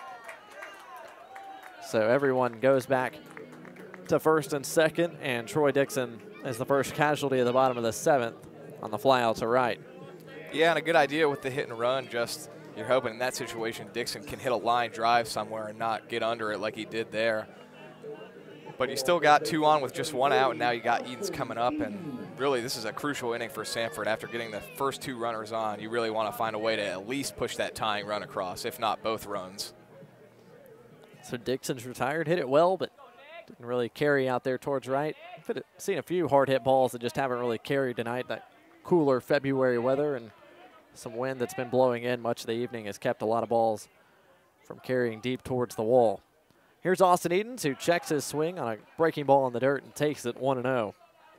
So everyone goes back to first and second, and Troy Dixon is the first casualty at the bottom of the 7th on the fly out to right. Yeah, and a good idea with the hit and run. Just you're hoping in that situation Dixon can hit a line drive somewhere and not get under it like he did there. But you still got 2 on with just 1 out, and now you got Edens coming up, and really this is a crucial inning for Sanford. After getting the first 2 runners on, you really want to find a way to at least push that tying run across, if not both runs. So Dixon's retired, hit it well, but didn't really carry out there towards right. I've seen a few hard hit balls that just haven't really carried tonight. That cooler February weather and some wind that's been blowing in much of the evening has kept a lot of balls from carrying deep towards the wall. Here's Austin Edens, who checks his swing on a breaking ball in the dirt and takes it 1-0.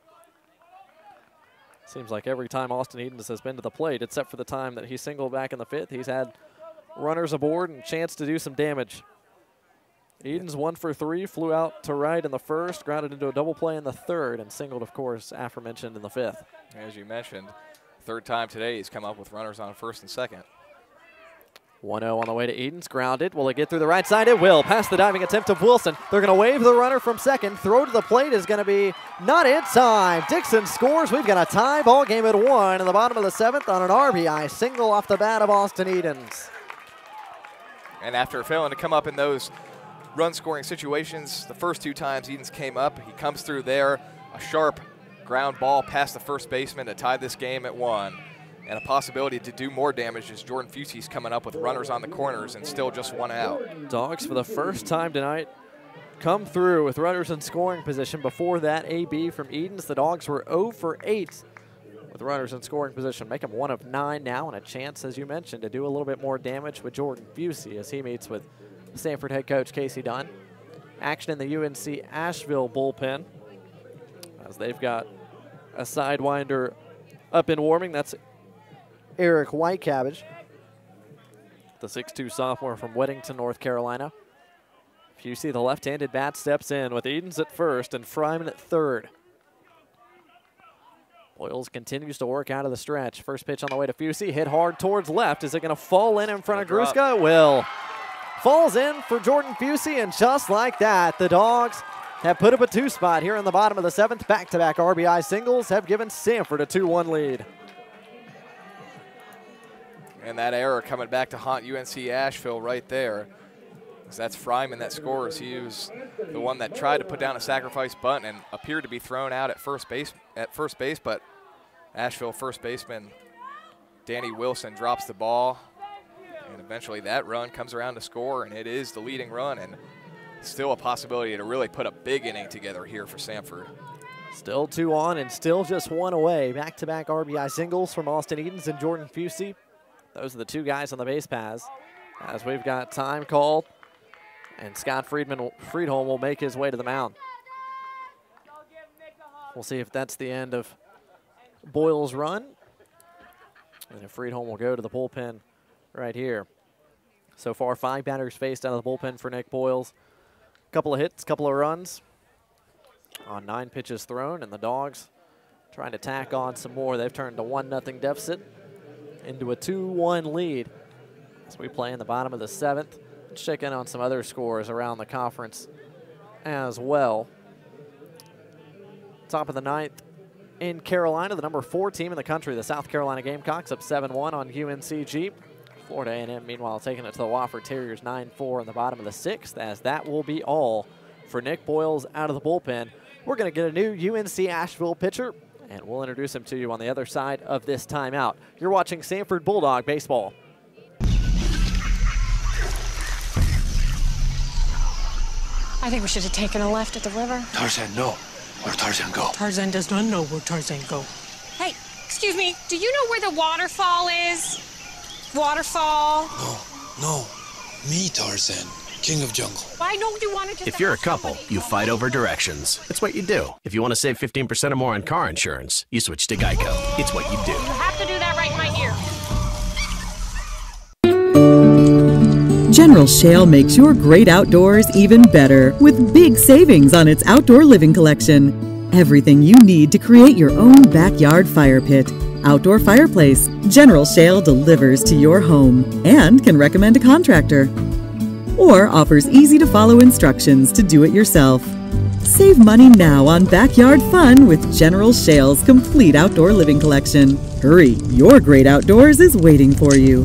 Seems like every time Austin Edens has been to the plate, except for the time that he singled back in the 5th, he's had runners aboard and a chance to do some damage. Edens 1 for 3, flew out to right in the 1st, grounded into a double play in the 3rd, and singled, of course, aforementioned in the 5th. As you mentioned, 3rd time today he's come up with runners on 1st and 2nd. 1-0 on the way to Edens, grounded. Will it get through the right side? It will. Past the diving attempt of Wilson. They're going to wave the runner from 2nd. Throw to the plate is going to be not in time. Dixon scores. We've got a tie ball game at 1 in the bottom of the 7th on an RBI single off the bat of Austin Edens. And after failing to come up in those run-scoring situations, the first 2 times Edens came up, he comes through there. A sharp ground ball past the first baseman to tie this game at 1. And a possibility to do more damage as Jordan Fusi's coming up with runners on the corners and still just 1 out. Dogs for the first time tonight come through with runners in scoring position. Before that, AB from Edens. The Dogs were 0 for 8 with runners in scoring position. Make them 1 of 9 now, and a chance, as you mentioned, to do a little bit more damage with Jordan Fusi as he meets with Sanford head coach Casey Dunn. Action in the UNC Asheville bullpen as they've got a sidewinder up and warming. That's Eric Whitecabbage. the 6'2 sophomore from Weddington, North Carolina. Fusey, the left-handed bat, steps in with Edens at first and Fryman at third. Boyles continues to work out of the stretch. First pitch on the way to Fusey, hit hard towards left. Is it going to fall in front of Gruska? It will. Falls in for Jordan Fusey, and just like that, the Dogs have put up a 2 spot here in the bottom of the 7th. Back-to-back RBI singles have given Samford a 2-1 lead. And that error coming back to haunt UNC Asheville right there. That's Fryman that scores. He was the one that tried to put down a sacrifice bunt and appeared to be thrown out at first base, but Asheville first baseman Danny Wilson drops the ball, and eventually that run comes around to score, and it is the leading run, and still a possibility to really put a big inning together here for Samford. Still 2 on and still just 1 away. Back-to-back RBI singles from Austin Edens and Jordan Fusey. Those are the 2 guys on the base paths. As we've got time called, and Scott Friedholm will make his way to the mound. We'll see if that's the end of Boyle's run. And if Friedholm will go to the bullpen right here. So far, 5 batters faced out of the bullpen for Nick Boyles. Couple of hits, couple of runs on 9 pitches thrown, and the Dogs trying to tack on some more. They've turned a 1-0 deficit into a 2-1 lead as we play in the bottom of the 7th. Let's check in on some other scores around the conference as well. Top of the 9th in Carolina, the number 4 team in the country, the South Carolina Gamecocks, up 7-1 on UNCG. Florida A&M, meanwhile, taking it to the Wofford Terriers 9-4 in the bottom of the 6th, as that will be all for Nick Boyles out of the bullpen. We're going to get a new UNC Asheville pitcher, and we'll introduce him to you on the other side of this timeout. You're watching Samford Bulldog Baseball. I think we should have taken a left at the river. Tarzan, no. Where Tarzan go? Tarzan does not know where Tarzan go. Hey, excuse me, do you know where the waterfall is? Waterfall? No. Me, Tarzan. King of jungle. I know you wanted to. If you're a couple, you fight over directions. It's what you do. If you want to save 15% or more on car insurance, you switch to Geico. It's what you do. You have to do that right in my ear. General Shale makes your great outdoors even better with big savings on its outdoor living collection. Everything you need to create your own backyard fire pit, outdoor fireplace, General Shale delivers to your home and can recommend a contractor. Or offers easy-to-follow instructions to do it yourself. Save money now on backyard fun with General Shale's complete outdoor living collection. Hurry, your great outdoors is waiting for you.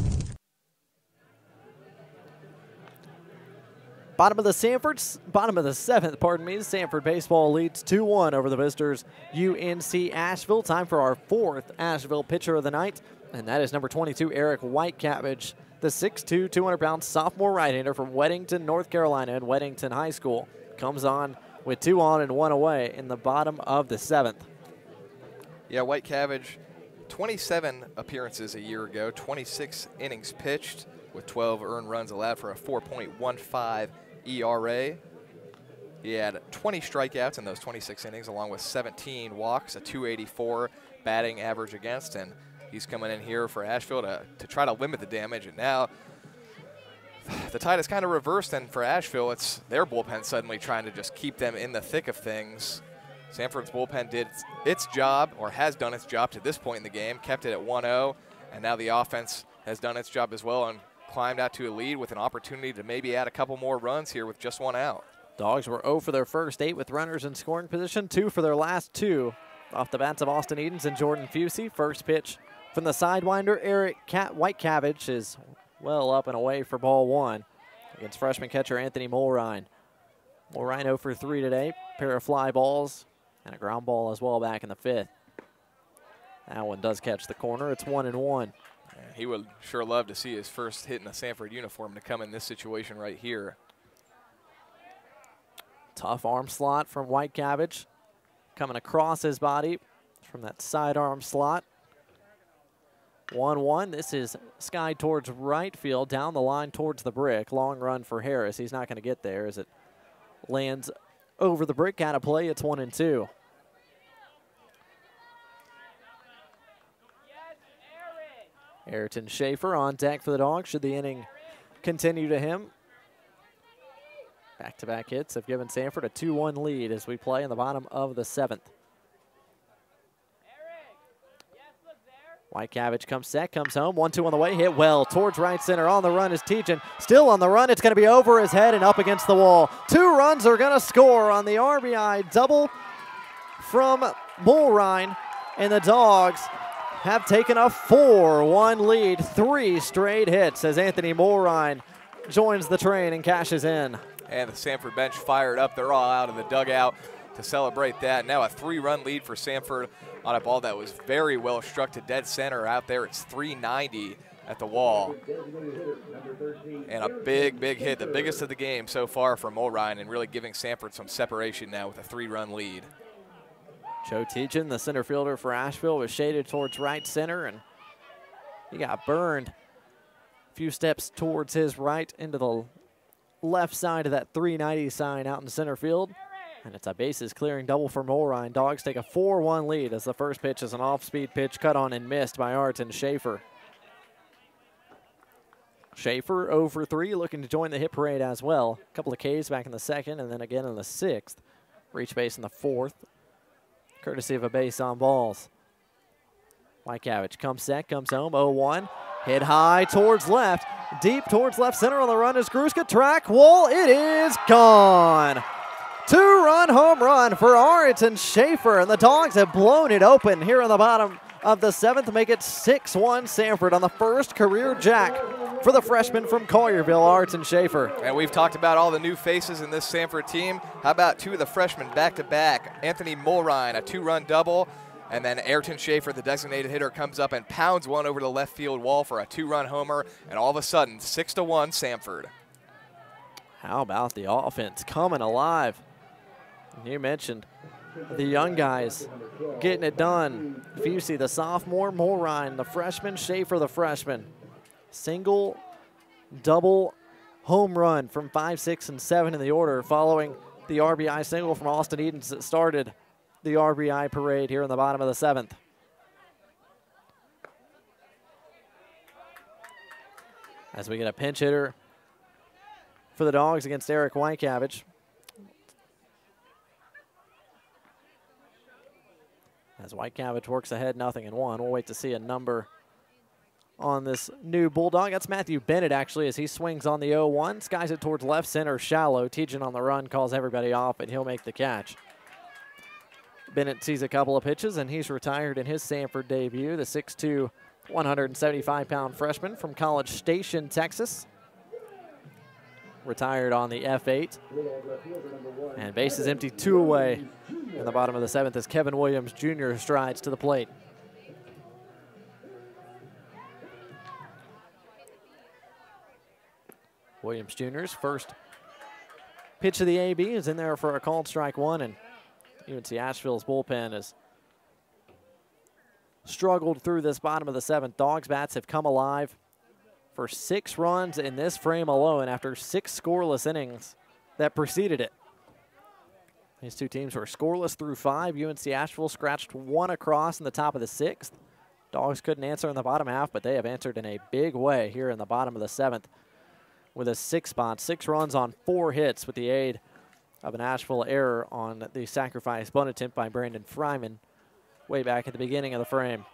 Bottom of the 7th, pardon me. Samford baseball leads 2-1 over the visitors UNC Asheville. Time for our 4th Asheville pitcher of the night, and that is number 22, Eric Whitecabbage, the 6'2", 200-pound sophomore right-hander from Weddington, North Carolina, and Weddington High School. Comes on with 2 on and 1 away in the bottom of the 7th. Yeah, Whitecabbage, 27 appearances a year ago, 26 innings pitched with 12 earned runs allowed for a 4.15 ERA. He had 20 strikeouts in those 26 innings, along with 17 walks, a 284 batting average against, and he's coming in here for Asheville to try to limit the damage. And now the tide is kind of reversed, and for Asheville, it's their bullpen suddenly trying to just keep them in the thick of things. Samford's bullpen did its job, or has done its job to this point in the game, kept it at 1-0, and now the offense has done its job as well and climbed out to a lead with an opportunity to maybe add a couple more runs here with just 1 out. Dogs were 0 for their first 8 with runners in scoring position, 2 for their last 2. Off the bats of Austin Edens and Jordan Fusey. First pitch from the sidewinder, Eric Whitecabbage is well up and away for ball 1 against freshman catcher Anthony Mulrine. Mulrine 0 for 3 today, pair of fly balls and a ground ball as well back in the 5th. That one does catch the corner. It's 1-1. He would sure love to see his first hit in a Samford uniform to come in this situation right here. Tough arm slot from Whitecabbage. Coming across his body from that sidearm slot. 1-1. This is skied towards right field, down the line towards the brick. Long run for Harris. He's not going to get there as it lands over the brick. Out of play, it's 1-2. Ayrton Schaefer on deck for the Dogs should the inning continue to him. Back-to-back hits have given Sanford a 2-1 lead as we play in the bottom of the 7th. Whitecabbage comes set, comes home, 1-2 on the way, hit well towards right center. On the run is Tejan, still on the run. It's going to be over his head and up against the wall. 2 runs are going to score on the RBI double from Mulrine, and the Dogs have taken a 4-1 lead. 3 straight hits as Anthony Mulrine joins the train and cashes in. And the Sanford bench fired up. They're all out of the dugout to celebrate that. Now a 3-run lead for Sanford on a ball that was very well struck to dead center out there. It's 390 at the wall. And a big, big hit, the biggest of the game so far for Mulrine, and really giving Sanford some separation now with a 3-run lead. Joe Tejan, the center fielder for Asheville, was shaded towards right center, and he got burned a few steps towards his right into the left side of that 390 sign out in center field. And it's a bases clearing double for Mulrine. Dogs take a 4-1 lead as the first pitch is an off-speed pitch cut on and missed by Ayrton Schaefer. Schaefer 0 for 3, looking to join the hit parade as well. A couple of Ks back in the 2nd and then again in the 6th. Reach base in the 4th, courtesy of a base on balls. Whitecabbage comes set, comes home, 0-1. Hit high towards left, deep towards left center. On the run is Gruska. Track wall, it is gone. 2-run home run for Ayrton Schaefer, and the Dogs have blown it open here in the bottom of the 7th to make it 6-1 Sanford on the first career jack for the freshman from Collierville, Ayrton Schaefer. And we've talked about all the new faces in this Sanford team. How about 2 of the freshmen back-to-back? Anthony Mulrine, a 2-run double, and then Ayrton Schaefer, the designated hitter, comes up and pounds one over the left field wall for a 2-run homer, and all of a sudden, 6-1 Sanford. How about the offense coming alive? You mentioned the young guys getting it done. Fusey, the sophomore, Mulrine, the freshman, Schaefer, the freshman. Single, double, home run from 5, 6, and 7 in the order, following the RBI single from Austin Edens that started the RBI parade here in the bottom of the 7th. As we get a pinch hitter for the Dogs against Eric Whitecabbage. As Whitecabbage works ahead 0-1. We'll wait to see a number on this new Bulldog. That's Matthew Bennett, actually, as he swings on the 0-1. Skies it towards left center, shallow. Tejan on the run calls everybody off, and he'll make the catch. Bennett sees a couple of pitches, and he's retired in his Sanford debut. The 6'2", 175-pound freshman from College Station, Texas. Retired on the F8. And base is empty, 2 away in the bottom of the 7th as Kevin Williams Jr. strides to the plate. Williams Jr.'s first pitch of the AB is in there for a called strike 1, and UNC Asheville's bullpen has struggled through this bottom of the 7th. Dogs bats have come alive for 6 runs in this frame alone after 6 scoreless innings that preceded it. These two teams were scoreless through 5. UNC Asheville scratched 1 across in the top of the 6th. Dogs couldn't answer in the bottom half, but they have answered in a big way here in the bottom of the 7th with a 6 spot. 6 runs on 4 hits with the aid of an Asheville error on the sacrifice bunt attempt by Brandon Fryman way back at the beginning of the frame.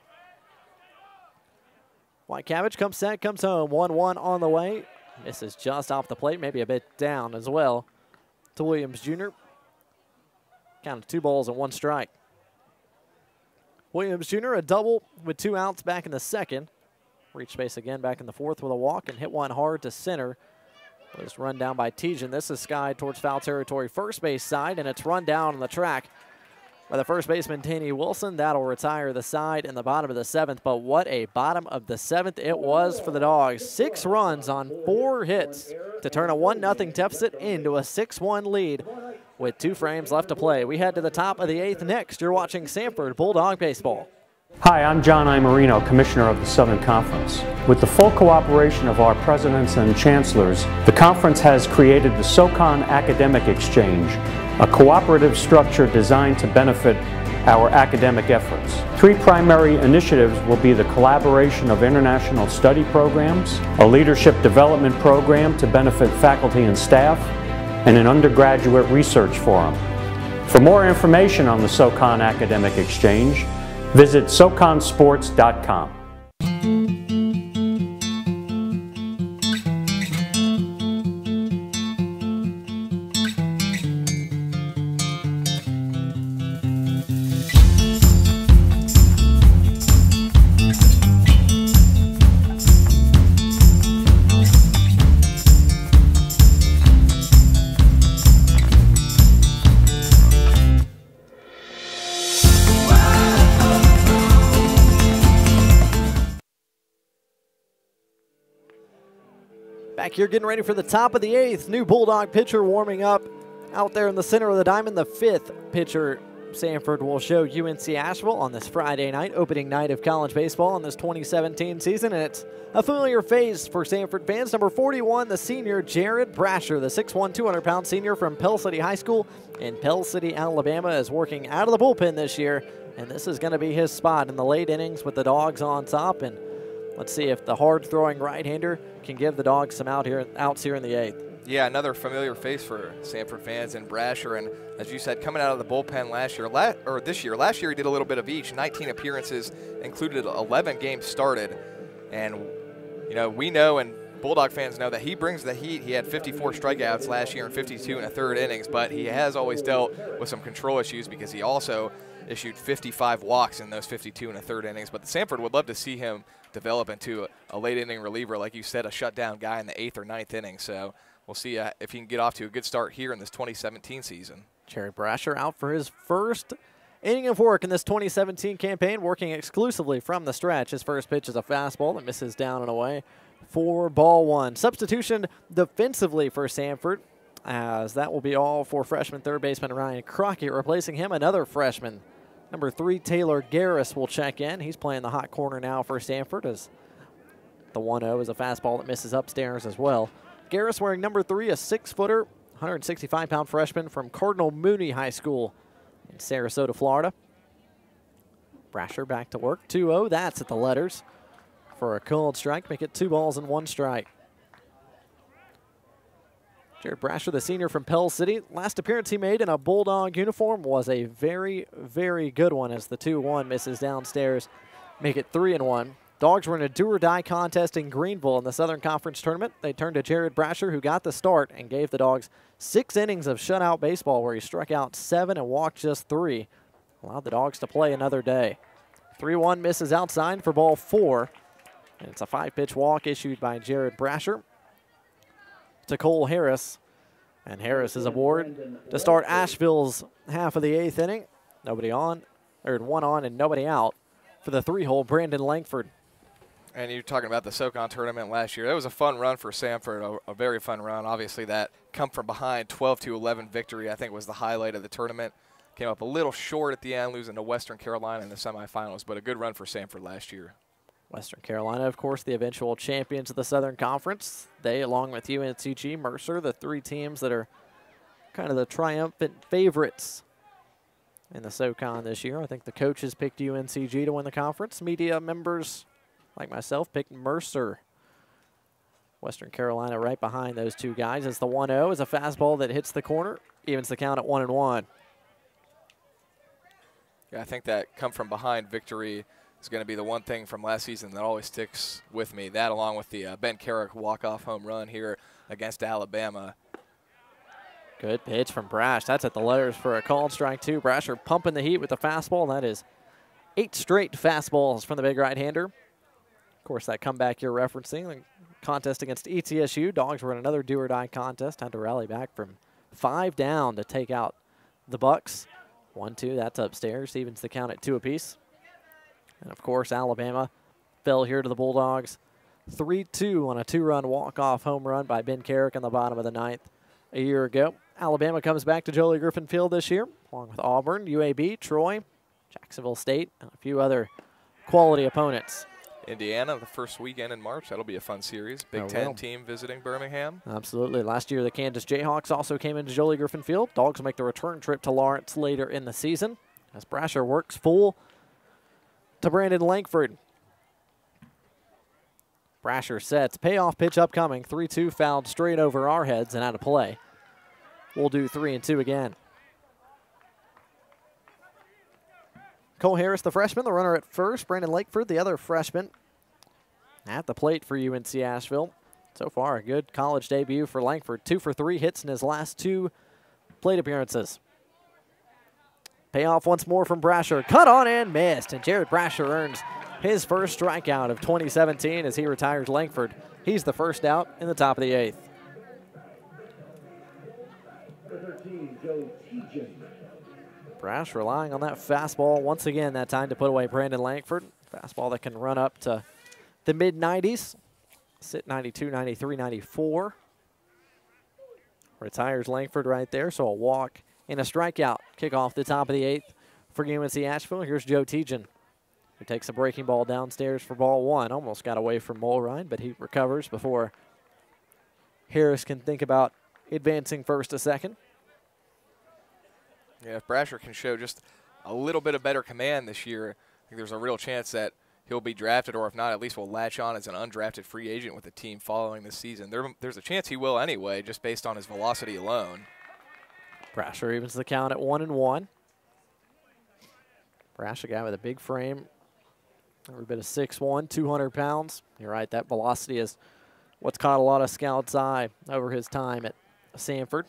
Whitecabbage comes set, comes home. 1-1 on the way. Misses just off the plate, maybe a bit down as well to Williams Jr. Count of 2 balls and 1 strike. Williams Jr. a double with 2 outs back in the 2nd. Reached base again back in the 4th with a walk and hit one hard to center. Was run down by Tejan. This is skied towards foul territory first base side, and it's run down on the track by the first baseman, Taney Wilson. That'll retire the side in the bottom of the 7th, but what a bottom of the 7th it was for the Dogs. 6 runs on 4 hits to turn a 1-0 deficit into a 6-1 lead with 2 frames left to play. We head to the top of the 8th next. You're watching Sanford Bulldog Baseball. Hi, I'm John Imerino, Commissioner of the Southern Conference. With the full cooperation of our presidents and chancellors, the conference has created the SoCon Academic Exchange, a cooperative structure designed to benefit our academic efforts. 3 primary initiatives will be the collaboration of international study programs, a leadership development program to benefit faculty and staff, and an undergraduate research forum. For more information on the SoCon Academic Exchange, visit soconsports.com. Back here getting ready for the top of the 8th. New Bulldog pitcher warming up out there in the center of the diamond. The 5th pitcher Samford will show UNC Asheville on this Friday night, opening night of college baseball in this 2017 season. And it's a familiar face for Samford fans. Number 41, the senior Jared Brasher, the 6'1", 200-pound senior from Pell City High School in Pell City, Alabama, is working out of the bullpen this year. And this is going to be his spot in the late innings with the Dogs on top. And let's see if the hard-throwing right-hander can give the Dogs some outs here in the 8th. Yeah, another familiar face for Samford fans in Brasher, and as you said, coming out of the bullpen this year. Last year he did a little bit of each. 19 appearances, included 11 games started, and we know and Bulldog fans know that he brings the heat. He had 54 strikeouts last year and 52 in the 3rd innings, but he has always dealt with some control issues because he also issued 55 walks in those 52 in the 3rd innings. But the Samford would love to see him develop into a late inning reliever, like you said, a shutdown guy in the 8th or 9th inning. So we'll see if he can get off to a good start here in this 2017 season. Jared Brasher out for his first inning of work in this 2017 campaign, working exclusively from the stretch. His first pitch is a fastball that misses down and away for ball 1. Substitution defensively for Samford, as that will be all for freshman third baseman Ryan Crockett. Replacing him, another freshman, number 3, Taylor Garris, will check in. He's playing the hot corner now for Samford, as the 1-0 is a fastball that misses upstairs as well. Garris wearing number 3, a 6-footer, 165-pound freshman from Cardinal Mooney High School in Sarasota, Florida. Brasher back to work. 2-0, that's at the letters for a called strike. Make it 2 balls and 1 strike. Jared Brasher, the senior from Pell City. Last appearance he made in a Bulldog uniform was a very, very good one, as the 2-1 misses downstairs. Make it 3-1. Dogs were in a do-or-die contest in Greenville in the Southern Conference Tournament. They turned to Jared Brasher, who got the start and gave the Dogs 6 innings of shutout baseball, where he struck out 7 and walked just 3. Allowed the Dogs to play another day. 3-1 misses outside for ball 4. And it's a 5-pitch walk issued by Jared Brasher to Cole Harris. And Harris is aboard to start Asheville's half of the 8th inning. Nobody on, or 1 on and nobody out for the 3-hole Brandon Langford. And you're talking about the SoCon tournament last year. That was a fun run for Samford, a very fun run. Obviously, that come from behind 12-11 victory, I think, was the highlight of the tournament. Came up a little short at the end, losing to Western Carolina in the semifinals, but a good run for Samford last year. Western Carolina, of course, the eventual champions of the Southern Conference. They, along with UNCG, Mercer, the 3 teams that are kind of the triumphant favorites in the SoCon this year. I think the coaches picked UNCG to win the conference. Media members, like myself, picked Mercer. Western Carolina right behind those 2 guys. As the 1-0 is a fastball that hits the corner, evens the count at 1-1. Yeah, I think that come from behind victory is going to be the one thing from last season that always sticks with me. That, along with the Ben Carrick walk-off home run here against Alabama. Good pitch from Brash. That's at the letters for a called strike 2. Brasher pumping the heat with the fastball. That is 8 straight fastballs from the big right-hander. Of course, that comeback you're referencing, the contest against ETSU. Dogs were in another do-or-die contest. Had to rally back from 5 down to take out the Bucks. 1-2, that's upstairs. Evens the count at 2 apiece. And, of course, Alabama fell here to the Bulldogs 3-2 on a 2-run walk-off home run by Ben Carrick in the bottom of the 9th a year ago. Alabama comes back to Jolie Griffin Field this year, along with Auburn, UAB, Troy, Jacksonville State, and a few other quality opponents. Indiana, the first weekend in March. That'll be a fun series. Big Ten team visiting Birmingham. Absolutely. Last year, the Kansas Jayhawks also came into Jolie Griffin Field. Dogs will make the return trip to Lawrence later in the season. as Brasher works full to Brandon Langford. Brasher sets, payoff pitch upcoming, 3-2 fouled straight over our heads and out of play. We'll do 3-2 again. Cole Harris, the freshman, the runner at first. Brandon Langford, the other freshman, at the plate for UNC Asheville. So far, a good college debut for Langford. 2 for 3 hits in his last 2 plate appearances. Payoff once more from Brasher. Cut on and missed, and Jared Brasher earns his first strikeout of 2017 as he retires Langford. He's the first out in the top of the 8th. Brash relying on that fastball once again, that time to put away Brandon Langford. Fastball that can run up to the mid-90s. Sit 92, 93, 94. Retires Langford right there, so a walk and a strikeout. Kick off the top of the 8th for UNC Asheville. Here's Joe Tejan, who takes a breaking ball downstairs for ball 1. Almost got away from Mulrine, but he recovers before Harris can think about advancing first to second. Yeah, if Brasher can show just a little bit of better command this year, I think there's a real chance that he'll be drafted, or if not, at least will latch on as an undrafted free agent with the team following this season. There's a chance he will anyway, just based on his velocity alone. Brasher evens the count at 1-1. Brasher, guy with a big frame, every bit of 6'1", 200 pounds. You're right, that velocity is what's caught a lot of scouts' eye over his time at Sanford.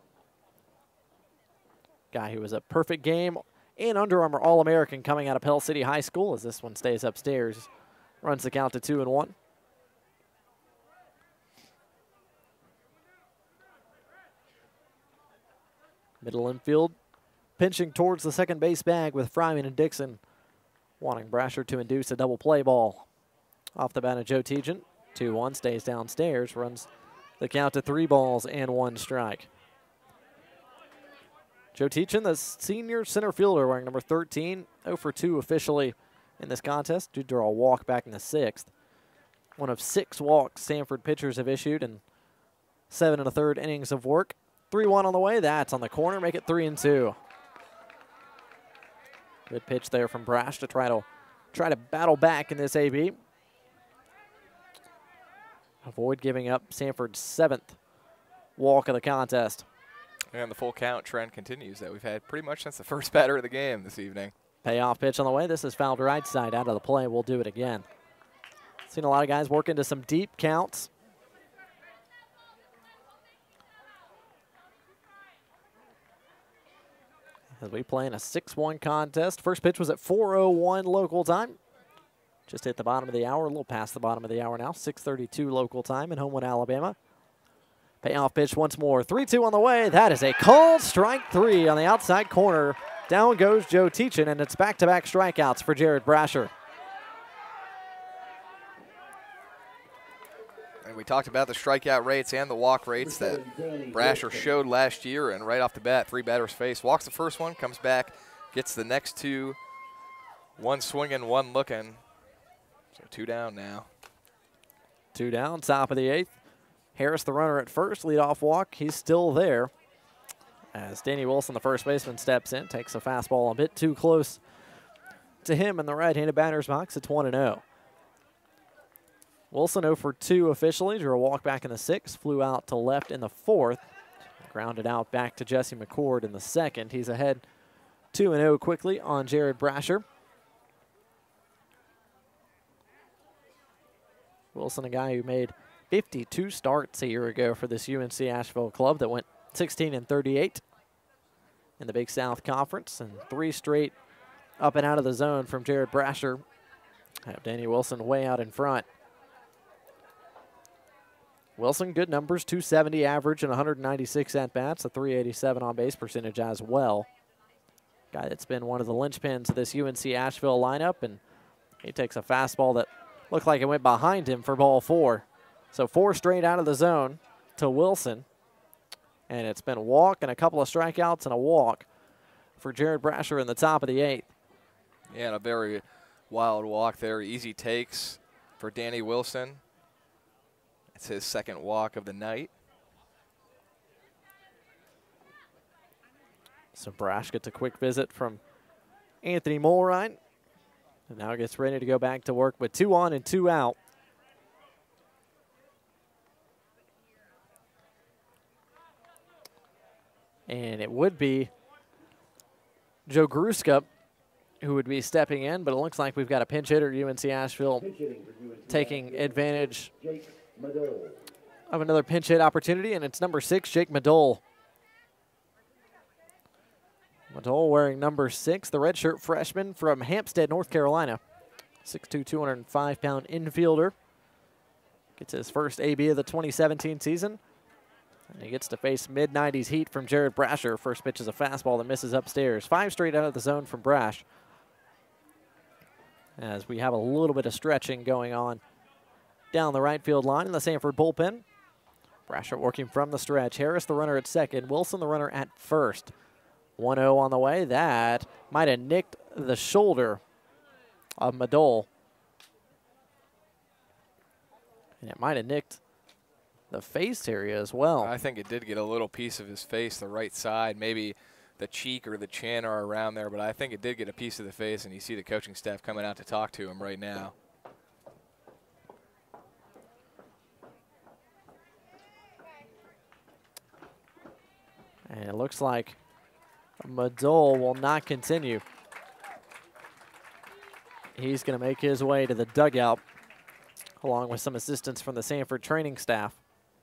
Guy who was a perfect game and Under Armour All-American coming out of Pell City High School, as this one stays upstairs. Runs the count to 2-1. Middle infield, pinching towards the second base bag with Fryman and Dixon, wanting Brasher to induce a double play ball. Off the bat of Joe Tejan, 2-1, stays downstairs, runs the count to 3 balls and 1 strike. Joe Tejan, the senior center fielder, wearing number 13, 0 for 2 officially in this contest. Did draw a walk back in the 6th. One of 6 walks Sanford pitchers have issued in 7 1/3 innings of work. 3-1 on the way. That's on the corner. Make it 3-2. Good pitch there from Brash to try to battle back in this AB. Avoid giving up Sanford's 7th walk of the contest. And the full count trend continues that we've had pretty much since the first batter of the game this evening. Payoff pitch on the way. This is fouled right side out of the play. We'll do it again. Seen a lot of guys work into some deep counts. As we play in a 6-1 contest. First pitch was at 4:01 local time. Just hit the bottom of the hour, a little past the bottom of the hour now. 6:32 local time in Homewood, Alabama. Payoff pitch once more. 3-2 on the way. That is a called strike 3 on the outside corner. Down goes Joe Tejan, and it's back-to-back strikeouts for Jared Brasher. And we talked about the strikeout rates and the walk rates that Brasher showed last year, and right off the bat, 3 batters face. Walks the first one, comes back, gets the next 2. 1 swinging, 1 looking. So 2 down now. 2 down, top of the 8th. Harris, the runner at first, leadoff walk. He's still there as Danny Wilson, the first baseman, steps in, takes a fastball a bit too close to him in the right-handed batter's box. It's 1-0. Wilson 0 for 2 officially, drew a walk back in the 6th, flew out to left in the 4th, grounded out back to Jesse McCord in the 2nd. He's ahead 2-0 quickly on Jared Brasher. Wilson, a guy who made 52 starts a year ago for this UNC Asheville club that went 16-38 in the Big South Conference, and 3 straight up and out of the zone from Jared Brasher. Have Danny Wilson way out in front. Wilson, good numbers, 270 average and 196 at-bats, a 387 on-base percentage as well. Guy that's been one of the linchpins of this UNC Asheville lineup, and he takes a fastball that looked like it went behind him for ball 4. So 4 straight out of the zone to Wilson. And it's been a walk and a couple of strikeouts and a walk for Jared Brasher in the top of the 8th. Yeah, and a very wild walk there. Easy takes for Danny Wilson. It's his 2nd walk of the night. So Brash gets a quick visit from Anthony Mulrine. And now gets ready to go back to work with 2 on and 2 out. And it would be Joe Gruska who would be stepping in, but it looks like we've got a pinch hitter, UNC Asheville, taking advantage of another pinch hit opportunity, and it's number 6, Jake Madole. Madole wearing number 6, the redshirt freshman from Hampstead, North Carolina. 6'2", 205-pound infielder. Gets his first AB of the 2017 season. And he gets to face mid-90s heat from Jared Brasher. First pitch is a fastball that misses upstairs. 5 straight out of the zone from Brash. As we have a little bit of stretching going on down the right field line in the Sanford bullpen. Brasher working from the stretch. Harris the runner at second. Wilson the runner at first. 1-0 on the way. That might have nicked the shoulder of Madole. And it might have nicked the face area as well. I think it did get a little piece of his face, the right side, maybe the cheek or the chin are around there, but I think it did get a piece of the face, and you see the coaching staff coming out to talk to him right now. And it looks like Madole will not continue. He's going to make his way to the dugout along with some assistance from the Sanford training staff.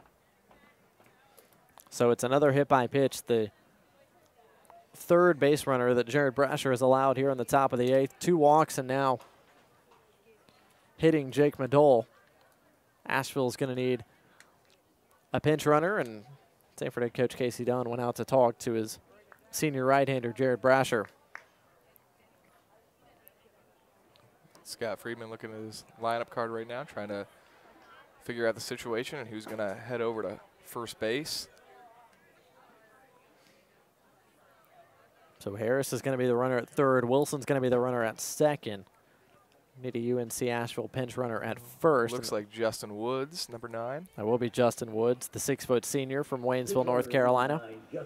So it's another hit by pitch. The third base runner that Jared Brasher has allowed here in the top of the 8th. 2 walks and now hitting Jake Madole. Asheville's going to need a pinch runner, and Sanford head coach Casey Dunn went out to talk to his senior right-hander Jared Brasher. Scott Friedman looking at his lineup card right now, trying to figure out the situation and who's going to head over to first base. So Harris is going to be the runner at third. Wilson's going to be the runner at second. Need a UNC Asheville pinch runner at first. Looks like Justin Woods, number 9. That will be Justin Woods, the 6-foot senior from Waynesville, North Carolina.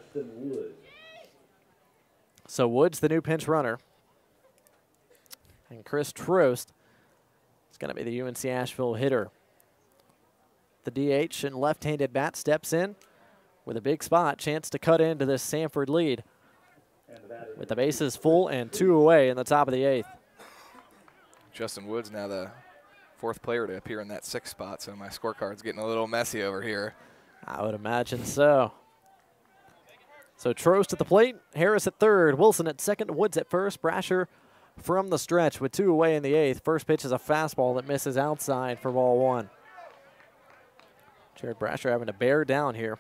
So Woods, the new pinch runner. And Chris Trost is going to be the UNC Asheville hitter. The DH and left-handed bat steps in with a big spot, chance to cut into this Sanford lead. With the bases full and 2 away in the top of the 8th. Justin Woods now the 4th player to appear in that 6th spot, so my scorecard's getting a little messy over here. I would imagine so. So Trost at the plate, Harris at third, Wilson at second, Woods at first, Brasher from the stretch with 2 away in the 8th. First pitch is a fastball that misses outside for ball 1. Jared Brasher having to bear down here.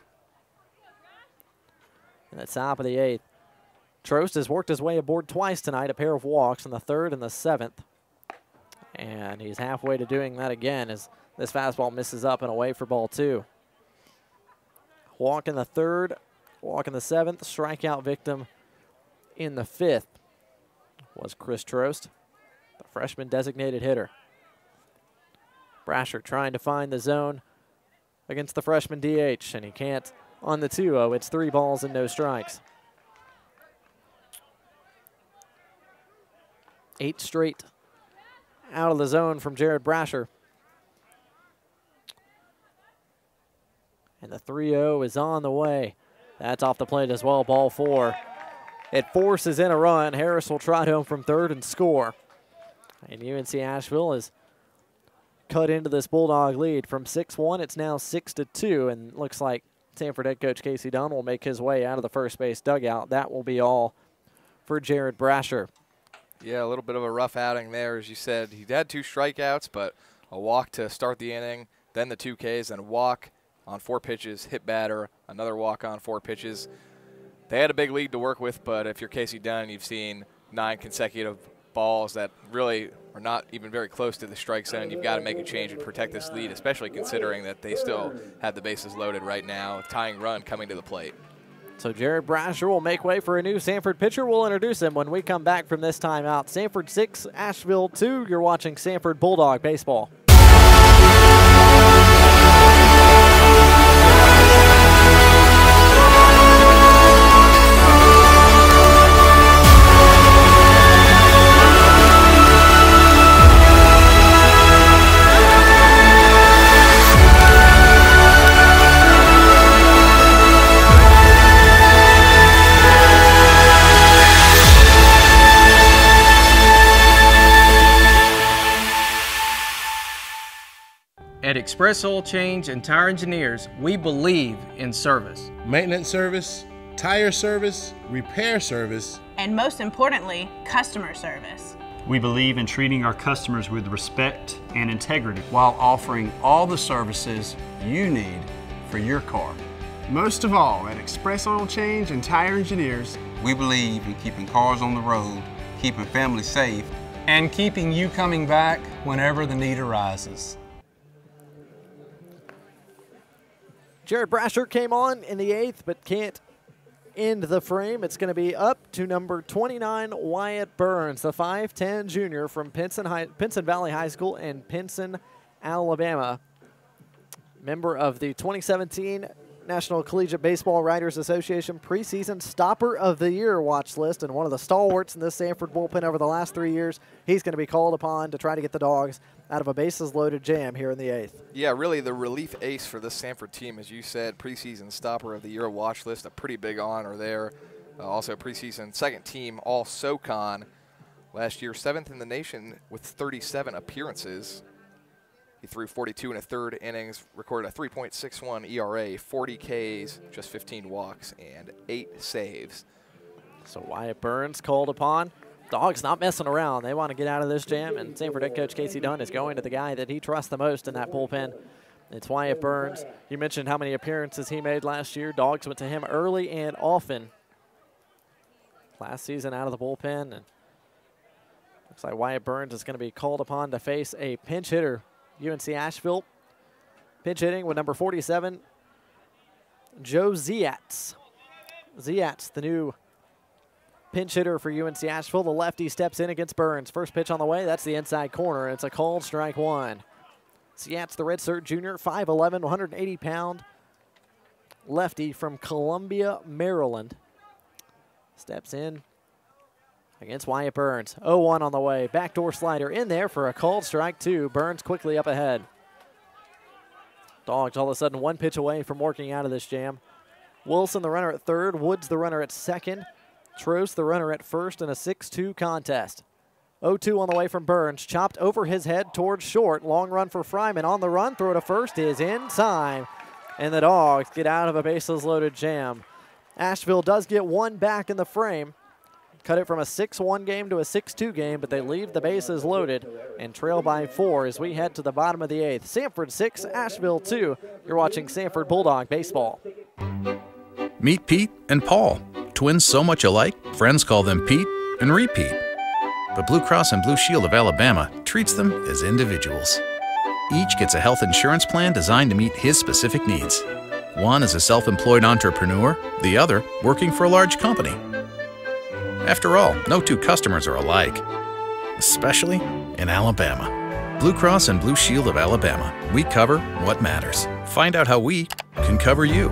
In the top of the 8th. Trost has worked his way aboard twice tonight, a pair of walks in the 3rd and the 7th. And he's halfway to doing that again as this fastball misses up and away for ball 2. Walk in the 3rd, walk in the 7th, strikeout victim in the 5th was Chris Trost, the freshman designated hitter. Brasher trying to find the zone against the freshman DH, and he can't on the 2-0. It's 3 balls and no strikes. 8 straight out of the zone from Jared Brasher. And the 3-0 is on the way. That's off the plate as well, ball 4. It forces in a run. Harris will trot home from third and score. And UNC Asheville has cut into this Bulldog lead. From 6-1, it's now 6-2, and looks like Sanford head coach Casey Dunn will make his way out of the first base dugout. That will be all for Jared Brasher. Yeah, a little bit of a rough outing there, as you said. He had 2 strikeouts, but a walk to start the inning, then the 2 Ks, and a walk on 4 pitches, hit batter, another walk on 4 pitches. They had a big lead to work with, but if you're Casey Dunn, you've seen 9 consecutive balls that really are not even very close to the strike zone. You've got to make a change and protect this lead, especially considering that they still have the bases loaded right now, tying run coming to the plate. So Jared Brasher will make way for a new Sanford pitcher. We'll introduce him when we come back from this timeout. Sanford 6, Asheville 2. You're watching Sanford Bulldog Baseball. Express Oil Change and Tire Engineers, we believe in service. Maintenance service, tire service, repair service, and most importantly, customer service. We believe in treating our customers with respect and integrity while offering all the services you need for your car. Most of all, at Express Oil Change and Tire Engineers, we believe in keeping cars on the road, keeping families safe, and keeping you coming back whenever the need arises. Jared Brasher came on in the 8th, but can't end the frame. It's going to be up to number 29, Wyatt Burns, the 5'10 junior from Pinson Valley High School in Pinson, Alabama. Member of the 2017 National Collegiate Baseball Writers Association preseason Stopper of the Year watch list, and one of the stalwarts in this Sanford bullpen over the last 3 years. He's going to be called upon to try to get the Dogs out of a bases-loaded jam here in the 8th. Yeah, really the relief ace for this Sanford team, as you said, preseason Stopper of the Year watch list, a pretty big honor there. Also preseason second team All-SoCon. Last year, 7th in the nation with 37 appearances. He threw 42 and a third innings, recorded a 3.61 ERA, 40 Ks, just 15 walks, and 8 saves. So Wyatt Burns called upon. Dogs not messing around. They want to get out of this jam, and Sanford head coach Casey Dunn is going to the guy that he trusts the most in that bullpen. It's Wyatt Burns. You mentioned how many appearances he made last year. Dogs went to him early and often last season out of the bullpen. And looks like Wyatt Burns is going to be called upon to face a pinch hitter. UNC Asheville pinch hitting with number 47, Joe Ziatz. Ziatz, the new pinch hitter for UNC Asheville. The lefty steps in against Burns. First pitch on the way. That's the inside corner. It's a called strike one. Ziatz, the redshirt junior, 5'11", 180-pound lefty from Columbia, Maryland. Steps in against Wyatt Burns. 0-1 on the way. Backdoor slider in there for a called strike two. Burns quickly up ahead. Dogs all of a sudden one pitch away from working out of this jam. Wilson, the runner at third. Woods, the runner at second. Trost, the runner at first in a 6-2 contest. 0-2 on the way from Burns. Chopped over his head towards short. Long run for Fryman on the run. Throw to first is in time. And the Dogs get out of a bases-loaded jam. Asheville does get one back in the frame. Cut it from a 6-1 game to a 6-2 game, but they leave the bases loaded and trail by 4 as we head to the bottom of the 8th. Sanford 6, Asheville 2. You're watching Sanford Bulldog Baseball. Meet Pete and Paul. Twins so much alike, friends call them Pete and Repeat. But Blue Cross and Blue Shield of Alabama treats them as individuals. Each gets a health insurance plan designed to meet his specific needs. One is a self-employed entrepreneur, the other working for a large company. After all, no two customers are alike, especially in Alabama. Blue Cross and Blue Shield of Alabama. We cover what matters. Find out how we can cover you.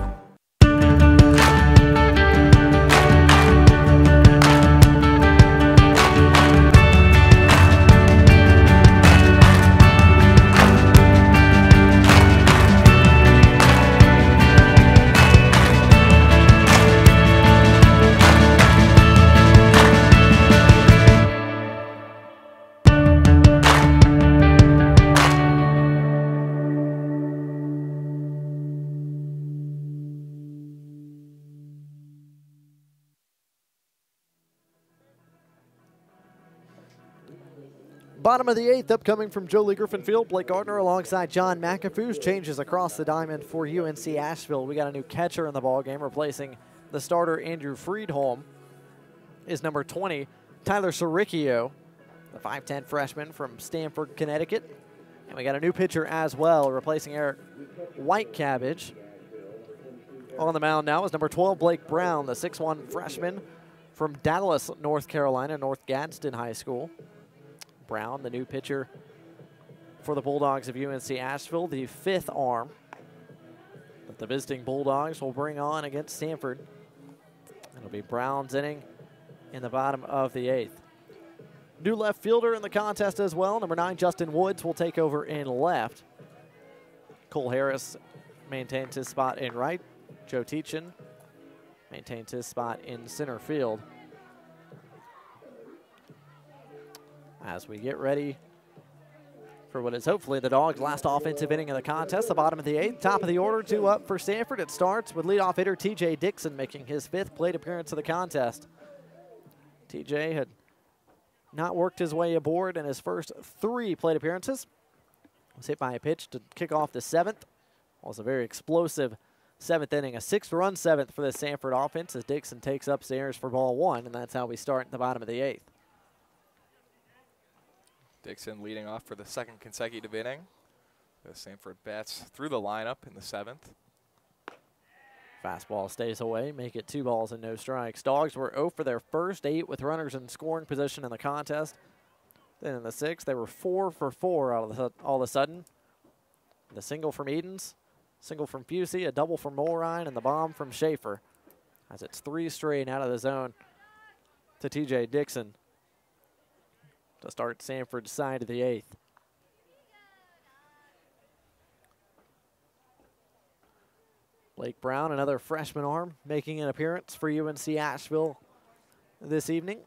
Bottom of the 8th, upcoming from Jolie Griffin Field. Blake Gardner alongside John McAfoos. Changes across the diamond for UNC Asheville. We got a new catcher in the ballgame, replacing the starter Andrew Friedholm. Is number 20, Tyler Saricchio, the 5'10 freshman from Stamford, Connecticut. And we got a new pitcher as well, replacing Eric Whitecabbage. On the mound now is number 12, Blake Brown, the 6'1 freshman from Dallas, North Carolina, North Gadsden High School. Brown, the new pitcher for the Bulldogs of UNC Asheville, the 5th arm that the visiting Bulldogs will bring on against Stanford. It'll be Brown's inning in the bottom of the 8th. New left fielder in the contest as well. Number 9, Justin Woods will take over in left. Cole Harris maintains his spot in right. Joe Teachin maintains his spot in center field. As we get ready for what is hopefully the Dogs' last offensive inning of the contest. The bottom of the 8th, top of the order, 2 up for Sanford. It starts with leadoff hitter TJ Dixon making his 5th plate appearance of the contest. TJ had not worked his way aboard in his first 3 plate appearances. Was hit by a pitch to kick off the 7th. It was a very explosive 7th inning, a 6-run 7th for the Sanford offense as Dixon takes upstairs for ball 1, and that's how we start at the bottom of the 8th. Dixon leading off for the 2nd consecutive inning. The Sanford bats through the lineup in the 7th. Fastball stays away, make it 2 balls and no strikes. Dogs were 0 for their first 8 with runners in scoring position in the contest. Then in the 6th, they were 4 for 4 all of a sudden. The single from Edens, single from Fusey, a double from Mulrine, and the bomb from Schaefer. As it's 3 straight out of the zone to TJ Dixon to start Sanford's side of the 8th. Blake Brown, another freshman arm, making an appearance for UNC Asheville this evening.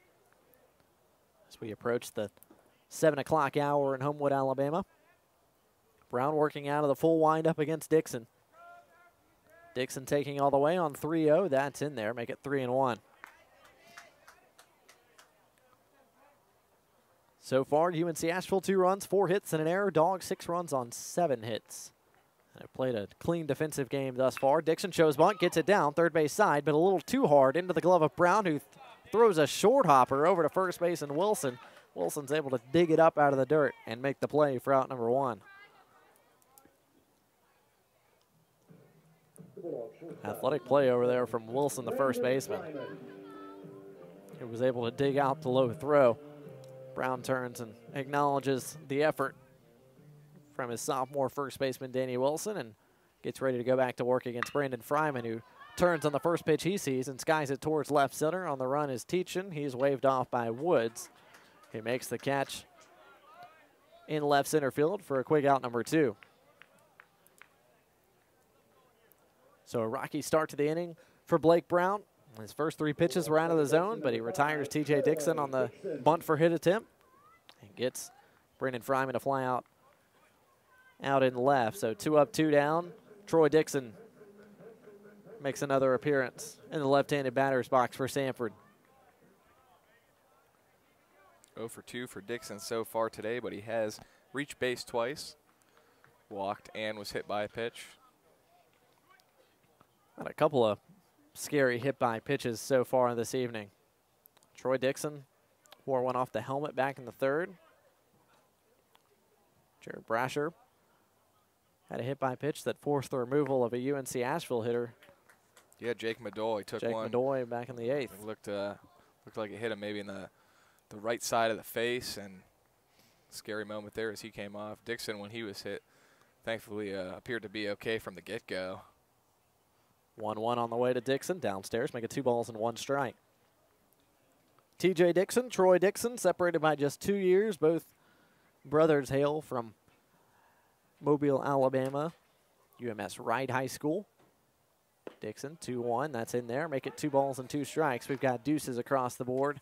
As we approach the 7 o'clock hour in Homewood, Alabama. Brown working out of the full windup against Dixon. Dixon taking all the way on 3-0. That's in there. Make it 3-1. So far, UNC Asheville 2 runs, 4 hits, and an error. Dogs 6 runs on 7 hits. And have played a clean defensive game thus far. Dixon shows bunt, gets it down, third base side, but a little too hard into the glove of Brown, who throws a short hopper over to first base and Wilson. Wilson's able to dig it up out of the dirt and make the play for out number 1. Athletic play over there from Wilson, the first baseman. He was able to dig out the low throw. Brown turns and acknowledges the effort from his sophomore first baseman, Danny Wilson, and gets ready to go back to work against Brandon Fryman, who turns on the first pitch he sees and skies it towards left center. On the run is Teachin. He's waved off by Woods. He makes the catch in left center field for a quick out number 2. So a rocky start to the inning for Blake Brown. His first 3 pitches were out of the zone, but he retires TJ Dixon on the bunt for hit attempt and gets Brandon Fryman to fly out in left. So 2 up, 2 down. Troy Dixon makes another appearance in the left-handed batter's box for Sanford. 0 for 2 for Dixon so far today, but he has reached base twice, walked, and was hit by a pitch. Got a couple of scary hit-by pitches so far this evening. Troy Dixon wore one off the helmet back in the 3rd. Jared Brasher had a hit-by pitch that forced the removal of a UNC Asheville hitter. Yeah, Jake Madoy took one. Jake Madoy back in the 8th. It looked like it hit him maybe in the right side of the face, and scary moment there as he came off. Dixon, when he was hit, thankfully appeared to be okay from the get-go. 1-1 on the way to Dixon. Downstairs, make it 2 balls and 1 strike. TJ Dixon, Troy Dixon, separated by just 2 years. Both brothers hail from Mobile, Alabama, UMS Wright High School. Dixon, 2-1, that's in there. Make it 2 balls and 2 strikes. We've got deuces across the board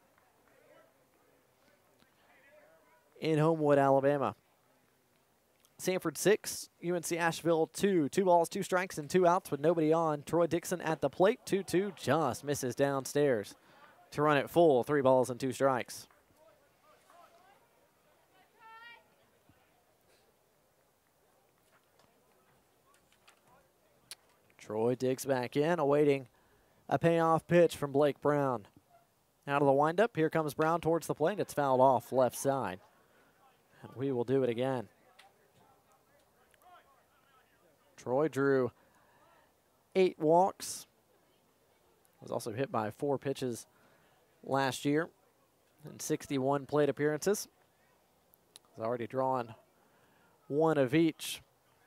in Homewood, Alabama. Sanford 6, UNC Asheville 2. 2 balls, 2 strikes, and 2 outs with nobody on. Troy Dixon at the plate, 2-2, just misses downstairs to run it full, 3 balls and 2 strikes. Troy digs back in, awaiting a payoff pitch from Blake Brown. Out of the windup, here comes Brown towards the plate. It's fouled off left side. And we will do it again. Troy drew 8 walks. Was also hit by 4 pitches last year in 61 plate appearances. Has already drawn 1 of each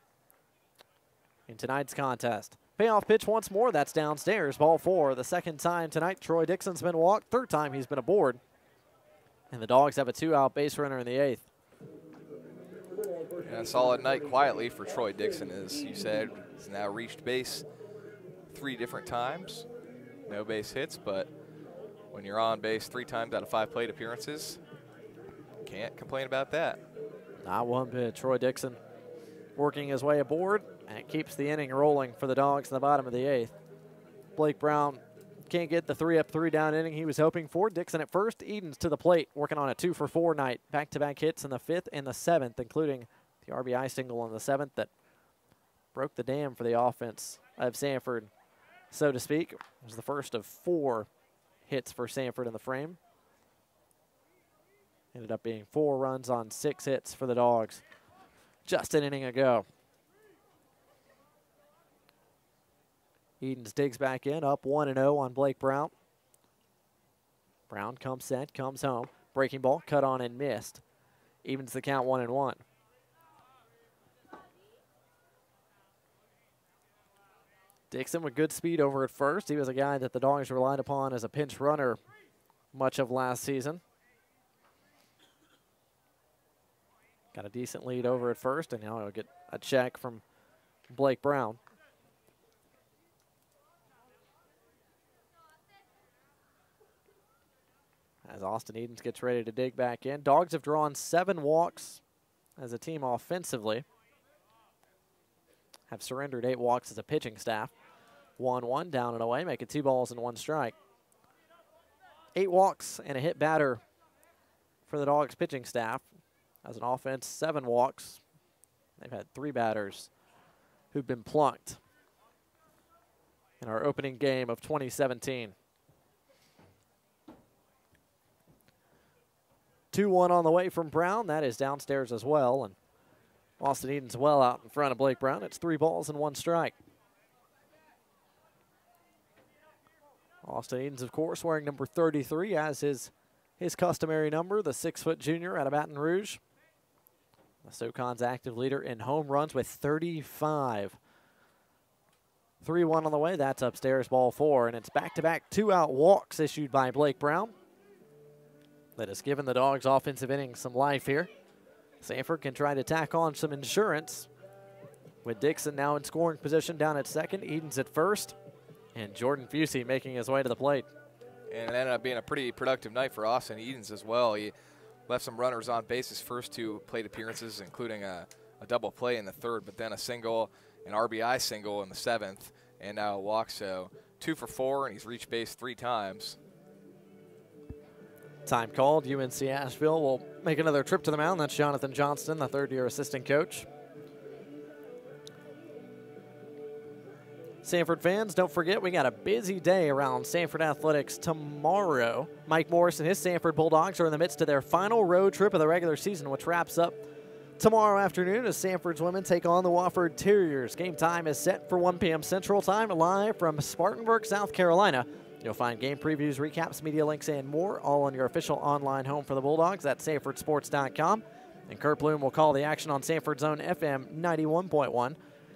in tonight's contest. Payoff pitch once more. That's downstairs. Ball 4. The 2nd time tonight Troy Dixon's been walked. 3rd time he's been aboard. And the Dogs have a 2-out base runner in the 8th. Yeah, a solid night quietly for Troy Dixon, as you said. He's now reached base 3 different times. No base hits, but when you're on base 3 times out of 5 plate appearances, can't complain about that. Not one bit. Troy Dixon working his way aboard, and it keeps the inning rolling for the Dogs in the bottom of the 8th. Blake Brown can't get the 3-up, 3-down inning he was hoping for. Dixon at first, Edens to the plate, working on a 2-for-4 night. Back-to-back hits in the 5th and the 7th, including the RBI single in the 7th that broke the dam for the offense of Sanford, so to speak. It was the first of 4 hits for Sanford in the frame. Ended up being 4 runs on 6 hits for the Dogs just an inning ago. Edens digs back in, up 1-0 on Blake Brown. Brown comes set, comes home. Breaking ball, cut on and missed. Evens the count 1-1. Dixon with good speed over at first. He was a guy that the Dogs relied upon as a pinch runner much of last season. Got a decent lead over at first, and now he'll get a check from Blake Brown. As Austin Edens gets ready to dig back in. Dogs have drawn 7 walks as a team offensively. Have surrendered 8 walks as a pitching staff. 1-1, down and away, make it 2 balls and 1 strike. 8 walks and a hit batter for the Dogs pitching staff. As an offense, 7 walks. They've had 3 batters who've been plunked in our opening game of 2017. 2-1 on the way from Brown. That is downstairs as well. And Austin Edens well out in front of Blake Brown. It's 3 balls and 1 strike. Austin Edens, of course, wearing number 33 as his customary number, the 6-foot junior out of Baton Rouge. The SoCon's active leader in home runs with 35. 3-1 on the way. That's upstairs, ball 4. And it's back-to-back 2-out walks issued by Blake Brown. That has given the Dogs' offensive innings some life here. Sanford can try to tack on some insurance with Dixon now in scoring position down at second, Edens at first, and Jordan Fusey making his way to the plate. And it ended up being a pretty productive night for Austin Edens as well. He left some runners on base his first 2 plate appearances, including a double play in the 3rd, but then a single, an RBI single in the 7th, and now a walk. So 2 for 4, and he's reached base 3 times. Time called. UNC Asheville will make another trip to the mound. That's Jonathan Johnston, the 3rd-year assistant coach. Sanford fans, don't forget we got a busy day around Sanford Athletics tomorrow. Mike Morris and his Sanford Bulldogs are in the midst of their final road trip of the regular season, which wraps up tomorrow afternoon as Sanford's women take on the Wofford Terriers. Game time is set for 1 p.m. Central Time, live from Spartanburg, South Carolina. You'll find game previews, recaps, media links, and more all on your official online home for the Bulldogs at SanfordSports.com. And Kurt Bloom will call the action on Sanford's own FM 91.1.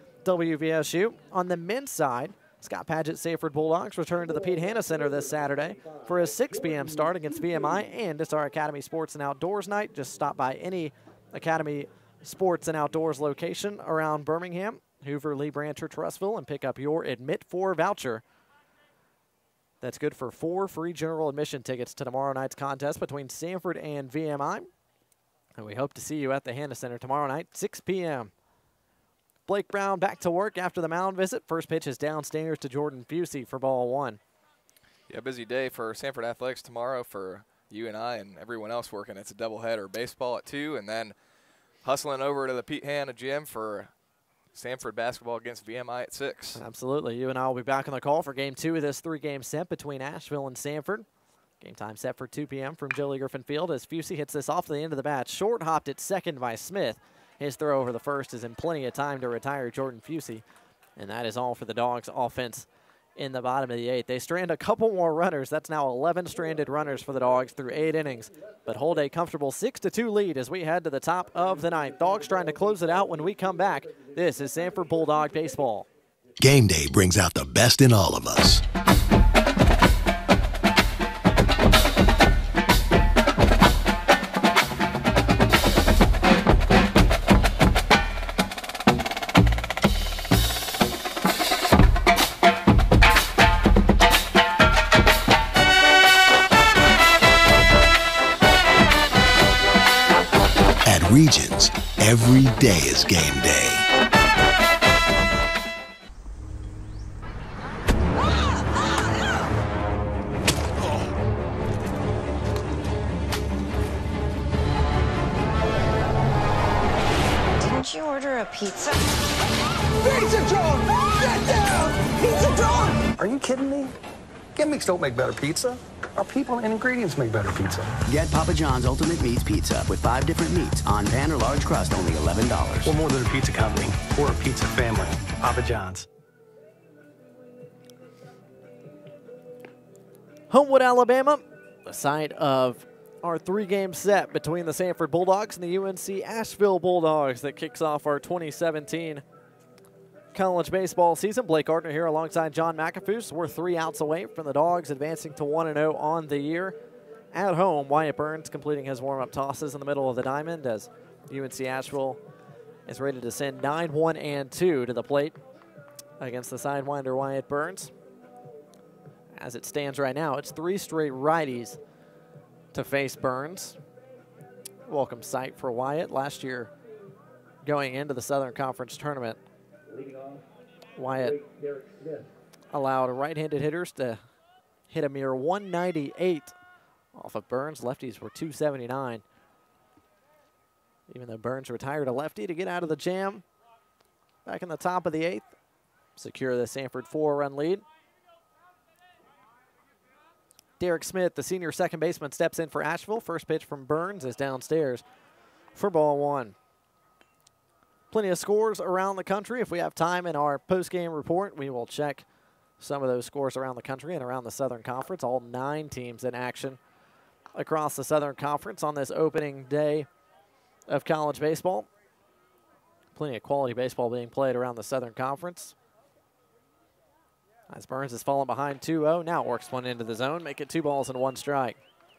WVSU. On the men's side, Scott Padgett Sanford Bulldogs return to the Pete Hanna Center this Saturday for a 6 p.m. start against VMI, and it's our Academy Sports and Outdoors night. Just stop by any Academy Sports and Outdoors location around Birmingham, Hoover, Lee Branch, or Trussville, and pick up your Admit 4 voucher. That's good for 4 free general admission tickets to tomorrow night's contest between Sanford and VMI. And we hope to see you at the Hanna Center tomorrow night, 6 p.m. Blake Brown back to work after the mound visit. First pitch is downstairs to Jordan Fusey for ball 1. Yeah, busy day for Sanford Athletics tomorrow for you and I and everyone else working. It's a doubleheader, baseball at 2, and then hustling over to the Pete Hanna gym for Sanford basketball against VMI at 6. Absolutely. You and I will be back on the call for Game 2 of this 3-game set between Asheville and Sanford. Game time set for 2 p.m. from Jolie Griffin Field as Fusey hits this off to the end of the bat. Short hopped at second by Smith. His throw over the first is in plenty of time to retire Jordan Fusey. And that is all for the Dogs offense in the bottom of the 8th. They strand a couple more runners. That's now 11 stranded runners for the Dogs through 8 innings, but hold a comfortable 6-2 lead as we head to the top of the 9th. Dogs trying to close it out when we come back. This is Sanford Bulldog Baseball. Game day brings out the best in all of us. Regions, Every day is game day. Didn't you order a pizza? Pizza John! Get down! Pizza John! Are you kidding me? Gimmicks don't make better pizza. Our people and ingredients make better pizza. Get Papa John's Ultimate Meats Pizza with 5 different meats on pan or large crust, only $11. We're more than a pizza company. We're a pizza family. Papa John's. Homewood, Alabama, the site of our 3-game set between the Sanford Bulldogs and the UNC Asheville Bulldogs that kicks off our 2017 college baseball season. Blake Gardner here alongside John McAfoose. We're 3 outs away from the Dogs advancing to 1-0 on the year. At home, Wyatt Burns completing his warm-up tosses in the middle of the diamond as UNC Asheville is ready to send 9-1-2 to the plate against the sidewinder Wyatt Burns. As it stands right now, it's 3 straight righties to face Burns. Welcome sight for Wyatt. Last year, going into the Southern Conference tournament, Wyatt allowed right-handed hitters to hit a mere 198 off of Burns. Lefties were 279. Even though Burns retired a lefty to get out of the jam back in the top of the 8th, secure the Sanford 4-run lead. Derek Smith, the senior second baseman, steps in for Asheville. First pitch from Burns is downstairs for ball 1. Plenty of scores around the country. If we have time in our post-game report, we will check some of those scores around the country and around the Southern Conference. All 9 teams in action across the Southern Conference on this opening day of college baseball. Plenty of quality baseball being played around the Southern Conference. As Burns has fallen behind 2-0, now works one into the zone, make it 2 balls and 1 strike.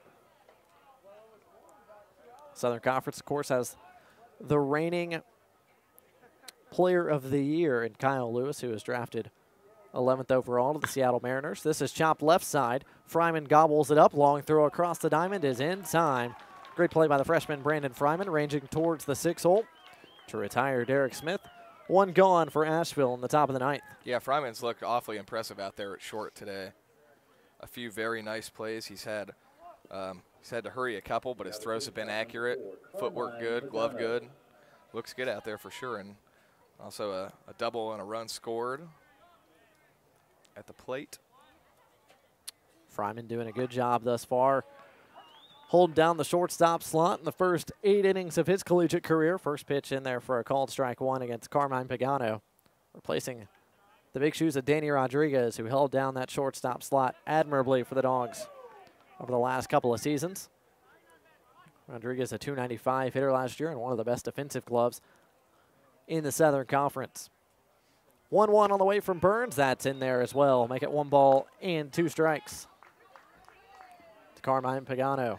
Southern Conference, of course, has the reigning Player of the Year in Kyle Lewis, who was drafted 11th overall to the Seattle Mariners. This is chopped left side. Fryman gobbles it up. Long throw across the diamond is in time. Great play by the freshman Brandon Fryman, ranging towards the 6 hole to retire Derek Smith. 1 gone for Asheville in the top of the 9th. Yeah, Fryman's looked awfully impressive out there at short today. A few very nice plays. He's had to hurry a couple, but his throws have been accurate. Footwork good, glove good. Looks good out there for sure. And also a double and a run scored at the plate. Fryman doing a good job thus far, holding down the shortstop slot in the first 8 innings of his collegiate career. First pitch in there for a called strike 1 against Carmine Pagano, replacing the big shoes of Danny Rodriguez, who held down that shortstop slot admirably for the Dogs over the last couple of seasons. Rodriguez, a .295 hitter last year and one of the best defensive gloves in the Southern Conference. 1-1 on the way from Burns. That's in there as well. Make it 1 ball and 2 strikes to Carmine Pagano.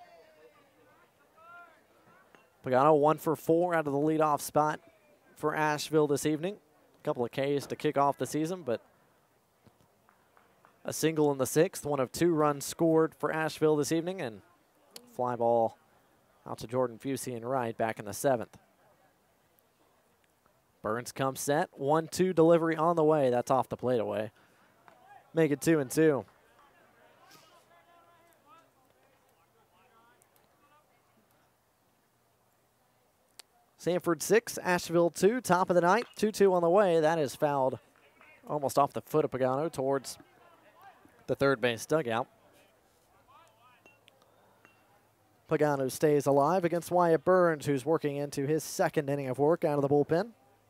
Pagano 1 for 4 out of the leadoff spot for Asheville this evening. A couple of Ks to kick off the season, but a single in the 6th. 1 of 2 runs scored for Asheville this evening, and fly ball out to Jordan Fusey and right back in the 7th. Burns comes set. 1-2 delivery on the way. That's off the plate away. Make it 2-2. Sanford 6, Asheville 2, top of the 9th. 2-2 on the way. That is fouled almost off the foot of Pagano towards the third base dugout. Pagano stays alive against Wyatt Burns, who's working into his 2nd inning of work out of the bullpen.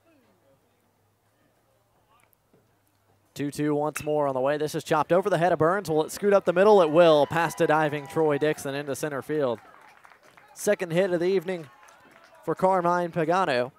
2-2 once more on the way. This is chopped over the head of Burns. Will it scoot up the middle? It will. Past a diving Troy Dixon into center field. 2nd hit of the evening for Carmine Pagano.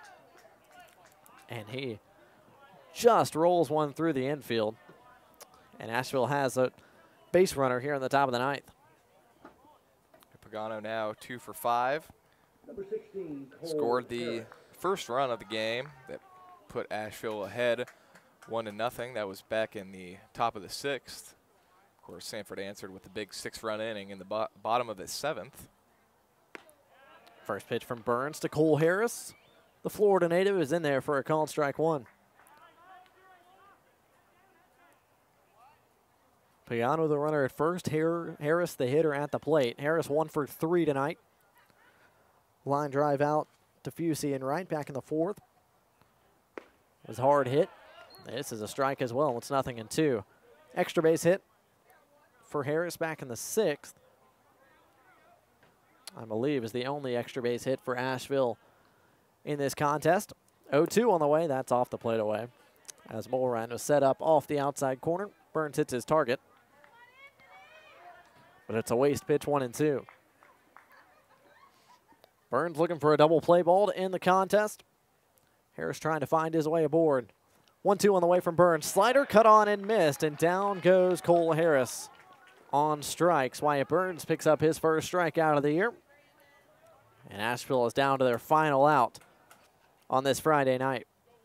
And he just rolls one through the infield. And Asheville has a base runner here in the top of the 9th. Pagano now 2 for 5. Number 16, scored the first run of the game that put Asheville ahead 1-0. That was back in the top of the 6th. Of course, Sanford answered with the big 6-run inning in the bottom of the 7th. First pitch from Burns to Cole Harris. The Florida native is in there for a called strike one. Pagano, the runner at first. Harris, the hitter, at the plate. Harris 1 for 3 tonight. Line drive out to Fusey and right back in the fourth. Was hard hit. This is a strike as well. It's 0-2. Extra base hit for Harris back in the sixth. I believe is the only extra base hit for Asheville in this contest. 0-2 on the way. That's off the plate away. As Mulrine was set up off the outside corner. Burns hits his target. But it's a waste pitch, 1-2. Burns looking for a double play ball to end the contest. Harris trying to find his way aboard. 1-2 on the way from Burns. Slider cut on and missed, and down goes Cole Harris on strikes. Wyatt Burns picks up his first strikeout of the year. And Asheville is down to their final out on this Friday night.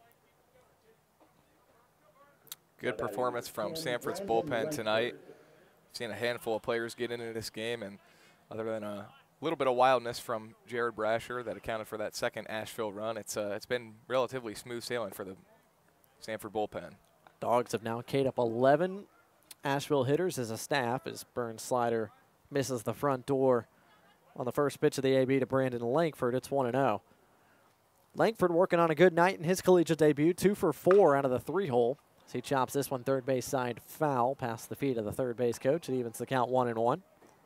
Good performance from Sanford's bullpen tonight. Seen a handful of players get into this game, and other than a little bit of wildness from Jared Brasher that accounted for that second Asheville run, it's been relatively smooth sailing for the Sanford bullpen. Dogs have now K'd up 11 Asheville hitters as a staff as Burns' slider misses the front door on the first pitch of the AB to Brandon Langford. It's 1-0. Langford working on a good night in his collegiate debut, 2 for 4 out of the 3-hole. So he chops this one third base side foul past the feet of the third base coach. It evens the count 1-1.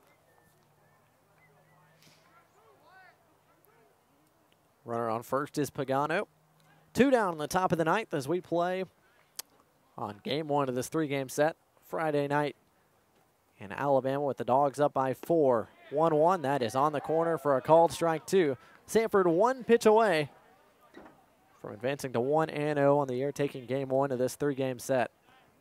Runner on first is Pagano. 2 down in the top of the ninth as we play on game 1 of this 3-game set Friday night in Alabama with the Dogs up by 4. 1-1. That is on the corner for a called strike 2. Sanford 1 pitch away from advancing to 1-0 on the year, taking game 1 of this 3-game set.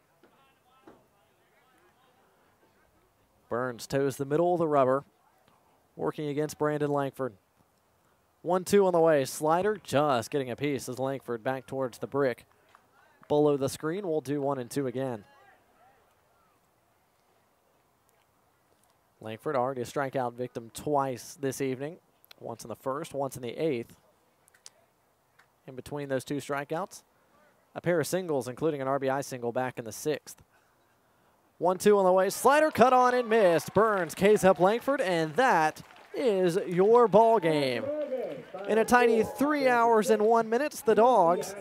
Burns toes the middle of the rubber, working against Brandon Langford. 1-2 on the way. Slider just getting a piece as Langford back towards the brick. Below the screen, we'll do 1-2 again. Langford already a strikeout victim twice this evening. Once in the first, once in the 8th. In between those 2 strikeouts, a pair of singles, including an RBI single back in the 6th. 1-2 on the way. Slider cut on and missed. Burns K's up Langford, and that is your ball game. In a tiny 3 hours and 1 minute, the Dogs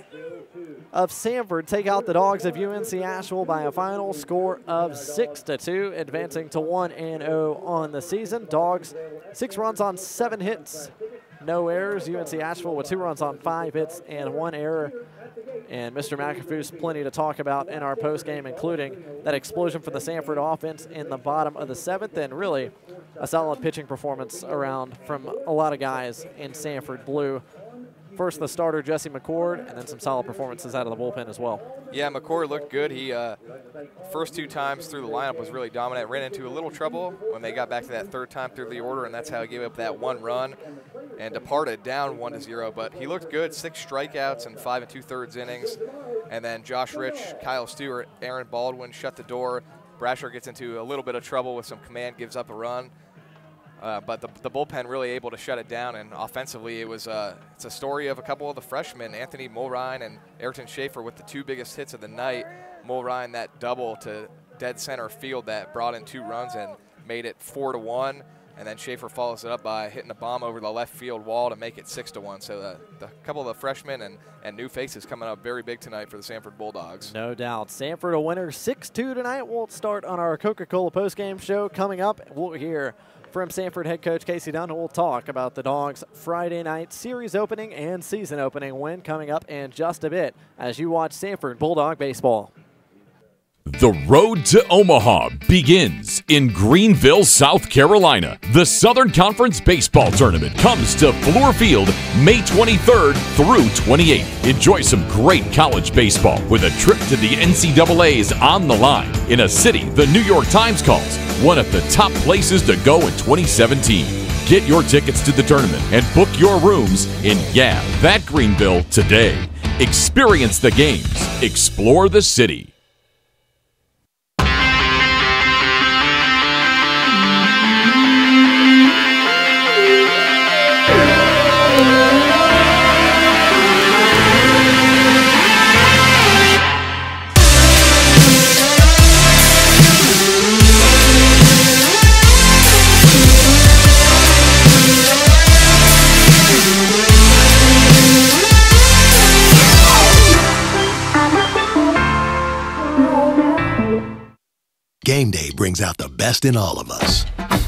of Sanford take out the Dogs of UNC Asheville by a final score of 6-2, advancing to 1-0 on the season. Dogs 6 runs on 7 hits. No errors. UNC Asheville with 2 runs on 5 hits and 1 error. And Mr. McAfoo's plenty to talk about in our postgame, including that explosion for the Sanford offense in the bottom of the 7th, and really a solid pitching performance around from a lot of guys in Sanford Blue. First, the starter, Jesse McCord, and then some solid performances out of the bullpen as well. Yeah, McCord looked good. He first 2 times through the lineup was really dominant. Ran into a little trouble when they got back to that 3rd time through the order, and that's how he gave up that 1 run and departed down 1-0. But he looked good, 6 strikeouts in 5 2/3 innings. And then Josh Rich, Kyle Stewart, Aaron Baldwin shut the door. Brasher gets into a little bit of trouble with some command, gives up a run. But the bullpen really able to shut it down, and offensively it's a story of a couple of the freshmen, Anthony Mulrine and Ayrton Schaefer, with the 2 biggest hits of the night. Mulrine, that double to dead center field that brought in 2 runs and made it 4-1, and then Schaefer follows it up by hitting a bomb over the left field wall to make it 6-1. So the couple of the freshmen and new faces coming up very big tonight for the Sanford Bulldogs. No doubt. Sanford a winner 6-2 tonight. We'll start on our Coca-Cola postgame show coming up. We'll hear from Sanford head coach Casey Dunn, we'll talk about the Dogs' Friday night series opening and season opening win coming up in just a bit as you watch Sanford Bulldog baseball. The road to Omaha begins in Greenville, South Carolina. The Southern Conference Baseball Tournament comes to Fluor Field May 23rd through 28th. Enjoy some great college baseball with a trip to the NCAA's on the line in a city the New York Times calls one of the top places to go in 2017. Get your tickets to the tournament and book your rooms in that Greenville today. Experience the games. Explore the city. game day brings out the best in all of us.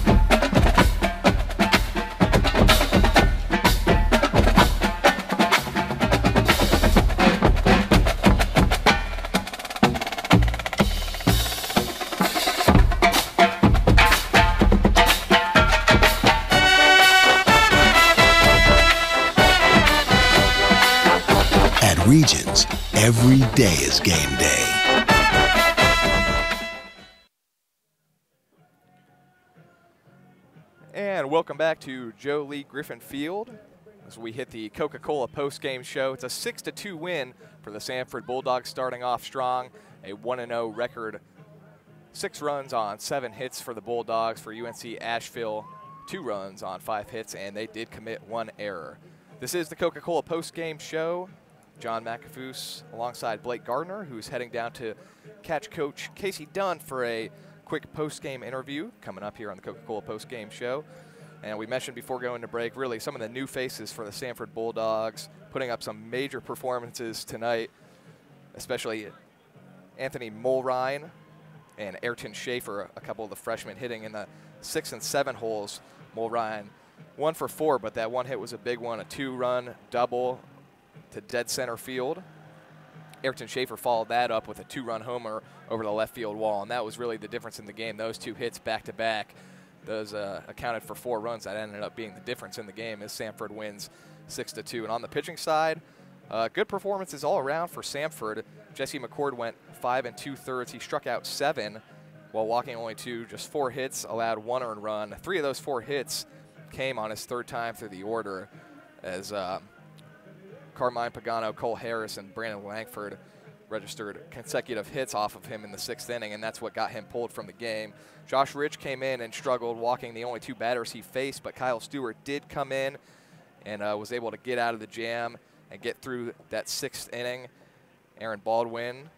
At Regions, every day is game day. And welcome back to Joe Lee Griffin Field as we hit the Coca-Cola post-game show. It's a 6-2 win for the Samford Bulldogs, starting off strong. A 1-0 record, 6 runs on 7 hits for the Bulldogs. For UNC Asheville, 2 runs on 5 hits, and they did commit 1 error. This is the Coca-Cola post-game show. John McAfoose alongside Blake Gardner, who's heading down to catch Coach Casey Dunn for a quick post-game interview coming up here on the Coca-Cola post-game show. And we mentioned before going to break, really some of the new faces for the Samford Bulldogs, putting up some major performances tonight, especially Anthony Mulrine and Ayrton Schaefer, a couple of the freshmen hitting in the 6 and 7 holes. Mulrine 1 for 4, but that one hit was a big one, a 2-run double to dead center field. Ayrton Schaefer followed that up with a 2-run homer over the left field wall, and that was really the difference in the game. Those 2 hits back-to-back, those accounted for 4 runs. That ended up being the difference in the game as Samford wins 6-2. And on the pitching side, good performances all around for Samford. Jesse McCord went 5 2/3. He struck out 7 while walking only 2, just 4 hits, allowed 1 earned run. 3 of those 4 hits came on his 3rd time through the order as Carmine Pagano, Cole Harris, and Brandon Langford registered consecutive hits off of him in the 6th inning, and that's what got him pulled from the game. Josh Rich came in and struggled, walking the only 2 batters he faced, but Kyle Stewart did come in and was able to get out of the jam and get through that 6th inning. Aaron Baldwin,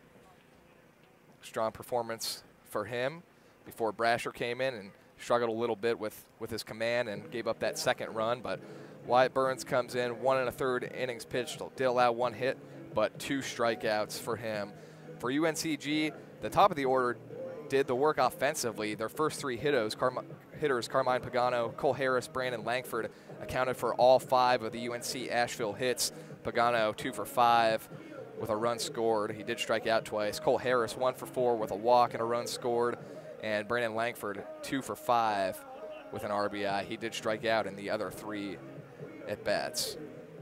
strong performance for him before Brasher came in and struggled a little bit with his command and gave up that 2nd run, but Wyatt Burns comes in, 1 1/3 innings pitched, did allow 1 hit, but 2 strikeouts for him. For UNCG, the top of the order did the work offensively. Their first 3 hitters, Carmine Pagano, Cole Harris, Brandon Langford, accounted for all 5 of the UNC Asheville hits. Pagano 2 for 5 with a run scored. He did strike out twice. Cole Harris 1 for 4 with a walk and a run scored. And Brandon Langford 2 for 5 with an RBI. He did strike out in the other 3 at-bats.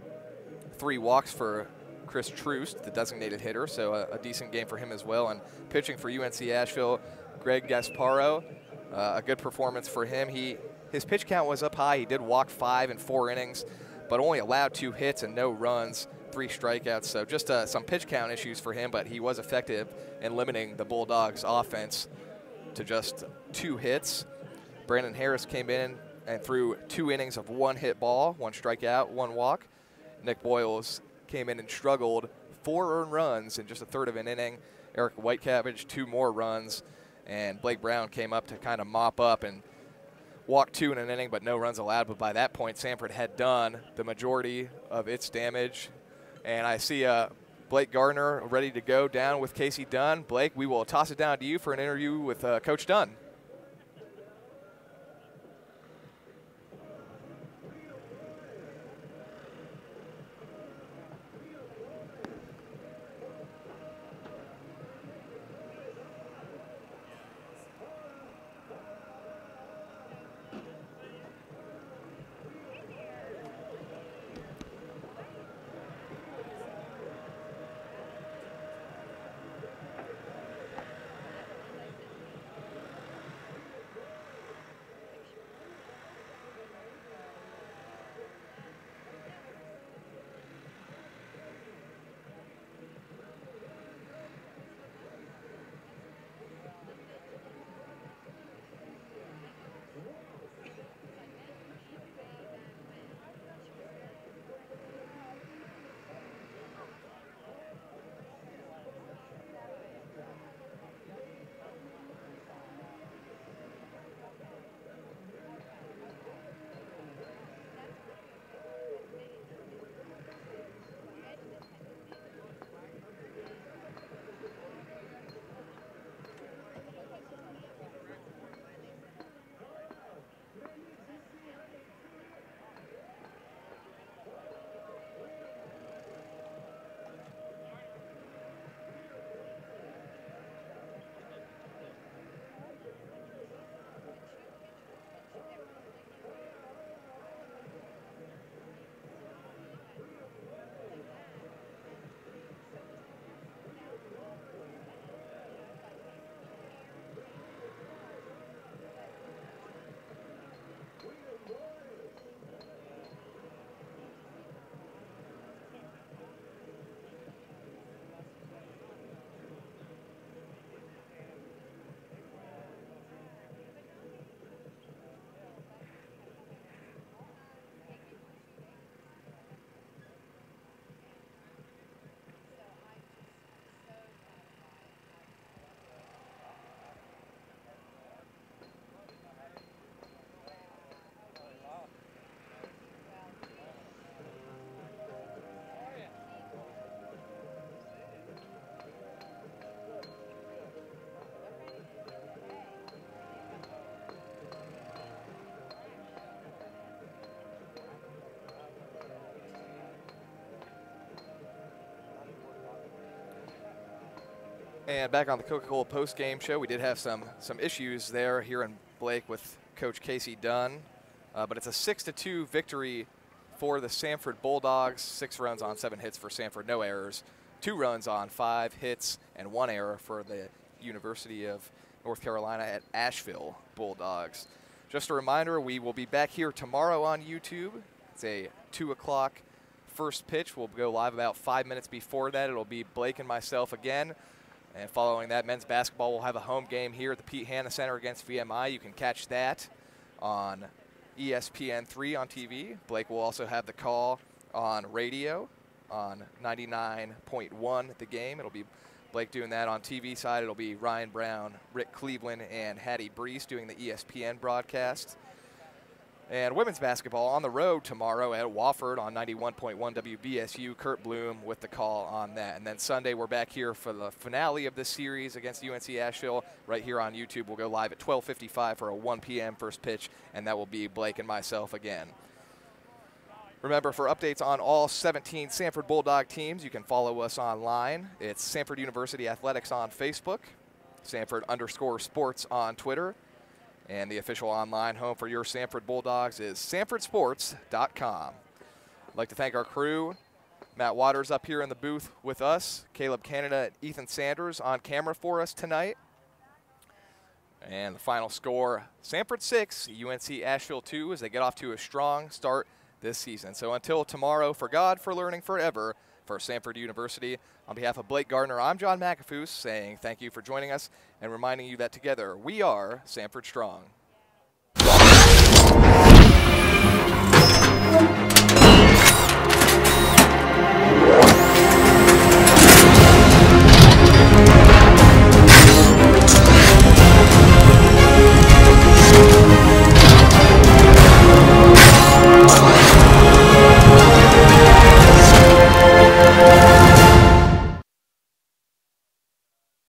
3 walks for Chris Troost, the designated hitter, so a decent game for him as well. And pitching for UNC Asheville, Greg Gasparo, a good performance for him. His pitch count was up high. He did walk 5 in 4 innings, but only allowed 2 hits and no runs, 3 strikeouts. So just some pitch count issues for him, but he was effective in limiting the Bulldogs' offense to just 2 hits. Brandon Harris came in and threw 2 innings of 1 hit ball, 1 strikeout, 1 walk. Nick Boyles came in and struggled, 4 earned runs in just a 1/3 of an inning. Eric Whitecabbage, 2 more runs. And Blake Brown came up to kind of mop up and walked 2 in an inning, but no runs allowed. But by that point, Samford had done the majority of its damage. And I see Blake Gardner ready to go down with Casey Dunn. Blake, we will toss it down to you for an interview with Coach Dunn. And back on the Coca-Cola post-game show, we did have some issues there here in Blake with Coach Casey Dunn. But it's a 6-2 victory for the Samford Bulldogs. 6 runs on 7 hits for Samford, no errors. 2 runs on 5 hits and 1 error for the University of North Carolina at Asheville Bulldogs. Just a reminder, we will be back here tomorrow on YouTube. It's a 2 o'clock first pitch. We'll go live about 5 minutes before that. It'll be Blake and myself again. And following that, men's basketball will have a home game here at the Pete Hanna Center against VMI. You can catch that on ESPN3 on TV. Blake will also have the call on radio on 99.1 The Game. It'll be Blake doing that on TV side. It'll be Ryan Brown, Rick Cleveland, and Hattie Brees doing the ESPN broadcast. And women's basketball on the road tomorrow at Wofford on 91.1 WBSU. Kurt Bloom with the call on that. And then Sunday we're back here for the finale of this series against UNC Asheville right here on YouTube. We'll go live at 12:55 for a 1 p.m. first pitch, and that will be Blake and myself again. Remember, for updates on all 17 Samford Bulldog teams, you can follow us online. It's Samford University Athletics on Facebook, Samford_sports on Twitter, and the official online home for your Samford Bulldogs is SamfordSports.com. I'd like to thank our crew, Matt Waters up here in the booth with us, Caleb Canada and Ethan Sanders on camera for us tonight. And the final score, Samford 6, UNC Asheville 2, as they get off to a strong start this season. So until tomorrow, for God, for learning forever, for Samford University, on behalf of Blake Gardner, I'm John McAfoose saying thank you for joining us and reminding you that together we are Samford Strong.